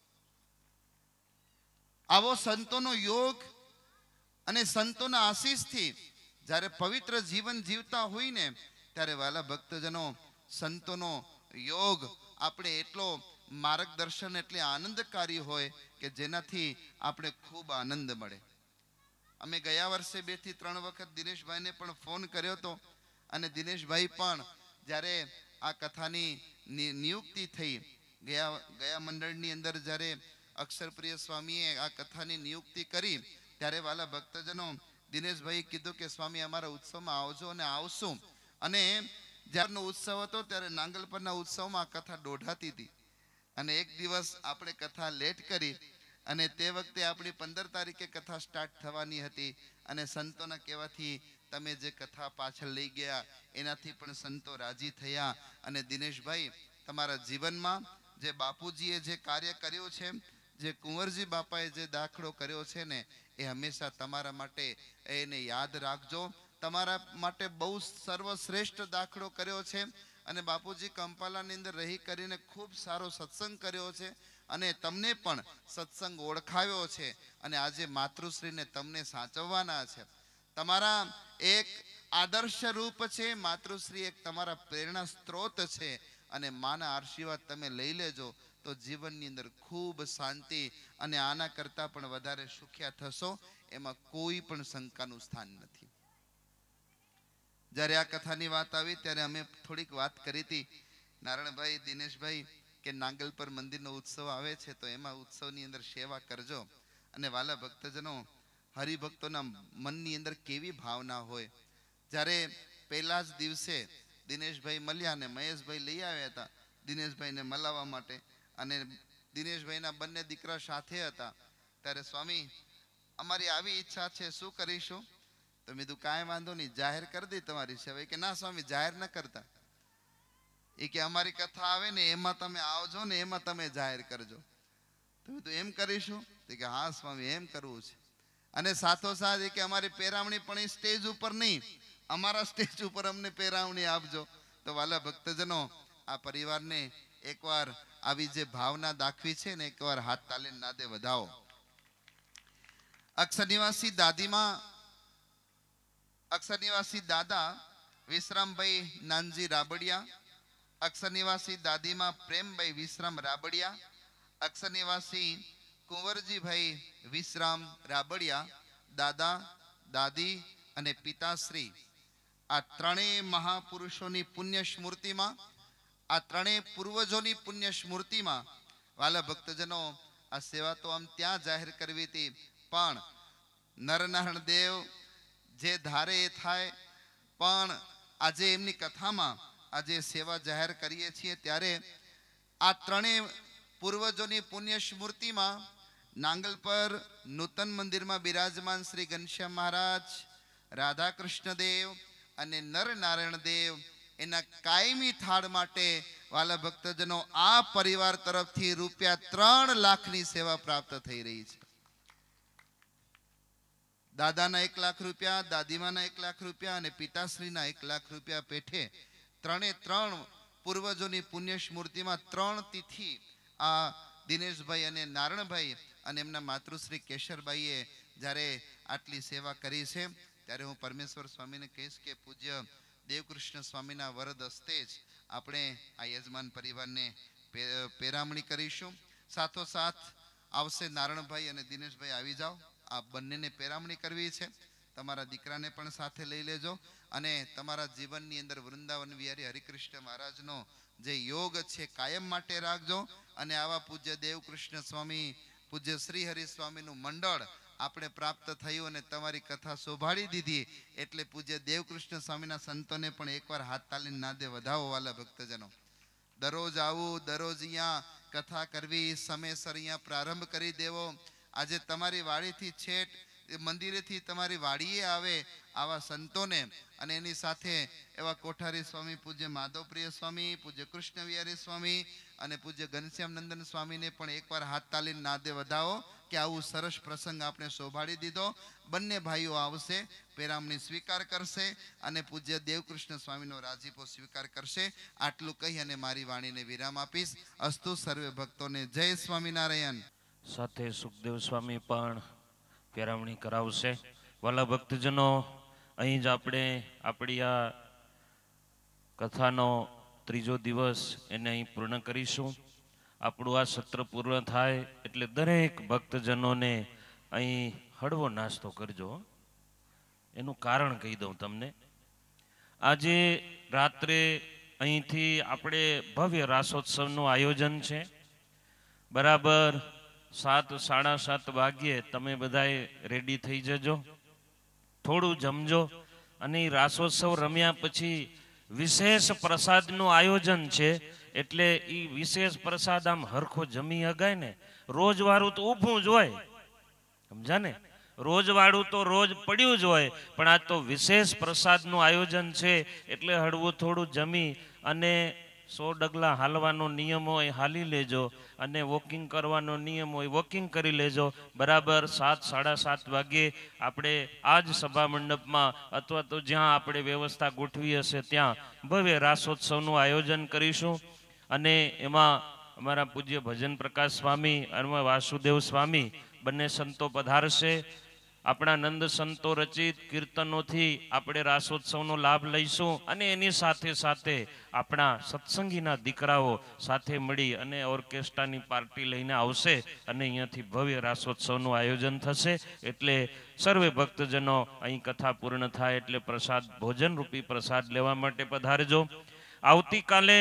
આવો સંતોનો યોગ અને સંતોના આશીષથી જ્યારે પવિત્ર જીવન જીવતા હોય ને ત્યારે વાલા ભક્તજનો સંતોનો યોગ આપણે એટલો માર્ગદર્શન એટલે આનંદકારી હોય કે જેનાથી આપણે ખૂબ આનંદ મળે. અમે ગયા વર્ષે બે થી ત્રણ વખત દિનેશભાઈને પણ ફોન કર્યો હતો અને દિનેશભાઈ પણ જ્યારે આ કથાની નિયુક્તિ થઈ ગયા ગયા મંડળની અંદર જ્યારે અક્ષરપ્રિય સ્વામીએ આ કથાની નિયુક્તિ કરી ત્યારે વાલા ભક્તજનો દિનેશભાઈએ કીધું કે સ્વામી અમારા ઉત્સવમાં આવજો અને આવશું. અને જ્યારનો ઉત્સવ હતો ત્યારે નાંગલ પરના ઉત્સવમાં આ કથા દોઢાતી હતી અને એક દિવસ આપણે કથા લેટ કરી અને તે વખતે આપણી પંદર તારીખે કથા સ્ટાર્ટ થવાની હતી અને સંતોના કહેવાથી તમે જે કથા પાછળ લઈ ગયા એનાથી પણ સંતો રાજી થયા. અને દિનેશભાઈ તમારા જીવનમાં જે બાપુજીએ જે કાર્ય કર્યું છે, જે કુંવરજી બાપાએ જે દાખલો કર્યો છે ને એ હંમેશા તમારા માટે એને યાદ રાખજો. તમારા માટે બહુ સર્વશ્રેષ્ઠ દાખલો કર્યો છે અને બાપુજી કંપાલાની અંદર રહી કરીને ખૂબ સારો સત્સંગ કર્યો છે અને તમને પણ સત્સંગ ઓળખાવ્યો છે અને આજે માતૃશ્રીને તમને સાચવવાના છે. તમારા એક આદર્શ રૂપ છે માતૃશ્રી, એક તમારા પ્રેરણા સ્ત્રોત છે અને માના આશીર્વાદ તમે લઈ લેજો તો જીવનની અંદર ખૂબ શાંતિ અને આના કરતાં પણ વધારે સુખ્યા થશો, એમાં કોઈ પણ શંકાનું સ્થાન નથી. જ્યારે આ કથાની વાત આવી ત્યારે અમે થોડીક વાત કરી હતી નારાયણભાઈ, દિનેશભાઈ કે નાંગલપર મંદિરનો ઉત્સવ આવે છે તો એમાં ઉત્સવની અંદર સેવા કરજો. અને વાલા ભક્તજનો, હરિભક્તોના મનની અંદર કેવી ભાવના હોય. જ્યારે પહેલા જ દિવસે દિનેશભાઈ મળ્યા અને મહેશભાઈ લઈ આવ્યા હતા દિનેશભાઈને મલાવવા માટે અને દિનેશભાઈના બંને દીકરા સાથે હતા ત્યારે સ્વામી અમારી આવી ઈચ્છા છે, શું કરીશું? તો મેં કીધું કાંઈ વાંધો નહીં, જાહેર કરી દઈ તમારી સેવા. કે ના સ્વામી જાહેર ન કરતા, એ કે અમારી કથા આવે ને એમાં તમે આવજો ને એમાં તમે જાહેર કરજો. તો મેં કીધું એમ કરીશું? તો કે હા સ્વામી એમ કરવું છે. અને સાથોસાથ એ કે અમારી પેરામણી પણ સ્ટેજ ઉપર નહીં, અમારા સ્ટેજ ઉપર અમને પેરામણી આપજો. તો વાલા ભક્તજનો, આ પરિવારને એકવાર આવી જે ભાવના દાખવી છે ને એકવાર હાથ તાલીને નાદે વધાવો. અક્ષર નિવાસી દાદીમાં અક્ષર નિવાસી દાદા વિશ્રામભાઈ નાનજી રાબડિયા, અક્ષર નિવાસી દાદીમાં પ્રેમભાઈ વિશ્રામ રાબડિયા, અક્ષર નિવાસી કુંવરજીભાઈ વિશ્રામ રાબડિયા, દાદા, દાદી અને પિતાશ્રી, આ ત્રણેય મહાપુરુષોની પુણ્ય સ્મૃતિમાં, આ ત્રણેય પૂર્વજોની પુણ્ય સ્મૃતિમાં વાલા ભક્તજનો, આ સેવા તો આમ ત્યાં જાહેર કરવી હતી પણ નરનારાયણ દેવ જે ધારે એ થાય. પણ આજે એમની કથામાં આજે સેવા જાહેર કરીએ છીએ ત્યારે આ ત્રણેય પૂર્વજોની પુણ્ય સ્મૃતિમાં નાંગલ પર નૂતન મંદિરમાં બિરાજમાન શ્રી ઘનશ્યામ મહારાજ, રાધા કૃષ્ણ દેવ અને નરનારાયણ દેવ એના કાયમી થાળ માટે વાલા ભક્તજનો આ પરિવાર તરફથી રૂપિયા ત્રણ લાખની સેવા પ્રાપ્ત થઈ રહી છે. દાદાના એક લાખ રૂપિયા, દાદીમાના એક લાખ રૂપિયા અને પિતાશ્રીના એક લાખ રૂપિયા પેઠે ત્રણે ત્રણ પૂર્વજોની પુણ્ય સ્મૃતિમાં ત્રણ તિથિ આ દિનેશભાઈ અને નારણભાઈ અને એમના માતૃશ્રી કેશરબાઈએ જ્યારે આટલી સેવા કરી છે ત્યારે હું પરમેશ્વર સ્વામીને કહીશ કે પૂજ્ય દેવકૃષ્ણ સ્વામીના વરદ હસ્તે જ આપણે આ યજમાન પરિવારને પેરામણી કરીશું. સાથોસાથ આવશે નારણભાઈ અને દિનેશભાઈ, આવી જાઓ, આ બંનેને પેરામણી કરવી છે. તમારા દીકરાને પણ સાથે લઈ લેજો અને તમારા જીવનની અંદર વૃંદાવન વિહારી હરિકૃષ્ણ મહારાજનો જે યોગ છે કાયમ માટે રાખજો. અને આવા પૂજ્ય દેવકૃષ્ણ સ્વામી, પૂજ્ય શ્રી હરિ સ્વામીનું મંડળ આપણે પ્રાપ્ત થયું અને તમારી કથા શોભાડી દીધી એટલે પૂજ્ય દેવકૃષ્ણ સ્વામીના સંતોને પણ એકવાર હાથ તાલીને નાદે વધાવો વાલા ભક્તજનો. દરરોજ આવું, દરરોજ અહીંયા કથા કરવી, સમયસર અહીંયા પ્રારંભ કરી દેવો. આજે તમારી વાડીથી છેટ મંદિરેથી તમારી વાડીએ આવે આવા સંતોને અને એની સાથે એવા કોઠારી સ્વામી, પૂજ્ય માધવપ્રિય સ્વામી, પૂજ્ય કૃષ્ણ વિહારી સ્વામી અને પૂજ્ય ઘનશ્યામ નંદન સ્વામીને પણ એકવાર હાથ તાલીને નાદે વધાવો કે આવું સરસ પ્રસંગ આપણે શોભાડી દીધો. બંને ભાઈઓ આવશે, પેરામણી સ્વીકાર કરશે અને પૂજ્ય દેવકૃષ્ણ સ્વામીનો રાજીપો સ્વીકાર કરશે. આટલું કહી અને મારી વાણીને વિરામ આપીશ. અસ્તુ સર્વે ભક્તોને જય સ્વામિનારાયણ. સાથે સુખદેવ સ્વામી પણ પેરામણી કરાવશે. વાલા ભક્તજનો, અહીં જ આપણે આપણી આ કથાનો ત્રીજો દિવસ એને અહીં પૂર્ણ કરીશું. આપણું આ સત્ર પૂર્ણ થાય એટલે દરેક ભક્તજનોને અહીં હળવો નાસ્તો કરજો. એનું કારણ કહી દઉં તમને. આજે રાત્રે અહીંથી આપણે ભવ્ય રાસોત્સવનું આયોજન છે. બરાબર સાત સાડા સાત વાગ્યે તમે બધાએ રેડી થઈ જજો, થોડું જમજો અને રાસોત્સવ રમ્યા પછી વિશેષ પ્રસાદનું આયોજન છે. એટલે એ વિશેષ પ્રસાદ આમ હરખો જમી હગાય ને. રોજ વાળું તો ઊભું જ હોય, સમજા ને, રોજ વાળું તો રોજ પડ્યું જ હોય, પણ આ તો વિશેષ પ્રસાદનું આયોજન છે. એટલે હળવું થોડું જમી અને સો ડગલા હાલવાનો નિયમ હોય હાલી લેજો અને વોકિંગ કરવાનો નિયમ હોય વોકિંગ કરી લેજો. બરાબર સાત સાડા સાત વાગ્યે આપણે આ જ સભા મંડપમાં અથવા તો જ્યાં આપણે વ્યવસ્થા ગોઠવી હશે ત્યાં ભવ્ય રાસોત્સવનું આયોજન કરીશું. અને એમાં અમારા પૂજ્ય ભજન પ્રકાશ સ્વામી અને વાસુદેવ સ્વામી બંને સંતો પધારશે. આપણા નંદ સંતો રચિત કીર્તનોથી આપણે રાસોત્સવનો લાભ લઈશું અને એની સાથે સાથે આપણા સત્સંગીના દીકરાઓ સાથે મળી અને ઓર્કેસ્ટ્રાની પાર્ટી લઈને આવશે અને અહીંયાથી ભવ્ય રાસોત્સવનું આયોજન થશે. એટલે સર્વે ભક્તજનો અહીં કથા પૂર્ણ થાય એટલે પ્રસાદ ભોજન રૂપી પ્રસાદ લેવા માટે પધારજો. આવતીકાલે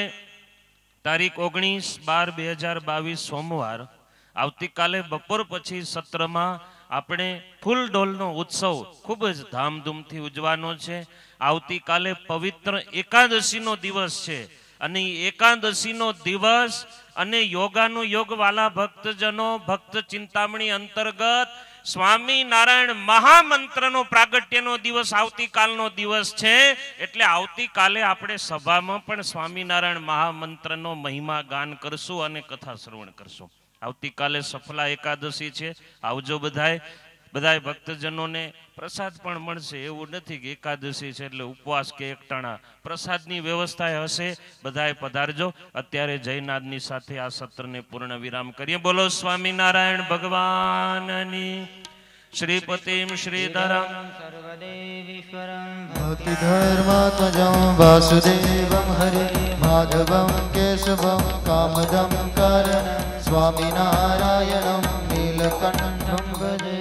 તારીખ ઓગણીસ બાર બે હજાર બાવીસ સોમવાર, આવતીકાલે બપોર પછી સત્રમાં આપણે ફૂલ ડોલનો ઉત્સવ ખૂબ જ ધામધૂમથી ઉજવાનો છે. આવતીકાલે પવિત્ર એકાદશીનો દિવસ છે અને એકાદશીનો દિવસ અને યોગાનું યોગ વાલા ભક્તજનો, ભક્ત ચિંતામણી અંતર્ગત સ્વામિનારાયણ મહામંત્રનો પ્રાગટ્યનો દિવસ આવતીકાલનો દિવસ છે. એટલે આવતીકાલે આપણે સભામાં પણ સ્વામિનારાયણ મહામંત્રનો મહિમા ગાન કરશું અને કથા શ્રવણ કરશું. આવતીકાલે સફલા એકાદશી છે. આવજો બધાય. બધાય ભક્તજનોને પ્રસાદ પણ મળશે. એવું નથી કે એકાદશી છે એટલે ઉપવાસ કે એકટાણા, પ્રસાદની વ્યવસ્થા હશે. બધાય પધારજો. અત્યારે જયનાદની સાથે આ સત્રને પૂર્ણ વિરામ કરીએ. બોલો સ્વામિનારાયણ ભગવાનની. શ્રીપતિમ શ્રીધરમ સર્વદેવીશ્વરમ ભક્તિ ધર્માત્મજં વાસુદેવમ હરે માધવમ કેશવમ કામદમ કારણ સ્વામિનારાયણમ નીલકંઠમ ભજે.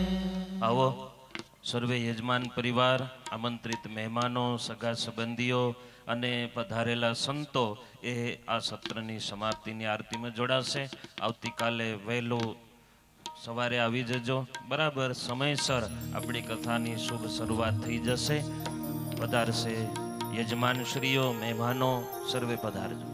આવો સર્વે યજમાન પરિવાર, આમંત્રિત મહેમાનો, સગા સંબંધીઓ અને પધારેલા સંતો એ આ સત્રની સમાપ્તિની આરતીમાં જોડાશે. આવતીકાલે વહેલું સવારે આવી જજો. બરાબર સમયસર આપણી કથાની શુભ શરૂઆત થઈ જશે. પધારશે યજમાન શ્રીઓ, મહેમાનો સર્વે પધારજો.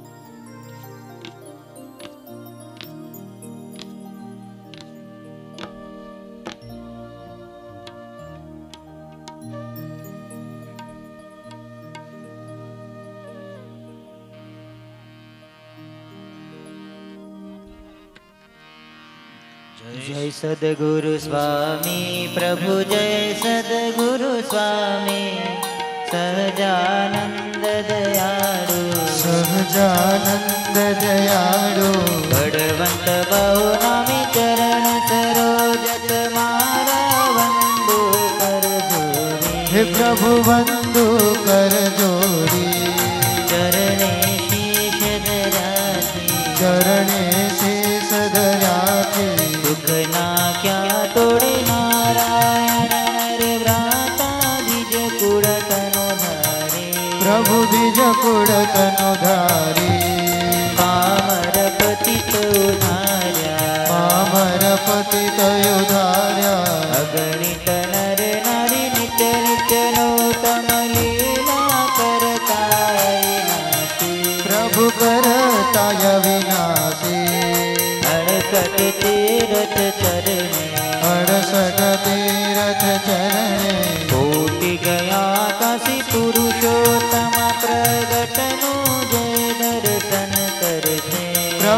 જય સદગુરુ સ્વામી પ્રભુ, જય સદગુરુ સ્વામી સહજાનંદ દયાળુ, સહજાનંદ દયાળુ બળવંત બહુ નામી ચરણ સરોજ તમારા વંદુ કર જોડી. હે પ્રભુ વંદુ કર જોડી. ચરણે શીશ ધરાથી, ચરણે શીશ ધરાથી દુઃખ ના ક્યાં તોડે નારાયણ નર વ્રાતા બીજ કુળ તનો ધારે. પ્રભુ બીજ કુળ તનો ધારી. પામર પતિત ઉધાર્યા, પામર પતિત ઉધાર્યા. અગણિત નર નારી નિત્ય નિત્ય નૂતન લીલા કરતા વિનાશી. પ્રભુ કરતાય વિનાશી. અડસઠ તીરથ ચરણે, અડસઠ તીરથ ચરણે કોટી ગયા કાશી પુરુષોત્તમ પ્રગટનું જય દર્શન કરશે.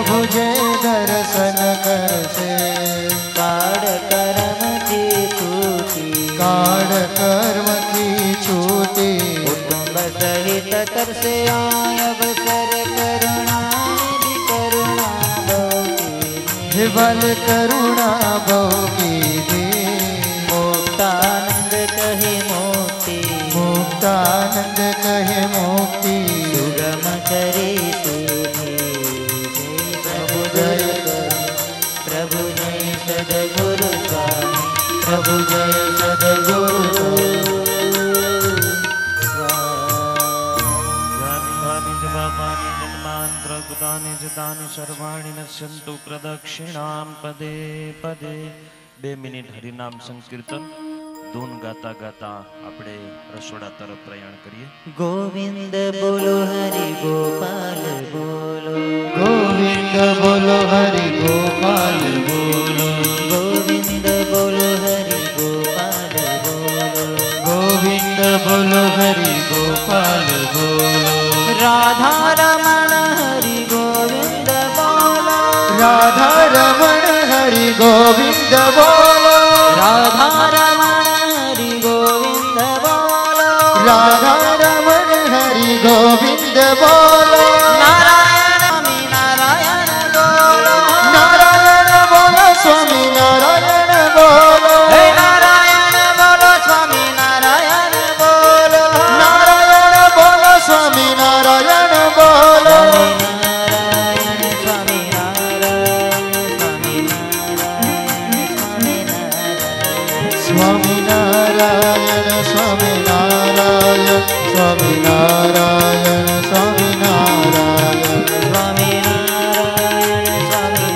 प्रभु जे दर्शन करसे काળ કર્મથી છૂટી काळ कर्मથી छूटी કુટુંબ સહિત તરસે આય અવસર કરુણાનિધિ કરુણા બહુ बल करुणा बहु कीधी મુક્તાનંદ કહે મોક્તિ मुक्तानंद कहे मुक्ति સુગમ કરે સુખી પ્રભુ જય પ્રભુ જય સદગુરુ સ્વામી प्रभु जय सदगुरु જાની જવાબાની જન્માંત્ર કૃતાની જતાની સર્વાણી નશ્યંતુ પ્રદક્ષિણામ પદે પદે બે મિનિટ હરિનામ સંકીર્તન ધૂન ગાતા ગાતા આપણે રસોડા તરફ પ્રયાણ કરીએ. ગોવિંદ બોલો હરિ ગોપાલ બોલો गोविंद बोलो हरि गोपाल बोलो ગોવિંદ બોલો હરિ ગોપાલ બોલો गोविंद बोलो हरि गोपाल बोलो રાધા રમણ હરિ ગોવિંદ બોલો राधा रमण हरि गोविंद बोलो રાધા રમણ હરિ ગોવિંદ બોલો राधा रमण हरि गोविंद बोलो નારાયણ સ્વામી નારાયણ બોલો नारायण बोलो स्वामी नारायण बोलो હે નારાયણ બોલો સ્વામી નારાયણ બોલો नारायण बोलो स्वामी नारायण बोलो નારાયણ સ્વામી નારાયણ સ્વામી નારાયણ સ્વામી નારાયણ स्वामी नारायण स्वामी नारायण स्वामी नारायण स्वामी नारायण સ્વામી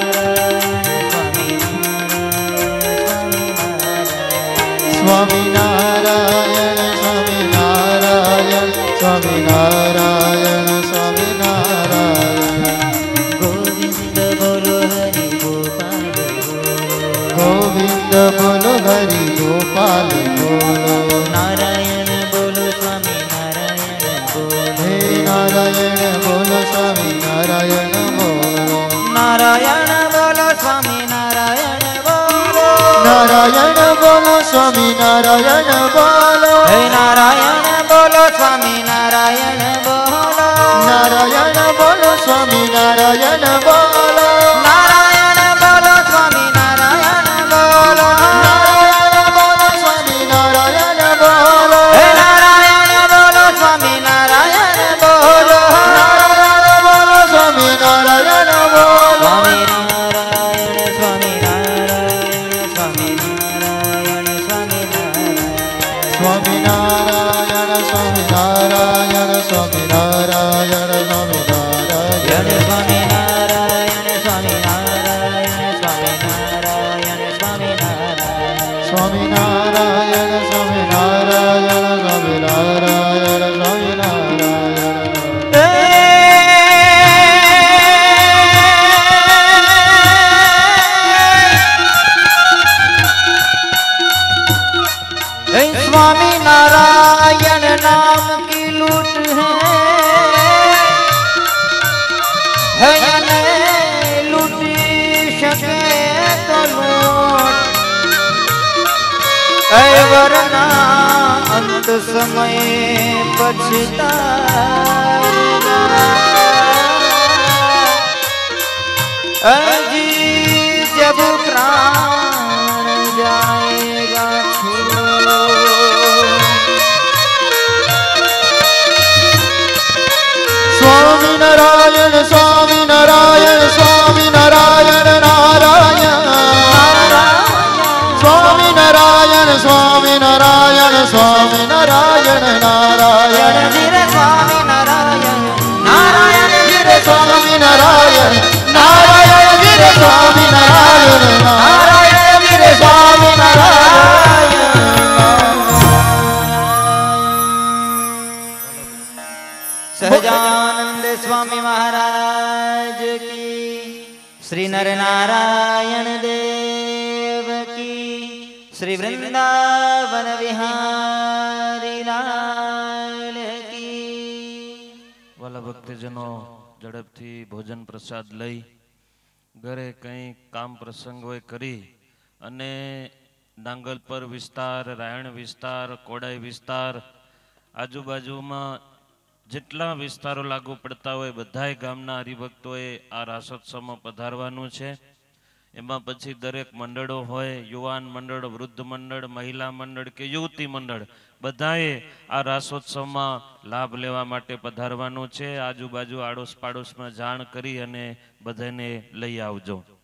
નારાયણ સ્વામી નારાયણ સ્વામી નારાયણ સ્વામી स्वामी નારાયણ नारायण स्वामी नारायण ગોવિંદ બોલો હરિ ગોપાલ બોલો गोविंद बोलो हरि गोपाल बोलो નારાયણ બોલો સ્વામી નારાયણ બોલો हे नारायण बोलो स्वामी नारायण बोलो નારાયણ બોલો સ્વામી નારાયણ બોલો नारायण बोलो स्वामी नारायण बोलो હે નારાયણ બોલો સ્વામી નારાયણ બોલો नारायण बोलो स्वामी नारायण बोलो નારાયણ બોલો સ્વામી નારાયણ બોલો नारायण बोलो स्वामी नारायण बोलो હે નારાયણ બોલો સ્વામી નારાયણ બોલો नारायण बोलो स्वामी नारायण बोलो સ્વામી નારાયણ સ્વામી નારાયણ સ્વામી નારાયણ સ્વામી નારાયણ स्वामी नारायण स्वामी नारायण स्वामी नारायण स्वामी नारायण સ્વામી નારાયણ સ્વામી નારાયણ સ્વામી નારાયણ સ્વામી નારાયણ स्वामी नारायण स्वामी नारायण स्वामी नारायण स्वामी नारायण हे स्वामी नारायण नाम की लूट है है ने लूटी सके तो लूट ऐ वरना अंत समय पछताएगा जी जब प्राण जाएगा छोड़ स्वामी नारायण स्वामी नारायण स्वामी नारायण नारायण स्वामी नारायण स्वामी नारायण स्वामी नारायण नारायण धीरे स्वामी नारायण नारायण धीरे स्वामी नारायण नारायण वीर स्वामी नारायण नारायण वीर स्वामी नारायण सहजानंद स्वामी महाराज की श्री नर नारायण देव की श्री वृंदावन विहारी लाल की વલ્લભ ભક્તજનો ઝડપથી ભોજન પ્રસાદ લઈ ઘરે કંઈ કામ પ્રસંગ હોય કરી અને નાંગલપર વિસ્તાર, રાયણ વિસ્તાર, કોડાઈ વિસ્તાર, આજુબાજુમાં જેટલા વિસ્તારો લાગુ પડતા હોય બધાય ગામના હરિભક્તોએ આ રાસોત્સવમાં પધારવાનું છે. એમાં પછી દરેક મંડળો હોય, યુવાન મંડળ, વૃદ્ધ મંડળ, મહિલા મંડળ કે યુવતી મંડળ, બધાએ આ રાસોત્સવમાં લાભ લેવા માટે પધારવાનું છે. આજુબાજુ આડોશ પાડોશમાં જાણ કરી અને બધાને લઈ આવજો.